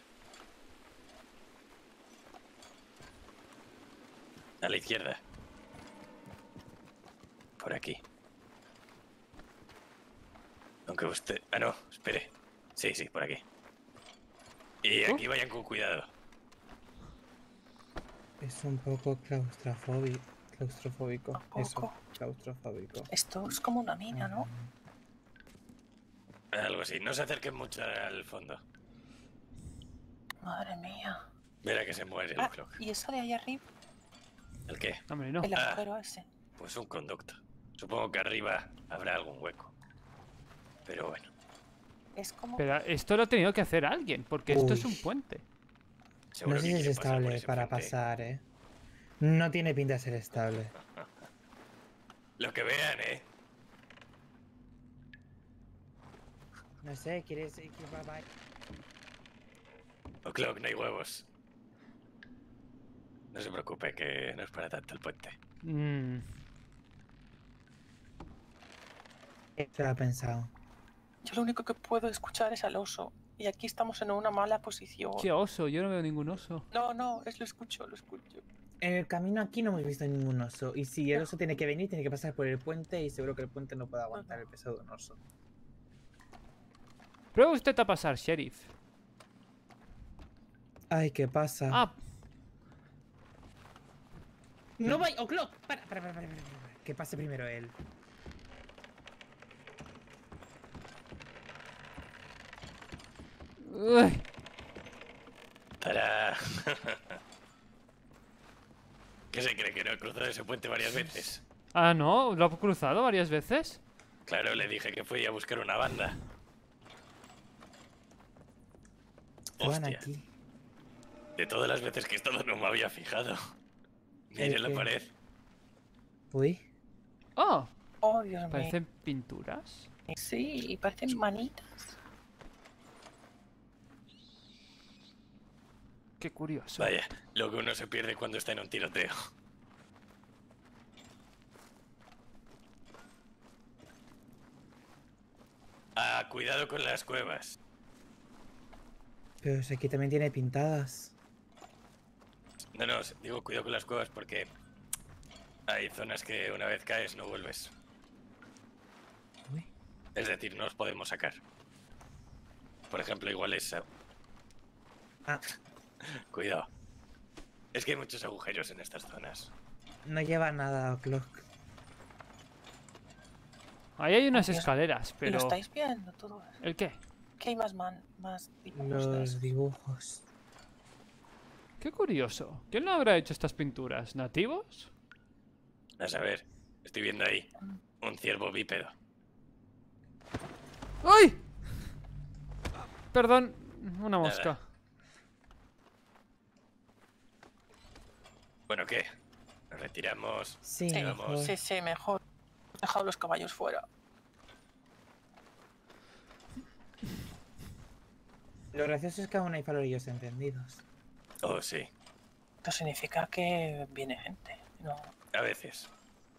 Speaker 2: A la izquierda. Por aquí. Aunque usted... Ah, no, espere. Sí, sí, por aquí. Y aquí vayan con cuidado.
Speaker 11: Es un poco claustrofóbico. Claustrofóbico. Eso, claustrofóbico.
Speaker 10: Esto es como una mina, ¿no?
Speaker 2: Algo así. No se acerquen mucho al fondo.
Speaker 10: Madre mía.
Speaker 2: Verá que se muere el
Speaker 10: Ah,
Speaker 2: clock.
Speaker 10: ¿y eso de ahí arriba?
Speaker 2: ¿El qué?
Speaker 1: Hombre, no.
Speaker 10: El
Speaker 2: Ah,
Speaker 10: agujero ese.
Speaker 2: pues un conducto. Supongo que arriba habrá algún hueco. Pero bueno.
Speaker 10: Es como...
Speaker 1: Pero esto lo ha tenido que hacer alguien, porque esto es
Speaker 11: Uy.
Speaker 1: un puente.
Speaker 2: Seguro
Speaker 11: No sé
Speaker 2: que
Speaker 11: si es
Speaker 2: quiere pasar por
Speaker 11: estable
Speaker 2: ese
Speaker 11: para
Speaker 2: puente.
Speaker 11: pasar, ¿eh? No tiene pinta de ser estable.
Speaker 2: Lo que vean, ¿eh?
Speaker 11: No sé, ¿quieres ir?
Speaker 2: O Clock, no hay huevos. No se preocupe, que no es para tanto el puente.
Speaker 1: Mm.
Speaker 11: Se lo ha pensado.
Speaker 10: Yo lo único que puedo escuchar es al oso. Y aquí estamos en una mala posición.
Speaker 1: ¿Qué oso? Yo no veo ningún oso.
Speaker 10: No, no, es lo escucho, lo escucho.
Speaker 11: En el camino aquí no hemos visto ningún oso. Y si el oso tiene que venir, tiene que pasar por el puente y seguro que el puente no puede aguantar el peso de un oso.
Speaker 1: Prueba usted a pasar, sheriff.
Speaker 11: Ay, ¿qué pasa?
Speaker 1: Ah,
Speaker 11: No vaya, O'Clock. Para, para, para, para, para, para. Que pase primero él.
Speaker 1: uy.
Speaker 2: Para... ¿Qué se cree que no he cruzado ese puente varias veces?
Speaker 1: Ah, no, lo ha cruzado varias veces.
Speaker 2: Claro, le dije que fui a buscar una banda.
Speaker 11: Van
Speaker 2: Hostia.
Speaker 11: aquí.
Speaker 2: De todas las veces que he estado no me había fijado. Mire
Speaker 11: ¿El
Speaker 2: la
Speaker 11: qué?
Speaker 2: pared.
Speaker 11: Uy.
Speaker 1: Oh,
Speaker 10: Oh, Dios mío.
Speaker 1: parecen pinturas.
Speaker 10: Sí, y parecen manitas.
Speaker 1: Qué curioso.
Speaker 2: Vaya, lo que uno se pierde cuando está en un tiroteo. Ah, cuidado con las cuevas.
Speaker 11: Pero si aquí también tiene pintadas.
Speaker 2: No, no, digo cuidado con las cuevas porque hay zonas que una vez caes no vuelves.
Speaker 11: Uy.
Speaker 2: Es decir, no os podemos sacar. Por ejemplo, igual esa.
Speaker 11: Ah.
Speaker 2: Cuidado. Es que hay muchos agujeros en estas zonas.
Speaker 11: No lleva nada, O'Clock.
Speaker 1: Ahí hay unas
Speaker 10: Dios.
Speaker 1: escaleras,
Speaker 10: ¿Y
Speaker 1: pero...
Speaker 10: lo estáis viendo todo?
Speaker 1: ¿El qué?
Speaker 10: ¿Qué hay más man, más dibujos de
Speaker 11: Los
Speaker 10: esos?
Speaker 11: dibujos.
Speaker 1: Qué curioso. ¿Quién no habrá hecho estas pinturas? ¿Nativos?
Speaker 2: A saber, estoy viendo ahí un ciervo bípedo.
Speaker 1: ¡Ay! Perdón, una mosca.
Speaker 2: Nada. Bueno, ¿qué? Nos retiramos.
Speaker 11: Sí,
Speaker 10: Sí,
Speaker 2: vamos.
Speaker 10: sí, sí, mejor. Dejad los caballos fuera.
Speaker 11: Lo gracioso es que aún hay farolillos encendidos.
Speaker 2: Oh, sí.
Speaker 10: Esto significa que viene gente. No.
Speaker 2: A veces.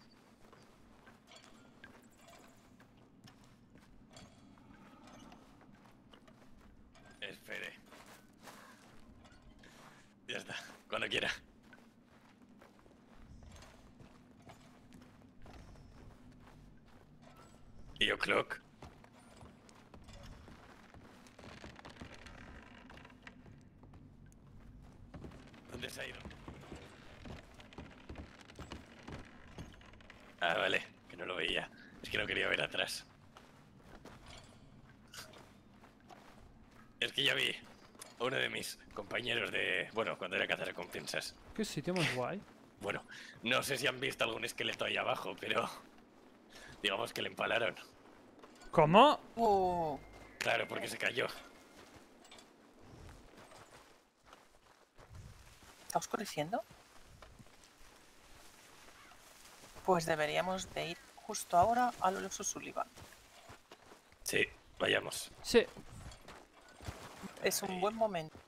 Speaker 2: Espere. Ya está, cuando quiera. ¿Y O'Clock? ¿Dónde se ha ido? Ah, vale, que no lo veía. Es que no quería ver atrás. Es que ya vi a uno de mis compañeros de... Bueno, cuando era cazarrecompensas.
Speaker 1: Qué sitio más guay.
Speaker 2: Bueno, no sé si han visto algún esqueleto ahí abajo, pero... Digamos que le empalaron.
Speaker 1: ¿Cómo?
Speaker 10: Oh,
Speaker 2: Claro, porque se cayó.
Speaker 10: ¿está oscureciendo? Pues deberíamos de ir justo ahora a los Sullivan.
Speaker 2: Sí, vayamos.
Speaker 1: Sí.
Speaker 10: Es un buen momento.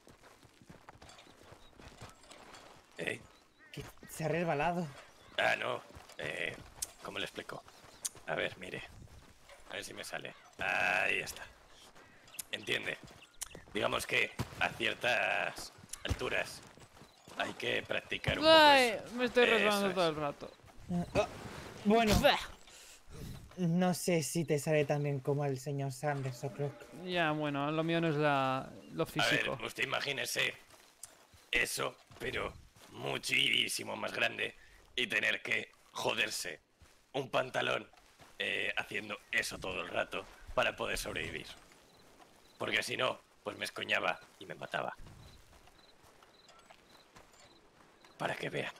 Speaker 2: ¿Eh?
Speaker 11: Que se ha resbalado.
Speaker 2: Ah, no. Eh, ¿Cómo le explico? A ver, mire. A ver si me sale. Ahí está. Entiende. Digamos que a ciertas alturas hay que practicar un poco
Speaker 1: Ay,
Speaker 2: eso.
Speaker 1: me estoy
Speaker 2: Eso
Speaker 1: resbalando
Speaker 2: es.
Speaker 1: todo el rato.
Speaker 11: Ah, bueno. No sé si te sale tan bien como el señor Sanders o Croc.
Speaker 1: Ya, bueno, lo mío no es la, lo
Speaker 2: A
Speaker 1: físico.
Speaker 2: ver, usted imagínese eso, pero muchísimo más grande y tener que joderse un pantalón eh, haciendo eso todo el rato para poder sobrevivir. Porque si no, pues me escoñaba y me mataba. Para que vean.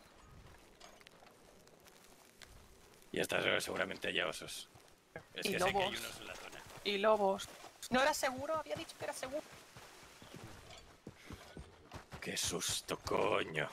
Speaker 2: Y hasta seguramente haya osos. Es
Speaker 10: Y
Speaker 2: que sé que hay
Speaker 10: lobos.
Speaker 2: unos en la zona.
Speaker 10: Y lobos. ¿No era seguro? Había dicho que era seguro.
Speaker 2: Qué susto, coño.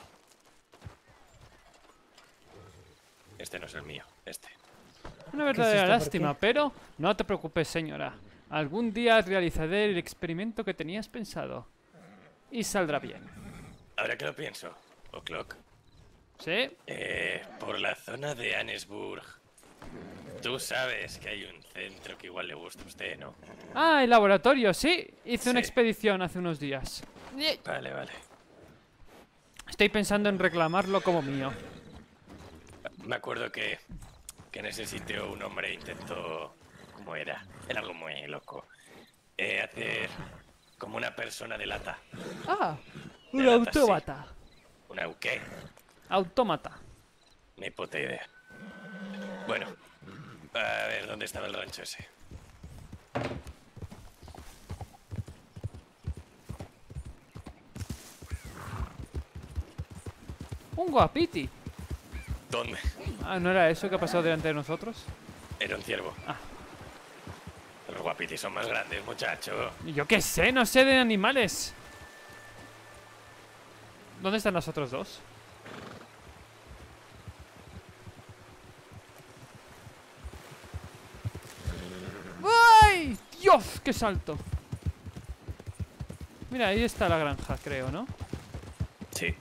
Speaker 2: Este no es el mío, este.
Speaker 1: Una verdadera
Speaker 11: susto, ¿por
Speaker 1: lástima,
Speaker 11: qué?
Speaker 1: pero no te preocupes, señora. Algún día realizaré el experimento que tenías pensado. Y saldrá bien.
Speaker 2: Ahora que lo pienso, O'Clock.
Speaker 1: ¿Sí?
Speaker 2: Eh, por la zona de Annesburg. Tú sabes que hay un centro que igual le gusta a usted, ¿no?
Speaker 1: Ah, el laboratorio, sí. Hice una
Speaker 2: Sí.
Speaker 1: expedición hace unos días.
Speaker 2: Vale, vale.
Speaker 1: Estoy pensando en reclamarlo como mío.
Speaker 2: Me acuerdo que, que en ese sitio un hombre intentó... ¿Cómo era? Era algo muy loco. Eh, hacer como una persona de lata.
Speaker 1: Ah,
Speaker 2: De
Speaker 1: un
Speaker 2: lata, sí.
Speaker 1: autómata.
Speaker 2: ¿Una qué?
Speaker 1: Autómata.
Speaker 2: Ni puta idea. Bueno, a ver dónde estaba el rancho ese.
Speaker 1: Un guapiti.
Speaker 2: ¿Dónde?
Speaker 1: Ah, ¿no era eso que ha pasado delante de nosotros?
Speaker 2: Era un ciervo.
Speaker 1: Ah.
Speaker 2: Los guapitis son más grandes, muchacho.
Speaker 1: Yo qué sé, no sé de animales. ¿Dónde están los otros dos? ¡Ay! ¡Dios! ¡Qué salto! Mira, ahí está la granja, creo, ¿no?
Speaker 2: Sí.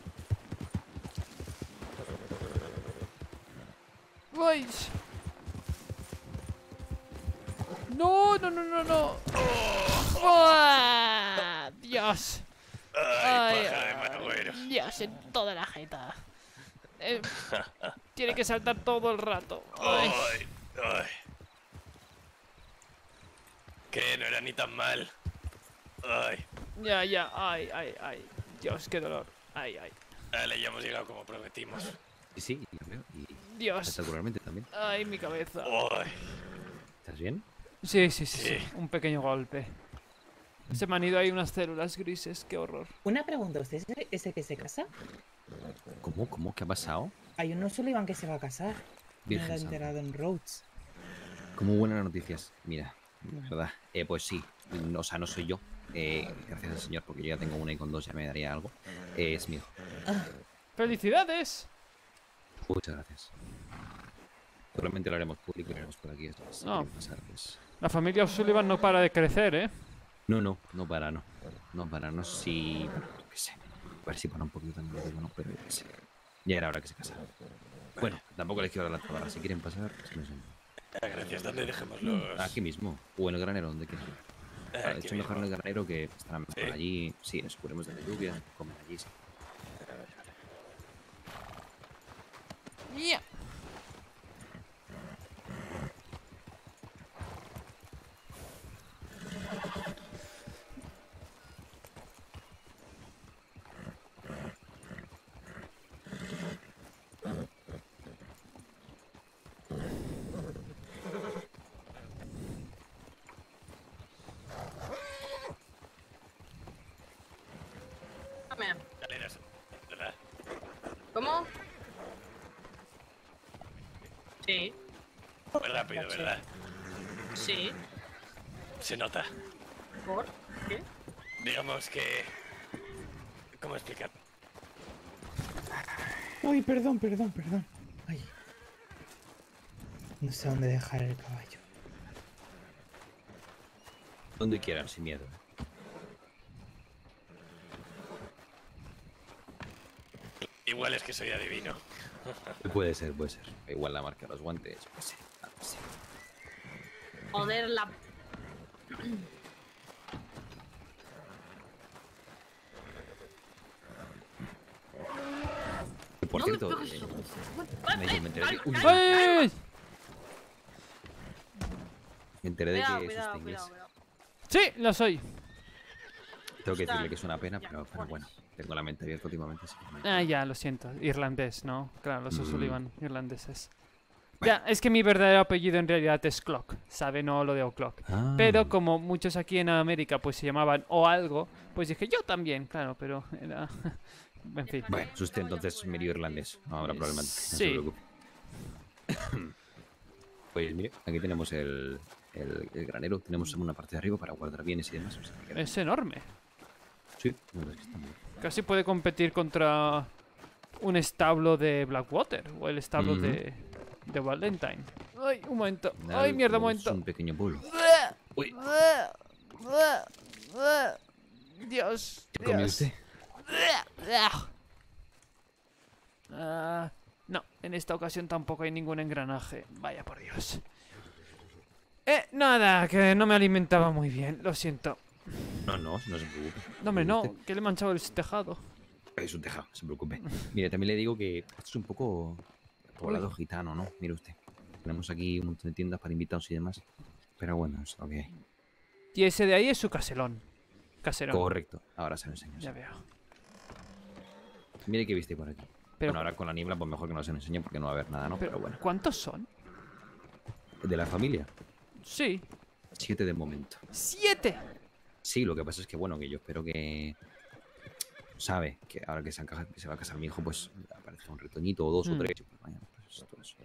Speaker 1: ¡Ay! ¡No, no, no, no, no! ¡Ah! ¡Dios!
Speaker 2: Ay,
Speaker 1: Ay,
Speaker 2: pájaro de
Speaker 1: ay,
Speaker 2: Managüero.
Speaker 1: Dios, en toda la jeta. Eh, tiene que saltar todo el rato. Ay.
Speaker 2: Ay, ay. Que no era ni tan mal. Ay.
Speaker 1: Ya, ya, ay, ay, ay. Dios, qué dolor. Ay, ay.
Speaker 2: Vale, ya hemos llegado como prometimos.
Speaker 20: Sí, sí, yo creo. Y
Speaker 1: Dios.
Speaker 20: espectacularmente también.
Speaker 1: Ay, mi cabeza.
Speaker 2: Ay.
Speaker 20: ¿Estás bien?
Speaker 1: Sí, sí, sí,
Speaker 2: Sí.
Speaker 1: sí. Un pequeño golpe. Se me han ido ahí unas células grises, qué horror.
Speaker 11: Una pregunta, ¿usted es ese que se casa?
Speaker 20: ¿Cómo? ¿Cómo? ¿Qué ha pasado?
Speaker 11: Hay un Sullivan que se va a casar.
Speaker 20: Virgen
Speaker 11: Me lo he
Speaker 20: santa.
Speaker 11: enterado en Rhodes.
Speaker 20: Como buenas noticias. Mira, la verdad. Eh, pues sí. O sea, no soy yo. Eh, gracias al señor, porque yo ya tengo una y con dos ya me daría algo. Eh, es mi hijo.
Speaker 1: ¡Felicidades!
Speaker 20: Muchas gracias. Probablemente lo haremos público y lo haremos por aquí. esto es-
Speaker 1: No.
Speaker 20: quiere pasar, pues.
Speaker 1: La familia O'Sullivan no para de crecer, ¿eh?
Speaker 20: No, no, no para, no. No para, no si... Bueno, yo qué sé. A ver si para un poquito también lo digo, no, pero yo qué sé. Ya era hora que se casara. Bueno, tampoco les quiero dar la tabarra. Si quieren pasar, se me suena.
Speaker 2: Ah, gracias, ¿dónde dejemos los...?
Speaker 20: Aquí mismo. O en el granero, donde quieran.
Speaker 2: Ah,
Speaker 20: Vale, de
Speaker 2: aquí
Speaker 20: hecho, mejor en
Speaker 2: mismo.
Speaker 20: el granero que estarán mejor
Speaker 2: Sí.
Speaker 20: allí. Sí, nos cubrimos de la lluvia, comer allí, sí.
Speaker 1: Ya.
Speaker 2: Escaleras, ¿verdad?
Speaker 13: ¿Cómo? Sí,
Speaker 2: Muy rápido, ¿verdad?
Speaker 13: sí.
Speaker 2: Se nota.
Speaker 13: ¿Por qué?
Speaker 2: Digamos que... ¿Cómo explicar?
Speaker 11: Uy, perdón, perdón, perdón. Ay. No sé dónde dejar el caballo.
Speaker 20: Donde quieran, sin miedo.
Speaker 2: Igual es que soy adivino.
Speaker 20: Puede ser, puede ser. Igual la marca de los guantes, yo qué sé. algo así.
Speaker 13: Joder, la...
Speaker 20: Por
Speaker 13: No me
Speaker 20: cierto,
Speaker 13: pegues.
Speaker 20: eh, me, me enteré de, uy,
Speaker 1: ¡Ay!
Speaker 20: me enteré de
Speaker 12: Cuidado,
Speaker 20: que es
Speaker 12: cuidado,
Speaker 20: usted inglés.
Speaker 12: cuidado, cuidado.
Speaker 1: Sí, lo soy.
Speaker 20: Tengo que
Speaker 12: Está-
Speaker 20: decirle que es una pena, pero, pero bueno, tengo la mente abierta últimamente. Así que me-
Speaker 1: Ah, ya, lo siento. Irlandés, ¿no? Claro, los
Speaker 20: Mm.
Speaker 1: O'Sullivan irlandeses. Ya, es que mi verdadero apellido en realidad es Clock, ¿sabe? No lo de O'Clock.
Speaker 20: Ah.
Speaker 1: Pero como muchos aquí en América pues se llamaban o algo, pues dije yo también, claro, pero era... en fin.
Speaker 20: Bueno, es usted entonces medio irlandés, ahora probablemente. No se
Speaker 1: Sí.
Speaker 20: preocupe. Pues mire, aquí tenemos el, el, el granero, tenemos una parte de arriba para guardar bienes y demás. o sea que-
Speaker 1: Es enorme.
Speaker 20: Sí, la verdad es que está muy bien.
Speaker 1: Casi puede competir contra un establo de Blackwater o el establo
Speaker 20: Ujú.
Speaker 1: de, de Valentine. Ay, un momento.
Speaker 20: Nada,
Speaker 1: Ay, mierda, un
Speaker 20: como
Speaker 1: momento.
Speaker 20: Es un pequeño pueblo. Uy.
Speaker 1: Dios.
Speaker 20: ¿Qué comió
Speaker 1: Dios.
Speaker 20: usted?
Speaker 1: Ah, no, en esta ocasión tampoco hay ningún engranaje. Vaya por Dios. Eh, nada, que no me alimentaba muy bien, lo siento.
Speaker 20: No, no, no se preocupe.
Speaker 1: No, hombre, no, que le he manchado el tejado.
Speaker 20: Es un tejado, no se preocupe. Mire, también le digo que esto es un poco poblado
Speaker 1: Uy.
Speaker 20: gitano, ¿no? Mire usted. Tenemos aquí un montón de tiendas para invitados y demás. Pero bueno, es lo que hay.
Speaker 1: Y ese de ahí es su caselón. Caserón.
Speaker 20: Correcto, ahora se lo enseño.
Speaker 1: Ya veo.
Speaker 20: Mire que viste por aquí.
Speaker 1: Pero-
Speaker 20: Bueno, ahora con la niebla, pues mejor que no se lo enseñe porque no va a haber nada, ¿no? Pero,
Speaker 1: Pero,
Speaker 20: bueno.
Speaker 1: ¿cuántos son?
Speaker 20: ¿De la familia?
Speaker 1: Sí.
Speaker 20: Siete de momento.
Speaker 1: ¡Siete!
Speaker 20: Sí, lo que pasa es que, bueno, que yo espero que... Sabe que ahora que se, encaja- que se va a casar mi hijo, pues aparezca un retoñito o dos o
Speaker 1: Mm.
Speaker 20: tres. Pues, vaya, pues, todo eso.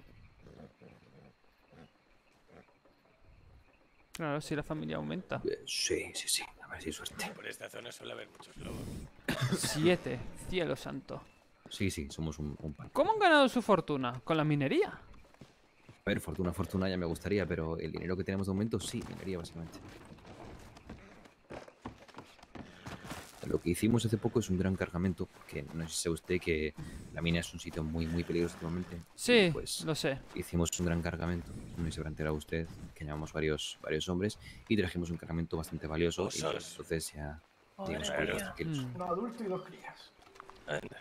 Speaker 1: Claro, si la familia aumenta.
Speaker 20: Eh, Sí, sí, sí. A ver si hay suerte.
Speaker 2: Por esta zona suele haber muchos lobos.
Speaker 1: Siete. Cielo santo.
Speaker 20: Sí, sí, somos un, un pan.
Speaker 1: ¿Cómo han ganado su fortuna? ¿Con la minería?
Speaker 20: A ver, fortuna, fortuna ya me gustaría, pero el dinero que tenemos de momento sí, minería básicamente. Lo que hicimos hace poco es un gran cargamento, que no sé si sabe usted que la mina es un sitio muy, muy peligroso últimamente.
Speaker 1: Sí,
Speaker 20: Y, pues,
Speaker 1: lo sé.
Speaker 20: hicimos un gran cargamento, no sé si se habrá enterado usted, que llamamos varios, varios hombres, y trajimos un cargamento bastante valioso, y
Speaker 2: Osos.
Speaker 20: pues, entonces ya,
Speaker 2: Madre
Speaker 20: digamos,
Speaker 2: mía.
Speaker 20: podemos tranquilos.
Speaker 1: Mm.
Speaker 6: Un adulto y dos crías.
Speaker 2: Anda.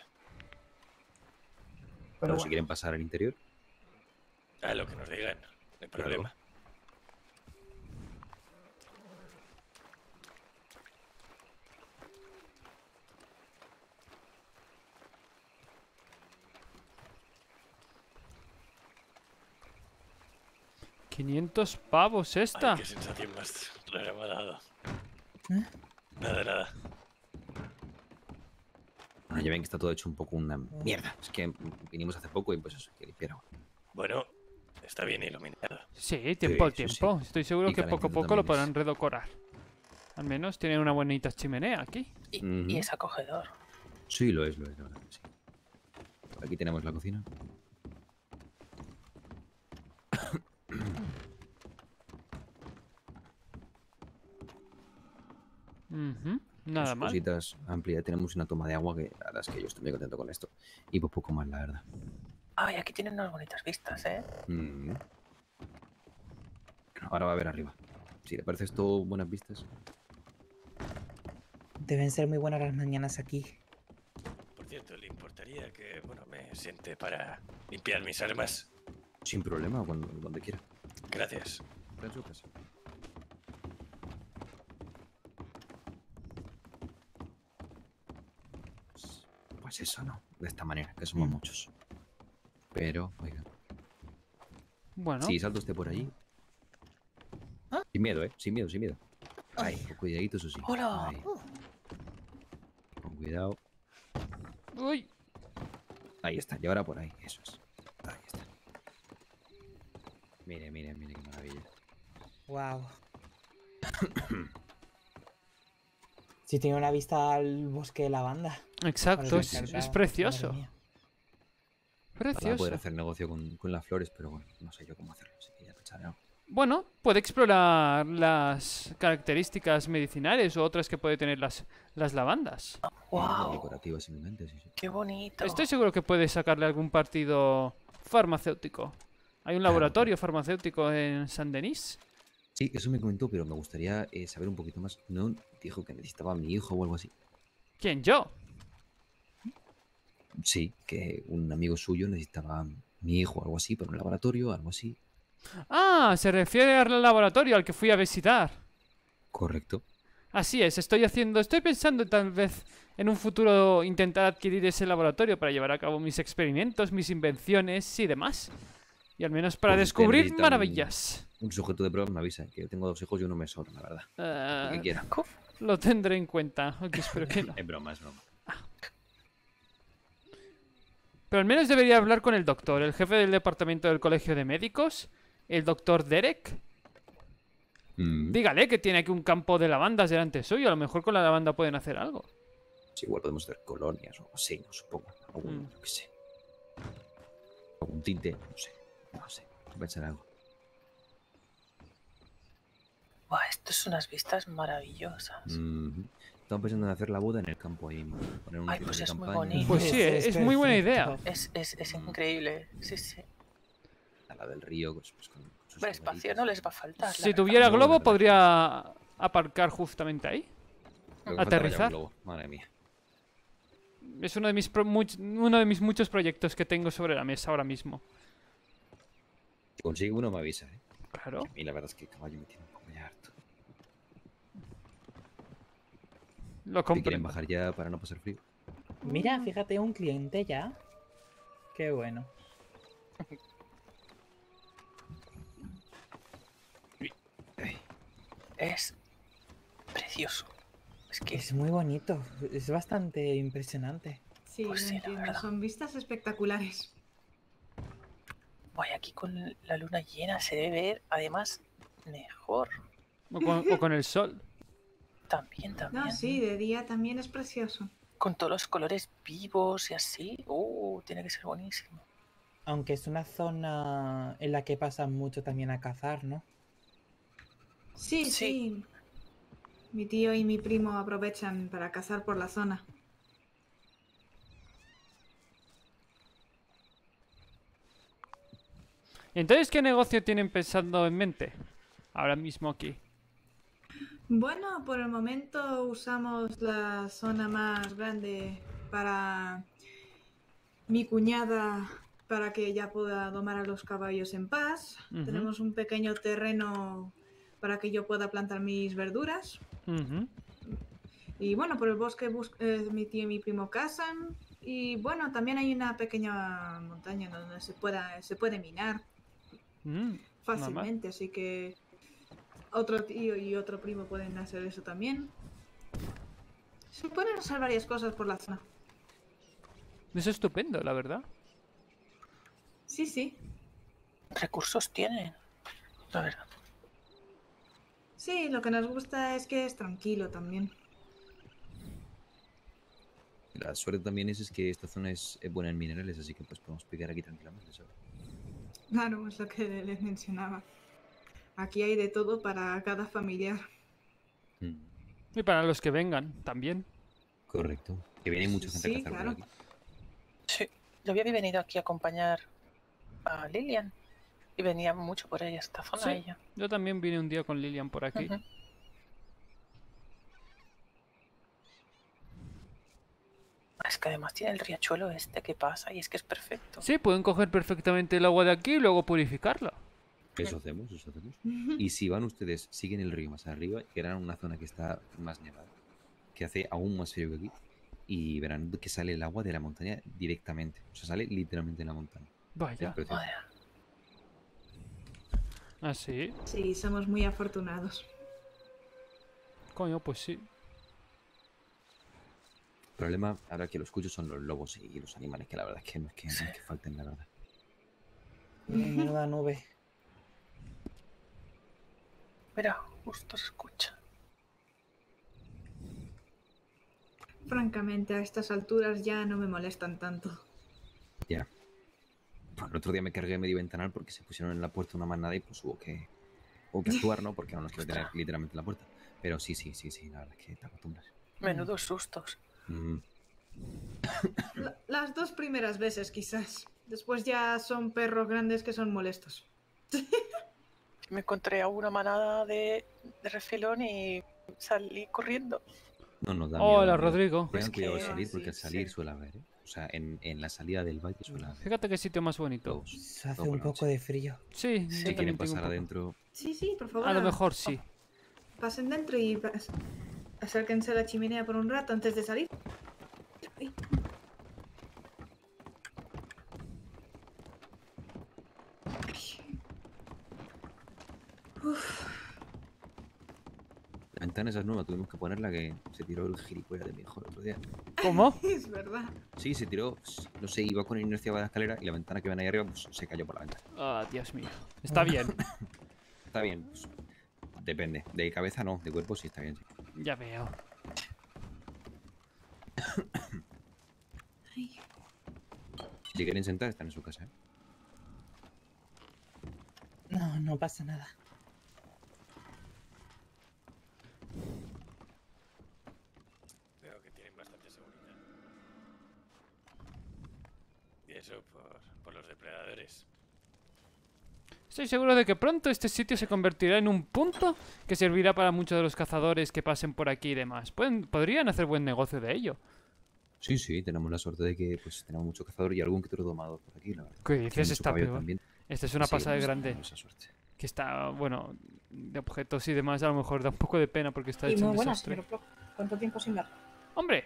Speaker 20: Pero
Speaker 6: bueno.
Speaker 20: si quieren pasar al interior,
Speaker 2: A lo que nos digan, no hay
Speaker 20: Claro.
Speaker 2: problema.
Speaker 1: quinientos pavos esta.
Speaker 2: Ay, qué sensación más rara me ha dado.
Speaker 11: ¿Eh?
Speaker 2: Nada, nada.
Speaker 20: bueno, ya ven que está todo hecho un poco una mierda. Es que vinimos hace poco y pues eso, que limpiar.
Speaker 2: Bueno, está bien iluminado.
Speaker 1: Sí, tiempo al
Speaker 20: sí, sí.
Speaker 1: tiempo. Estoy seguro
Speaker 20: Y
Speaker 1: que poco a
Speaker 20: calentito
Speaker 1: poco lo
Speaker 20: también es.
Speaker 1: podrán redecorar. Al menos tienen una bonita chimenea aquí.
Speaker 10: Y,
Speaker 20: Ujú.
Speaker 10: y es acogedor.
Speaker 20: Sí, lo es, lo es, la verdad que sí. Por aquí tenemos la cocina.
Speaker 1: Ujú, Nada
Speaker 20: Sus
Speaker 1: mal.
Speaker 20: cositas amplias. Tenemos una toma de agua que la verdad es que yo estoy muy contento con esto. Y pues poco más, la verdad.
Speaker 10: Ay, aquí tienen unas bonitas vistas, ¿eh?
Speaker 20: Mm. Ahora va a ver arriba. Si le parece esto buenas vistas.
Speaker 11: Deben ser muy buenas las mañanas aquí.
Speaker 2: Por cierto, ¿le importaría que, bueno, me siente para limpiar mis armas?
Speaker 20: Sin problema, cuando, donde quiera.
Speaker 2: Gracias.
Speaker 20: Está en su casa. Pues eso, ¿no? De esta manera, que somos
Speaker 11: Mm.
Speaker 20: muchos. Pero, oiga.
Speaker 1: Bueno,
Speaker 20: Si salta usted por allí. Sin miedo, ¿eh? Sin miedo, sin miedo. Ahí, con cuidadito, eso sí.
Speaker 10: ¡Hola!
Speaker 20: Ahí. Con cuidado.
Speaker 1: uy,
Speaker 20: Ahí está, y ahora por ahí, eso es. Ahí está. Mire, mire, mire qué maravilla.
Speaker 11: Wow. Si tiene una vista al bosque de lavanda.
Speaker 1: exacto,
Speaker 11: Para
Speaker 1: es,
Speaker 11: descansar,
Speaker 1: es
Speaker 11: madre
Speaker 1: precioso.
Speaker 11: mía.
Speaker 20: Para
Speaker 1: Precioso.
Speaker 20: poder hacer negocio con, con las flores, pero bueno, no sé yo cómo hacerlo, así que ya pensaré algo.
Speaker 1: bueno, puede explorar las características medicinales o otras que puede tener las, las lavandas.
Speaker 10: Wow.
Speaker 20: Decorativa simplemente, sí, sí.
Speaker 10: Qué bonito.
Speaker 1: Estoy seguro que puede sacarle algún partido farmacéutico. Hay un laboratorio farmacéutico en Saint-Denis.
Speaker 20: Sí, eso me comentó, pero me gustaría eh, saber un poquito más. ¿No dijo que necesitaba a mi hijo o algo así?
Speaker 1: ¿Quién, yo?
Speaker 20: Sí, que un amigo suyo necesitaba a mi hijo o algo así para un laboratorio, algo así.
Speaker 1: Ah, se refiere al laboratorio al que fui a visitar.
Speaker 20: Correcto.
Speaker 1: Así es, estoy haciendo, estoy pensando tal vez en un futuro intentar adquirir ese laboratorio para llevar a cabo mis experimentos, mis invenciones y demás. Y al menos para
Speaker 20: Pues usted
Speaker 1: descubrir
Speaker 20: necesita
Speaker 1: maravillas.
Speaker 20: Un, un sujeto de prueba me avisa, que yo tengo dos hijos y uno me sobra, la verdad.
Speaker 1: Ah,
Speaker 20: Lo que quiera.
Speaker 1: Lo tendré en cuenta, aunque espero que no.
Speaker 20: Es broma, es broma.
Speaker 1: Pero al menos debería hablar con el doctor, el jefe del departamento del colegio de médicos, el doctor Derek.
Speaker 20: Mm,
Speaker 1: Dígale que tiene aquí un campo de lavandas delante suyo. A lo mejor con la lavanda pueden hacer algo.
Speaker 20: sí, igual podemos hacer colonias o algo así, no supongo. Algún,
Speaker 1: Mm.
Speaker 20: yo qué sé. Algún tinte, no sé. No sé. Voy a pensar algo.
Speaker 10: Buah, esto es unas vistas maravillosas.
Speaker 20: Mhm. Estamos pensando en hacer la boda en el campo ahí mismo. Poner una
Speaker 10: Ay,
Speaker 20: tienda
Speaker 10: pues
Speaker 20: de
Speaker 10: es muy
Speaker 20: campaña.
Speaker 10: bonito.
Speaker 1: Pues sí, es, es muy buena idea.
Speaker 10: Es, es, es increíble. Sí, sí.
Speaker 20: A la del río, pues, pues, con, con sus
Speaker 10: Hombre, espacio no les va a faltar. la
Speaker 1: Si
Speaker 10: verdad.
Speaker 1: tuviera
Speaker 20: No, la
Speaker 1: globo
Speaker 20: verdad.
Speaker 1: podría aparcar justamente ahí.
Speaker 20: Lo que falta vaya un
Speaker 1: Aterrizar.
Speaker 20: globo, madre mía.
Speaker 1: Es uno de mis pro- much- uno de mis muchos proyectos que tengo sobre la mesa ahora mismo.
Speaker 20: Si consigue uno me avisa, ¿eh?
Speaker 1: Claro.
Speaker 20: A mí la verdad es que el caballo me tiene un poco ya harto.
Speaker 1: Lo
Speaker 20: ¿Te quieren
Speaker 1: comprendo.
Speaker 20: bajar ya para no pasar frío?
Speaker 11: Mira, fíjate, un cliente ya. Qué bueno.
Speaker 10: Es precioso. Es que
Speaker 11: Es muy bonito, es bastante impresionante.
Speaker 13: Sí,
Speaker 10: Pues
Speaker 13: lo
Speaker 10: sí, la
Speaker 13: entiendo.
Speaker 10: verdad.
Speaker 13: Son vistas espectaculares.
Speaker 10: voy aquí con la luna llena, se debe ver además mejor.
Speaker 1: O con, o con el sol.
Speaker 10: También, también.
Speaker 13: No, sí, de día también es precioso.
Speaker 10: Con todos los colores vivos y así. Uh, tiene que ser buenísimo.
Speaker 11: Aunque es una zona en la que pasan mucho también a cazar, ¿no?
Speaker 13: Sí, sí. Mi tío y mi primo aprovechan para cazar por la zona.
Speaker 1: Entonces, ¿qué negocio tienen pensando en mente? Ahora mismo aquí.
Speaker 13: Bueno, por el momento usamos la zona más grande para mi cuñada, para que ella pueda domar a los caballos en paz.
Speaker 1: Ujú.
Speaker 13: Tenemos un pequeño terreno para que yo pueda plantar mis verduras.
Speaker 1: Ujú.
Speaker 13: Y bueno, por el bosque bus- eh, mi tío y mi primo cazan. Y bueno, también hay una pequeña montaña donde se, pueda, se puede minar
Speaker 1: Mm,
Speaker 13: fácilmente, así que otro tío y otro primo pueden hacer eso también. Se pueden hacer varias cosas por la zona.
Speaker 1: Eso es estupendo, la verdad.
Speaker 13: Sí, sí.
Speaker 10: Recursos tienen, la verdad.
Speaker 13: Sí, lo que nos gusta es que es tranquilo también.
Speaker 20: La suerte también es, es que esta zona es, es buena en minerales, así que pues podemos picar aquí tranquilamente, ¿sabes?
Speaker 13: Claro, es lo que les mencionaba. Aquí hay de todo para cada familiar.
Speaker 20: Mm,
Speaker 1: Y para los que vengan, también.
Speaker 20: correcto. Que viene mucha gente
Speaker 13: Sí,
Speaker 20: a cazar
Speaker 13: claro.
Speaker 20: por aquí.
Speaker 10: Sí, yo había venido aquí a acompañar a Lilian. Y venía mucho por ahí, esta zona
Speaker 1: Sí,
Speaker 10: ella.
Speaker 1: yo también vine un día con Lilian por aquí.
Speaker 10: Ujú. Es que además tiene el riachuelo este que pasa y es que es perfecto.
Speaker 1: Sí, pueden coger perfectamente el agua de aquí y luego purificarla.
Speaker 20: Eso hacemos, eso hacemos. Y si van ustedes, siguen el río más arriba, llegarán a una zona que está más nevada, que hace aún más frío que aquí, y verán que sale el agua de la montaña directamente. O sea, sale literalmente de la montaña.
Speaker 1: Vaya.
Speaker 20: Es precioso.
Speaker 1: ¿Ah, sí?
Speaker 13: Sí, somos muy afortunados.
Speaker 1: Coño, pues sí.
Speaker 20: El problema, ahora que lo escucho, son los lobos y los animales, que la verdad es que no es que, no es que falten, la verdad.
Speaker 11: Menuda nube.
Speaker 10: Mira, justo se escucha.
Speaker 13: Francamente, a estas alturas ya no me molestan tanto.
Speaker 20: Ya. Bueno, el otro día me cargué medio ventanal porque se pusieron en la puerta una manada y pues hubo que O que actuar, ¿no? Porque no nos quiero tener literalmente en la puerta. Pero sí, sí, sí, sí, la verdad es que te acostumbras.
Speaker 10: Menudos sustos.
Speaker 20: Mm.
Speaker 13: La- Las dos primeras veces, quizás. Después ya son perros grandes que son molestos.
Speaker 10: Me encontré a una manada de, de refilón y salí corriendo.
Speaker 20: No, no, da
Speaker 1: Hola,
Speaker 20: miedo, da miedo.
Speaker 1: Rodrigo.
Speaker 20: Tengan
Speaker 1: Es
Speaker 20: cuidado al
Speaker 1: que-
Speaker 20: salir
Speaker 1: sí,
Speaker 20: porque al
Speaker 1: sí.
Speaker 20: salir suele haber, ¿eh? O sea, en, en la salida del valle suele haber.
Speaker 1: Fíjate qué sitio más bonito.
Speaker 11: Se hace un poco de frío.
Speaker 1: Sí,
Speaker 20: Si
Speaker 1: yo
Speaker 20: quieren
Speaker 1: también tengo
Speaker 20: pasar
Speaker 1: un poco.
Speaker 20: adentro,
Speaker 13: Sí, sí, por favor.
Speaker 1: A lo mejor sí.
Speaker 13: Pasen dentro y pas- acérquense a la chimenea por un rato antes de salir. Ay. Uf.
Speaker 20: la ventana esa es nueva, tuvimos que ponerla que se tiró el gilipollas de mi hijo el otro día.
Speaker 1: ¿Cómo?
Speaker 13: Es verdad.
Speaker 20: Sí, se tiró, no sé, iba con inercia por la escalera y la ventana que ven ahí arriba pues, se cayó por la ventana.
Speaker 1: Ah, Dios mío. Está bien.
Speaker 20: Está bien, pues, depende. De cabeza no, de cuerpo sí está bien. Sí.
Speaker 1: Ya veo.
Speaker 20: Si quieren sentar, están en su casa, ¿eh?
Speaker 11: No, no pasa nada.
Speaker 2: Veo que tienen bastante seguridad. Y eso por, por los depredadores.
Speaker 1: Estoy seguro de que pronto este sitio se convertirá en un punto que servirá para muchos de los cazadores que pasen por aquí y demás. Pueden, podrían hacer buen negocio de ello.
Speaker 20: Sí, sí, tenemos la suerte de que pues tenemos mucho cazador y algún que otro domador por aquí, la verdad.
Speaker 1: ¿Qué
Speaker 20: Tiene
Speaker 1: dices?
Speaker 20: mucho
Speaker 1: Está
Speaker 20: caballo
Speaker 1: peor.
Speaker 20: también.
Speaker 1: Esta es una
Speaker 20: Sí,
Speaker 1: pasada
Speaker 20: hemos
Speaker 1: grande.
Speaker 20: tenido esa suerte.
Speaker 1: Que está, bueno, de objetos y demás, a lo mejor da un poco de pena porque está
Speaker 21: Y
Speaker 1: hecho
Speaker 21: muy
Speaker 1: un
Speaker 21: buenas,
Speaker 1: desastre.
Speaker 21: señor Pro. ¿Cuánto tiempo sin verlo?
Speaker 1: ¡Hombre!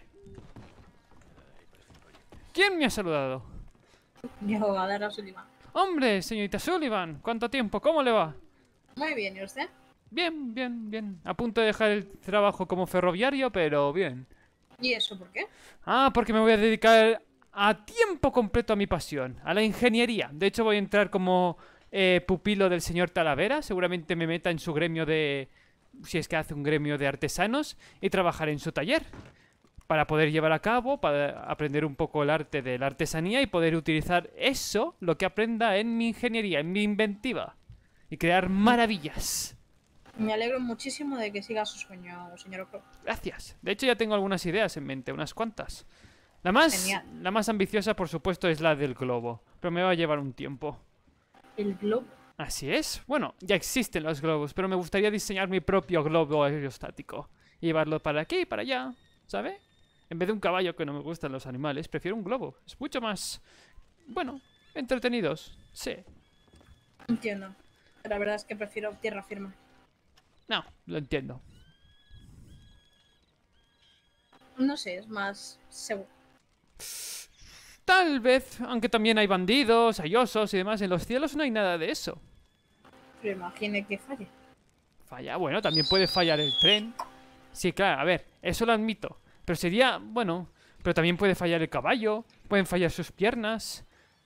Speaker 1: ¿Quién me ha saludado?
Speaker 21: Yo, a dar a Sullivan.
Speaker 1: ¡Hombre, señorita Sullivan! ¿Cuánto tiempo? ¿Cómo le va?
Speaker 21: Muy bien, ¿y usted?
Speaker 1: Bien, bien, bien. A punto de dejar el trabajo como ferroviario, pero bien.
Speaker 21: ¿Y eso por qué?
Speaker 1: Ah, porque me voy a dedicar a tiempo completo a mi pasión, a la ingeniería. De hecho, voy a entrar como eh, pupilo del señor Talavera. Seguramente me meta en su gremio de... si es que hace un gremio de artesanos, y trabajaré en su taller. Para poder llevar a cabo, para aprender un poco el arte de la artesanía y poder utilizar eso, lo que aprenda en mi ingeniería, en mi inventiva. Y crear maravillas.
Speaker 21: Me alegro muchísimo de que siga su sueño, señor Pro.
Speaker 1: Gracias. De hecho, ya tengo algunas ideas en mente, unas cuantas. La más,
Speaker 21: Genial.
Speaker 1: la más ambiciosa, por supuesto, es la del globo. Pero me va a llevar un tiempo.
Speaker 21: ¿El globo?
Speaker 1: Así es. Bueno, ya existen los globos, pero me gustaría diseñar mi propio globo aerostático. Y llevarlo para aquí y para allá, ¿sabe? En vez de un caballo, que no me gustan los animales, prefiero un globo. Es mucho más, bueno, entretenidos. Sí.
Speaker 21: Entiendo. Pero la verdad es que prefiero tierra firme.
Speaker 1: No, lo entiendo.
Speaker 21: No sé, es más seguro.
Speaker 1: Tal vez, aunque también hay bandidos, hay osos y demás. En los cielos no hay nada de eso.
Speaker 21: Pero imagine que falle.
Speaker 1: Falla, bueno, también puede fallar el tren. Sí, claro, a ver, eso lo admito. Pero sería, bueno, pero también puede fallar el caballo, pueden fallar sus piernas.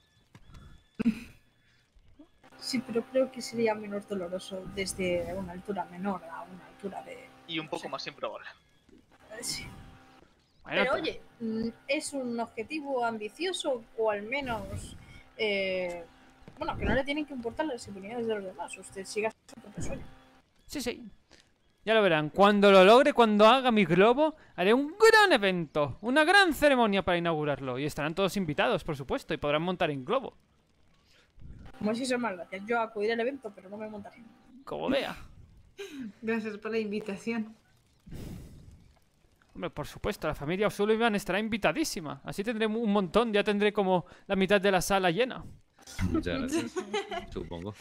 Speaker 21: Sí, pero creo que sería menos doloroso desde una altura menor a una altura de...
Speaker 19: Y un poco más improbable.
Speaker 21: Sí.
Speaker 1: Bueno,
Speaker 21: Pero oye, mm, es un objetivo ambicioso o al menos... eh, bueno, que no le tienen que importar las opiniones de los demás. Usted siga su propio sueño.
Speaker 1: Sí, sí. Ya lo verán. Cuando lo logre, cuando haga mi globo, haré un gran evento. Una gran ceremonia para inaugurarlo. Y estarán todos invitados, por supuesto, y podrán montar en globo.
Speaker 21: Como si son más gracias. Yo acudiré al evento, pero no me montaré.
Speaker 1: Como vea.
Speaker 13: Gracias por la invitación.
Speaker 1: Hombre, por supuesto, la familia O'Sullivan estará invitadísima. Así tendré un montón. Ya tendré como la mitad de la sala llena.
Speaker 20: Muchas gracias. Supongo.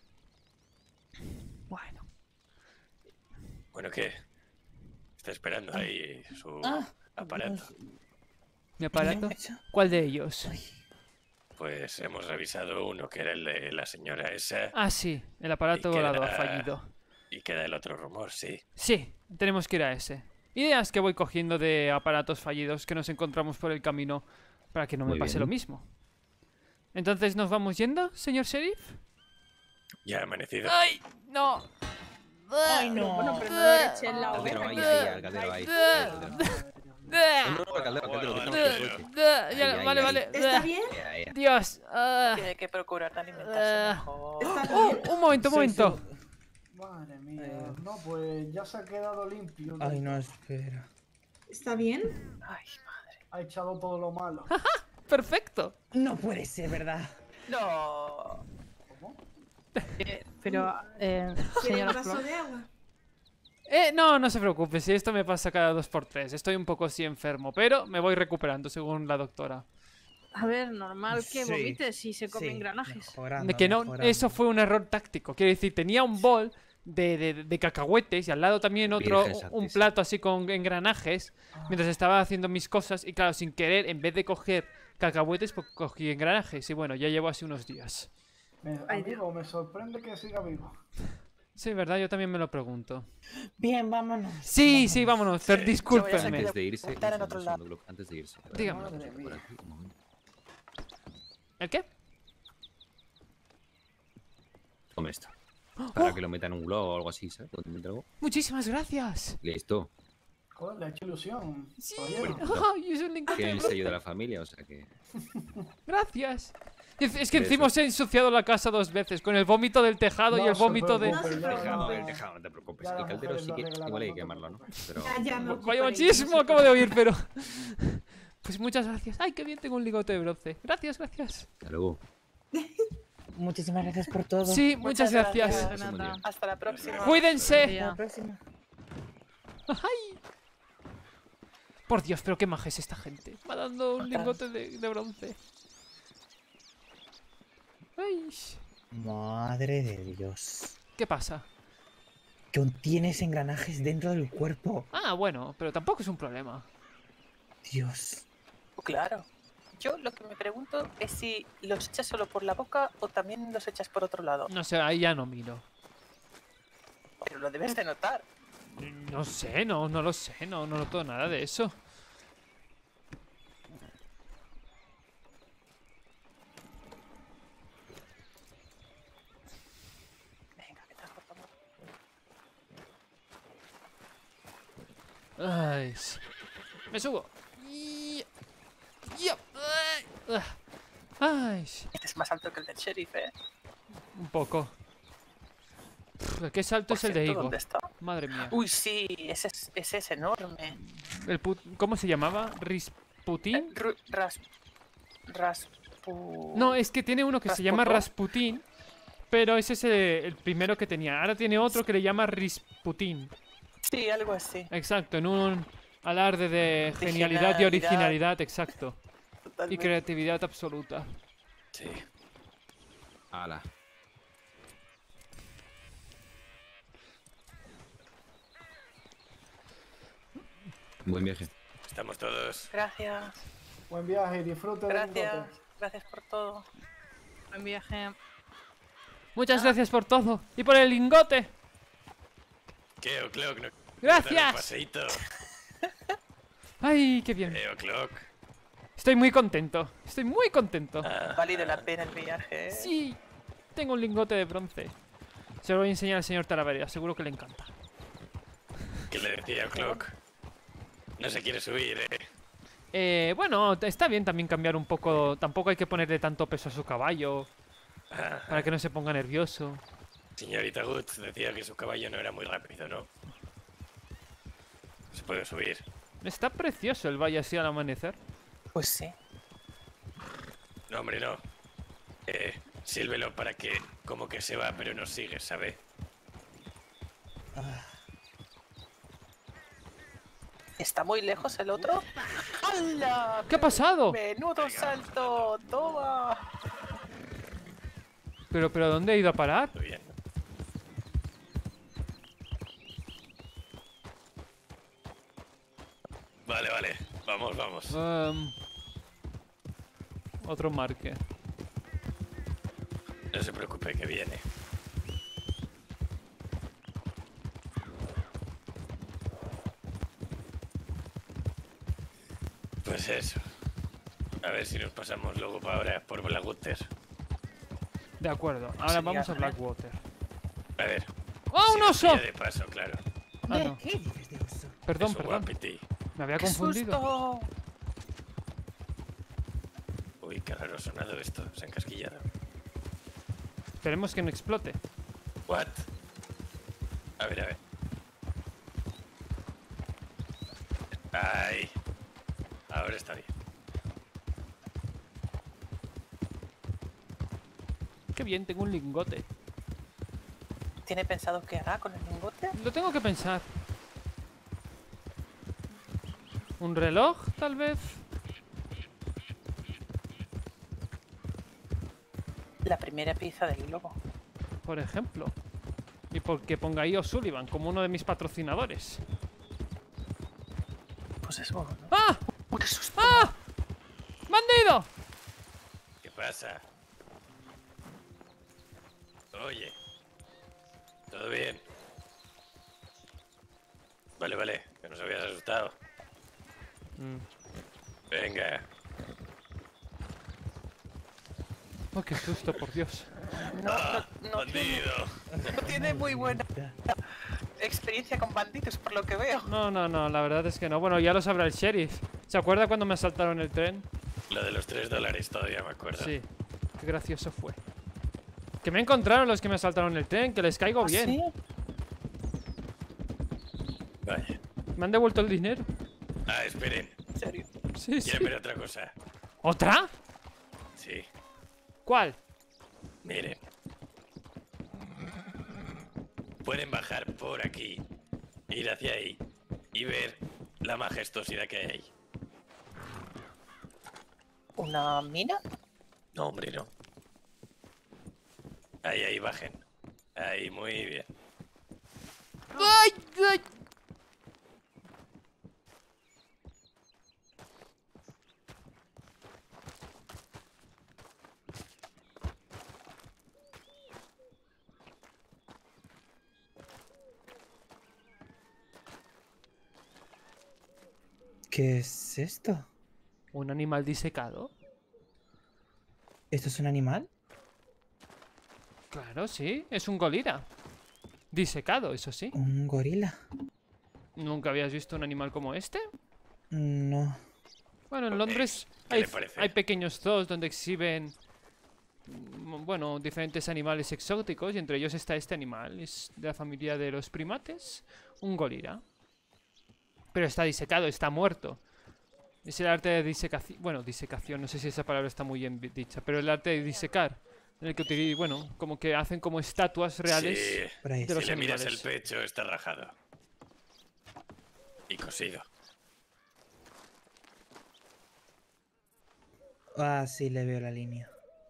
Speaker 1: Bueno.
Speaker 2: Bueno, ¿qué? Está esperando ahí su
Speaker 11: Ah,
Speaker 2: aparato.
Speaker 1: ¿Mi aparato? ¿Cuál de ellos?
Speaker 2: Pues hemos revisado uno que era el de la señora esa.
Speaker 1: Ah, sí. El aparato
Speaker 2: Y
Speaker 1: volado ha
Speaker 2: queda-
Speaker 1: fallido.
Speaker 2: Y queda el otro rumor, sí.
Speaker 1: Sí, tenemos que ir a ese. Ideas que voy cogiendo de aparatos fallidos que nos encontramos por el camino para que no me
Speaker 20: Muy
Speaker 1: pase
Speaker 20: bien.
Speaker 1: lo mismo. Entonces, ¿nos vamos yendo, señor sheriff?
Speaker 2: Ya ha amanecido.
Speaker 1: ¡Ay! ¡No!
Speaker 21: Ay, no. Bueno, pero no le echen la
Speaker 20: Caldero
Speaker 21: oveja.
Speaker 20: ahí, ahí, al caldero ahí. No, no, no, al caldero, al caldero, déjalo que suelte.
Speaker 1: Ya,
Speaker 20: Ahí,
Speaker 1: ya,
Speaker 20: ahí,
Speaker 1: vale,
Speaker 20: ahí.
Speaker 1: vale.
Speaker 21: ¿Está bien?
Speaker 20: Ya, ya.
Speaker 1: Dios. ah,
Speaker 10: Tiene que procurar de alimentarse
Speaker 1: ah.
Speaker 10: mejor.
Speaker 1: Oh, un momento, un momento.
Speaker 7: Madre mía.
Speaker 11: Eh.
Speaker 7: No, pues ya se ha quedado limpio.
Speaker 11: Ay, no, espera.
Speaker 13: ¿Está bien?
Speaker 10: Ay, madre.
Speaker 7: Ha echado todo lo malo.
Speaker 1: ¡Perfecto!
Speaker 11: No puede ser, ¿verdad?
Speaker 10: No.
Speaker 3: Pero, eh,
Speaker 13: ¿Quiere un
Speaker 3: señora
Speaker 13: vaso
Speaker 3: Flor.
Speaker 13: de agua?
Speaker 1: Eh, no, no se preocupe, si esto me pasa cada dos por tres. Estoy un poco así enfermo, pero me voy recuperando, según la doctora.
Speaker 21: A ver, normal que
Speaker 1: Sí,
Speaker 21: vomites si se come
Speaker 1: sí,
Speaker 21: engranajes.
Speaker 1: De que no, eso fue un error táctico. Quiero decir, tenía un bol de, de- de cacahuetes y al lado también otro,
Speaker 20: Virgen
Speaker 1: un plato así con engranajes, mientras estaba haciendo mis cosas. Y claro, sin querer, en vez de coger cacahuetes, pues cogí engranajes. Y bueno, ya llevo así unos días.
Speaker 7: Me, amigo, me sorprende que siga vivo.
Speaker 1: Sí, verdad, yo también me lo pregunto.
Speaker 11: Bien, vámonos.
Speaker 1: Sí, sí, vámonos, Fer, discúlpenme.
Speaker 20: Antes de irse,
Speaker 10: apuntar en
Speaker 20: un
Speaker 10: otro
Speaker 20: segundo, Glock, antes de irse.
Speaker 1: Dígame.
Speaker 20: Una cosa por aquí, un momento.
Speaker 1: ¿El qué?
Speaker 20: Toma esto. Para que lo meta en un globo o algo así, ¿sabes? Cuando me entrego.
Speaker 1: Muchísimas gracias.
Speaker 20: Listo.
Speaker 7: Joder, le ha hecho ilusión.
Speaker 1: Sí.
Speaker 7: caballero.
Speaker 1: Ay, es un lingote
Speaker 20: Tiene
Speaker 1: de
Speaker 20: el sello de la familia, o sea que.
Speaker 1: Gracias. Es es que
Speaker 20: De
Speaker 1: encima
Speaker 20: eso.
Speaker 1: se ha ensuciado la casa dos veces, con el vómito del tejado y
Speaker 7: No
Speaker 1: el
Speaker 7: se
Speaker 1: vómito de...
Speaker 7: preocupe, ya-
Speaker 20: Tejado, el tejado, no te preocupes.
Speaker 7: Ya
Speaker 20: El
Speaker 7: las
Speaker 20: caldero
Speaker 7: mujeres
Speaker 20: sí
Speaker 7: lo
Speaker 20: que
Speaker 7: arreglan,
Speaker 20: igual hay
Speaker 7: no
Speaker 20: que
Speaker 7: te
Speaker 20: quemarlo, ¿no? Pero.
Speaker 13: Ah, ya me
Speaker 1: Vaya machismo, acabo de oír, pero... Pues muchas gracias. Ay, qué bien, tengo un lingote de bronce. Gracias, gracias.
Speaker 20: Hasta luego.
Speaker 11: Muchísimas gracias por todo.
Speaker 1: Sí, muchas gracias.
Speaker 10: Hasta la próxima.
Speaker 1: Cuídense.
Speaker 11: Hasta la próxima.
Speaker 1: Ay. Por Dios, pero qué maja es esta gente. Va dando un lingote de, de bronce. Ay.
Speaker 11: Madre de Dios.
Speaker 1: ¿Qué pasa?
Speaker 11: Que aún tienes engranajes dentro del cuerpo.
Speaker 1: Ah, bueno, pero tampoco es un problema.
Speaker 11: Dios.
Speaker 10: Claro. Yo lo que me pregunto es si los echas solo por la boca o también los echas por otro lado.
Speaker 1: No sé, ahí ya no miro.
Speaker 10: Pero lo debes de notar.
Speaker 1: No sé, no, no lo sé, no, no noto nada de eso. Ay, sí. Me subo. Y- y- ay, Ay,
Speaker 10: Este es más alto que el del sheriff, ¿eh?
Speaker 1: un poco. Pff, ¿qué salto
Speaker 10: Por
Speaker 1: es el de
Speaker 10: cierto,
Speaker 1: Igor?
Speaker 10: ¿dónde está?
Speaker 1: Madre mía.
Speaker 10: Uy, sí, ese es, ese es enorme.
Speaker 1: El put- ¿Cómo se llamaba? ¿Risputin?
Speaker 10: Ru- ras, raspu...
Speaker 1: No, es que tiene uno que se llama
Speaker 10: ¿Rasputin?
Speaker 1: Rasputin, pero ese es el, el primero que tenía. Ahora tiene otro que le llama Risputin.
Speaker 10: Sí, algo así.
Speaker 1: Exacto, en un alarde de
Speaker 10: De
Speaker 1: genialidad y
Speaker 10: genialidad.
Speaker 1: originalidad, exacto. Y
Speaker 10: Totalmente.
Speaker 1: creatividad absoluta.
Speaker 2: Sí.
Speaker 20: Ala. Buen viaje.
Speaker 2: Estamos todos.
Speaker 10: Gracias.
Speaker 7: Buen viaje y disfrute del
Speaker 10: Gracias.
Speaker 7: lingote.
Speaker 10: Gracias por todo.
Speaker 21: Buen viaje.
Speaker 1: Muchas gracias por todo. Y por el lingote.
Speaker 2: ¿Qué, O'Clock? ¿No
Speaker 1: Gracias.
Speaker 2: quieres dar un paseíto?
Speaker 1: Ay, qué bien.
Speaker 2: Eh, O'Clock.
Speaker 1: Estoy muy contento. Estoy muy contento.
Speaker 10: Ha valido la pena el viaje. ¿eh?
Speaker 1: Sí. Tengo un lingote de bronce. Se lo voy a enseñar al señor Talavera. Seguro que le encanta.
Speaker 2: ¿Qué le decía O'Clock? No se quiere subir, eh.
Speaker 1: Eh, bueno, está bien también cambiar un poco. Tampoco hay que ponerle tanto peso a su caballo. Para que no se ponga nervioso.
Speaker 2: Señorita Goods decía que su caballo no era muy rápido, ¿no? Se puede subir.
Speaker 1: Está precioso el valle así al amanecer.
Speaker 10: Pues sí.
Speaker 2: No, hombre, no. Eh, sírvelo para que como que se va, pero nos sigue, ¿sabe?
Speaker 10: ¿Está muy lejos el otro? ¡Hala!
Speaker 1: ¿Qué ha pasado?
Speaker 10: ¡Menudo salto! ¡Toma!
Speaker 1: Pero, pero ¿dónde ha ido a parar?
Speaker 2: Muy bien. Vale, vale. Vamos, vamos.
Speaker 1: Em, otro marque.
Speaker 2: No se preocupe que viene. Pues eso. A ver si nos pasamos luego para ahora por Blackwater.
Speaker 1: De acuerdo. Ahora
Speaker 10: Sería,
Speaker 1: vamos a
Speaker 10: ¿eh?
Speaker 1: Blackwater.
Speaker 2: A ver.
Speaker 1: ¡Ah,
Speaker 2: si
Speaker 1: un
Speaker 2: nos
Speaker 1: oso!
Speaker 2: pilla de paso, claro.
Speaker 1: Ah, no.
Speaker 11: ¿Qué dices de eso?
Speaker 1: Perdón,
Speaker 2: Es un
Speaker 1: perdón.
Speaker 2: guapetí.
Speaker 1: Me había
Speaker 10: ¡Qué
Speaker 1: confundido.
Speaker 10: susto!
Speaker 2: Uy, qué raro ha sonado esto. Se ha encasquillado.
Speaker 1: Esperemos que no explote.
Speaker 2: What? A ver, a ver. Ahí. Ahora está bien.
Speaker 1: Qué bien, tengo un lingote.
Speaker 10: ¿Tiene pensado qué hará con el lingote?
Speaker 1: Lo tengo que pensar. ¿Un reloj, tal vez?
Speaker 10: La primera pieza del globo.
Speaker 1: Por ejemplo. Y porque ponga ahí O'Sullivan como uno de mis patrocinadores.
Speaker 10: Pues eso. ¿No?
Speaker 1: ¡Ah!
Speaker 10: ¡Uy, qué susto!
Speaker 1: ¡Ah! ¡Bandido!
Speaker 2: ¿Qué pasa? Oye. ¿Todo bien? Vale, vale, que nos habías asustado.
Speaker 1: Mm.
Speaker 2: Venga.
Speaker 1: Oh, qué susto, por Dios.
Speaker 10: No,
Speaker 2: Ah,
Speaker 10: no, no
Speaker 2: bandido.
Speaker 10: Tiene, no tiene muy buena experiencia con bandidos, por lo que veo.
Speaker 1: No, no, no, la verdad es que no. Bueno, ya lo sabrá el sheriff. ¿Se acuerda cuando me asaltaron el tren?
Speaker 2: Lo de los tres dólares todavía me acuerdo.
Speaker 1: Sí. Qué gracioso fue. Que me encontraron los que me asaltaron el tren, que les caigo
Speaker 10: ¿Ah,
Speaker 1: bien.
Speaker 10: sí?
Speaker 2: Vaya.
Speaker 1: Me han devuelto el dinero.
Speaker 2: Ah, esperen.
Speaker 10: ¿En serio?
Speaker 1: Sí, sí.
Speaker 2: ¿Quieren ver otra cosa?
Speaker 1: ¿Otra?
Speaker 2: Sí.
Speaker 1: ¿Cuál?
Speaker 2: Miren. Pueden bajar por aquí, ir hacia ahí y ver la majestuosidad que hay ahí.
Speaker 10: ¿Una mina?
Speaker 2: No, hombre, no. Ahí, ahí, bajen. Ahí, muy bien.
Speaker 1: ¡Ay, ay!
Speaker 11: ¿Qué es esto?
Speaker 1: ¿Un animal disecado?
Speaker 11: ¿Esto es un animal?
Speaker 1: Claro, sí. Es un golira. Disecado, eso sí.
Speaker 11: ¿Un gorila?
Speaker 1: ¿Nunca habías visto un animal como este?
Speaker 11: No.
Speaker 1: Bueno, en Londres
Speaker 2: ¿Qué
Speaker 1: hay,
Speaker 2: le parece?
Speaker 1: hay pequeños zoos donde exhiben, mm, bueno, diferentes animales exóticos y entre ellos está este animal. Es de la familia de los primates, un golira. Pero está disecado, está muerto. Es el arte de disecación, bueno, disecación, no sé si esa palabra está muy bien dicha, pero el arte de disecar, en el que utilizan, bueno, como que hacen como estatuas reales
Speaker 2: Sí,
Speaker 1: de los
Speaker 2: si le miras el
Speaker 1: animales.
Speaker 2: pecho, está rajado. Y cosido.
Speaker 11: Ah, sí, le veo la línea.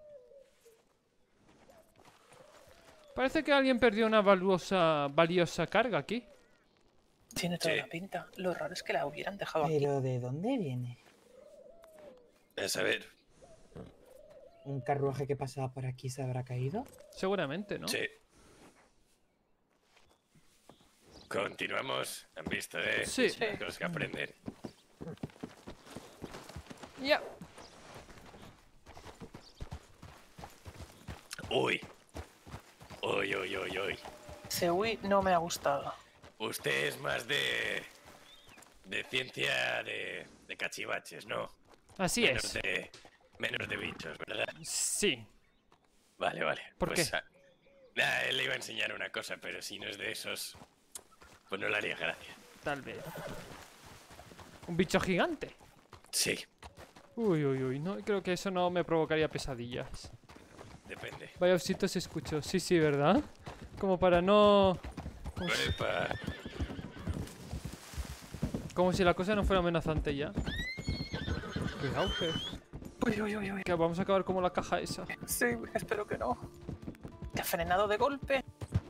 Speaker 1: Parece que alguien perdió una valiosa, valiosa carga aquí.
Speaker 10: Tiene toda
Speaker 2: Sí.
Speaker 10: la pinta. Lo raro es que la hubieran dejado aquí.
Speaker 11: ¿Pero de dónde viene?
Speaker 2: A saber.
Speaker 11: ¿Un carruaje que pasaba por aquí se habrá caído?
Speaker 1: Seguramente, ¿no?
Speaker 2: Sí. Continuamos. Han visto, ¿eh?
Speaker 1: Sí.
Speaker 2: Las cosas que aprenden.
Speaker 1: Ya.
Speaker 2: Uy. Uy, uy, uy, uy.
Speaker 10: Ese uy no me ha gustado.
Speaker 2: Usted es más de... de ciencia de, de cachivaches, ¿no?
Speaker 1: Así
Speaker 2: menos
Speaker 1: es.
Speaker 2: De, menos de bichos, ¿verdad?
Speaker 1: Sí.
Speaker 2: Vale, vale.
Speaker 1: ¿Por
Speaker 2: pues,
Speaker 1: qué?
Speaker 2: ah, nah, él le iba a enseñar una cosa, pero si no es de esos, pues no le haría gracia.
Speaker 1: Tal vez. ¿Un bicho gigante?
Speaker 2: Sí,
Speaker 1: Uy, uy, uy. No, creo que eso no me provocaría pesadillas.
Speaker 2: depende.
Speaker 1: Vaya osito se escuchó. Sí, sí, ¿verdad? Como para no... Como si,
Speaker 2: Epa.
Speaker 1: como si la cosa no fuera amenazante ya. Cuidado, que...
Speaker 10: Uy, uy, uy, uy.
Speaker 1: que vamos a acabar como la caja esa.
Speaker 10: Sí, espero que no. ¿Te ha frenado de golpe?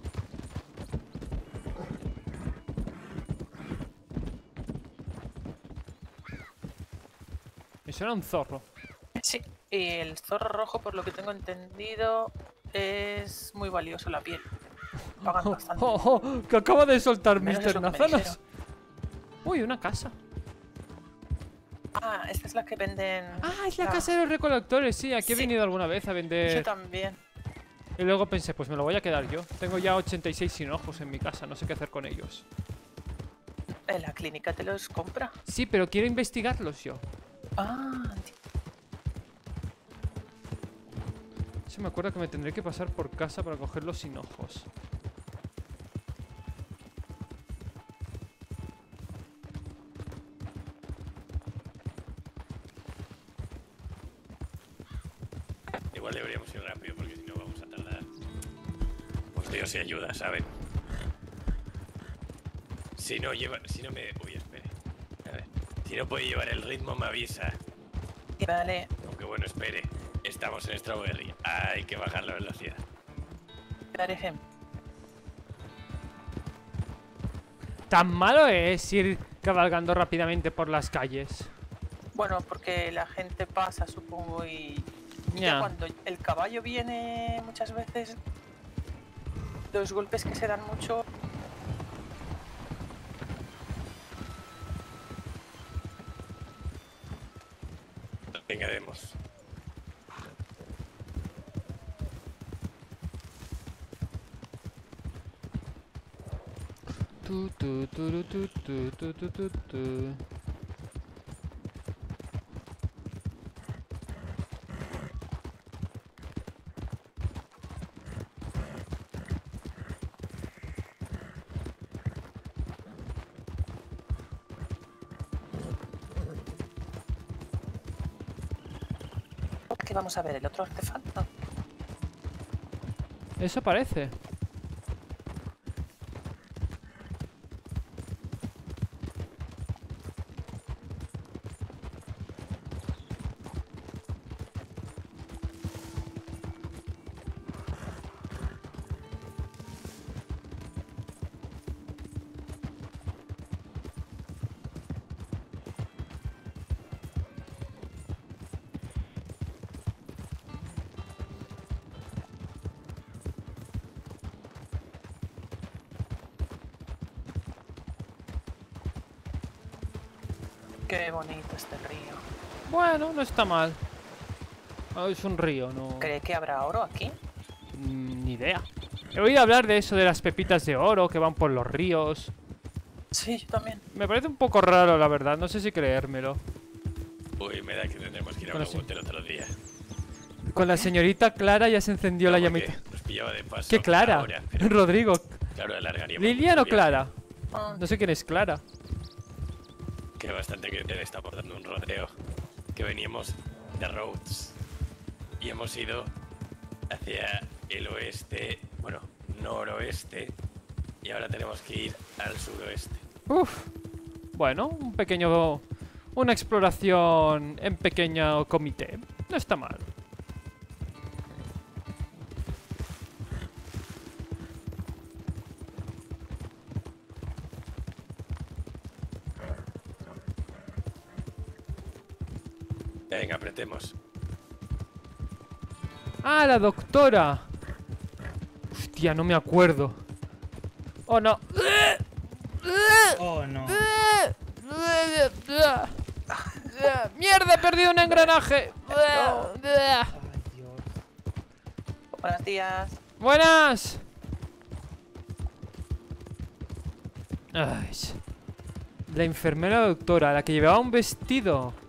Speaker 1: Eso era un zorro.
Speaker 10: Sí. Y el zorro rojo, por lo que tengo entendido, es muy valioso la piel. Pagan bastante.
Speaker 1: ¡Oh, oh! ¡Que acaba de soltar
Speaker 10: Menos es
Speaker 1: mister
Speaker 10: lo que me
Speaker 1: Nazanas!
Speaker 10: dijeron.
Speaker 1: Uy, una casa.
Speaker 10: Ah, esta es la que venden...
Speaker 1: Ah, es la casa de los recolectores, sí. Aquí he
Speaker 10: Sí.
Speaker 1: venido alguna vez a
Speaker 10: Yo
Speaker 1: vender.
Speaker 10: también.
Speaker 1: Y luego pensé, pues me lo voy a quedar yo. Tengo ya ochenta y seis sin ojos en mi casa, no sé qué hacer con ellos.
Speaker 10: ¿En la clínica te los compra?
Speaker 1: Sí, pero quiero investigarlos yo.
Speaker 10: Ah,
Speaker 1: Sí, me acuerdo que me tendré que pasar por casa para cogerlos sin ojos.
Speaker 2: Dios se ayuda, ¿saben? Si no lleva... Si no me... Uy, espere. A ver. Si no puede llevar el ritmo, me avisa.
Speaker 10: Vale.
Speaker 2: Aunque bueno, espere. Estamos en Strawberry. Hay que bajar la velocidad.
Speaker 10: Parece.
Speaker 1: Tan malo es ir cabalgando rápidamente por las calles.
Speaker 10: Bueno, porque la gente pasa, supongo, y... y
Speaker 1: Ya.
Speaker 10: ya cuando el caballo viene muchas veces, los golpes que se dan mucho...
Speaker 2: Venga, demos.
Speaker 1: Tu, tu, tu, tu, tu, tu, tu, tu, tu.
Speaker 10: ¿Qué vamos a ver? ¿El otro artefacto?
Speaker 1: Eso parece.
Speaker 10: Qué bonito este río.
Speaker 1: Bueno, no está mal. Ah, es un río, no...
Speaker 10: ¿Cree que habrá oro aquí?
Speaker 1: Mm, ni idea. He oído hablar de eso de las pepitas de oro que van por los ríos.
Speaker 10: Sí, yo también.
Speaker 1: Me parece un poco raro, la verdad. No sé si creérmelo.
Speaker 2: Uy, me da que tendremos que ir a
Speaker 1: Bueno,
Speaker 2: una
Speaker 1: sí.
Speaker 2: vuelta el otro día.
Speaker 1: Con la señorita Clara ya se encendió la
Speaker 2: Porque
Speaker 1: llamita.
Speaker 2: nos pillaba de paso.
Speaker 1: ¿Qué Clara?
Speaker 2: ahora, pero
Speaker 1: Rodrigo.
Speaker 2: Claro, alargaríamos
Speaker 1: ¿Lilian
Speaker 2: mucho
Speaker 1: o
Speaker 2: el viaje.
Speaker 1: Clara?
Speaker 10: Ah.
Speaker 1: No sé quién es Clara.
Speaker 2: Que bastante que te está aportando un rodeo. Que veníamos de Rhodes. Y hemos ido hacia el oeste, bueno, noroeste. Y ahora tenemos que ir al suroeste.
Speaker 1: Uf. Bueno, un pequeño... Una exploración en pequeño comité. No está mal.
Speaker 2: Venga, apretemos.
Speaker 1: ¡Ah, la doctora! Hostia, no me acuerdo. ¡Oh, no!
Speaker 11: Oh, no.
Speaker 1: ¡Mierda, he perdido un engranaje!
Speaker 10: Buenos días.
Speaker 1: ¡Buenas! Ay, la enfermera doctora, la que llevaba un vestido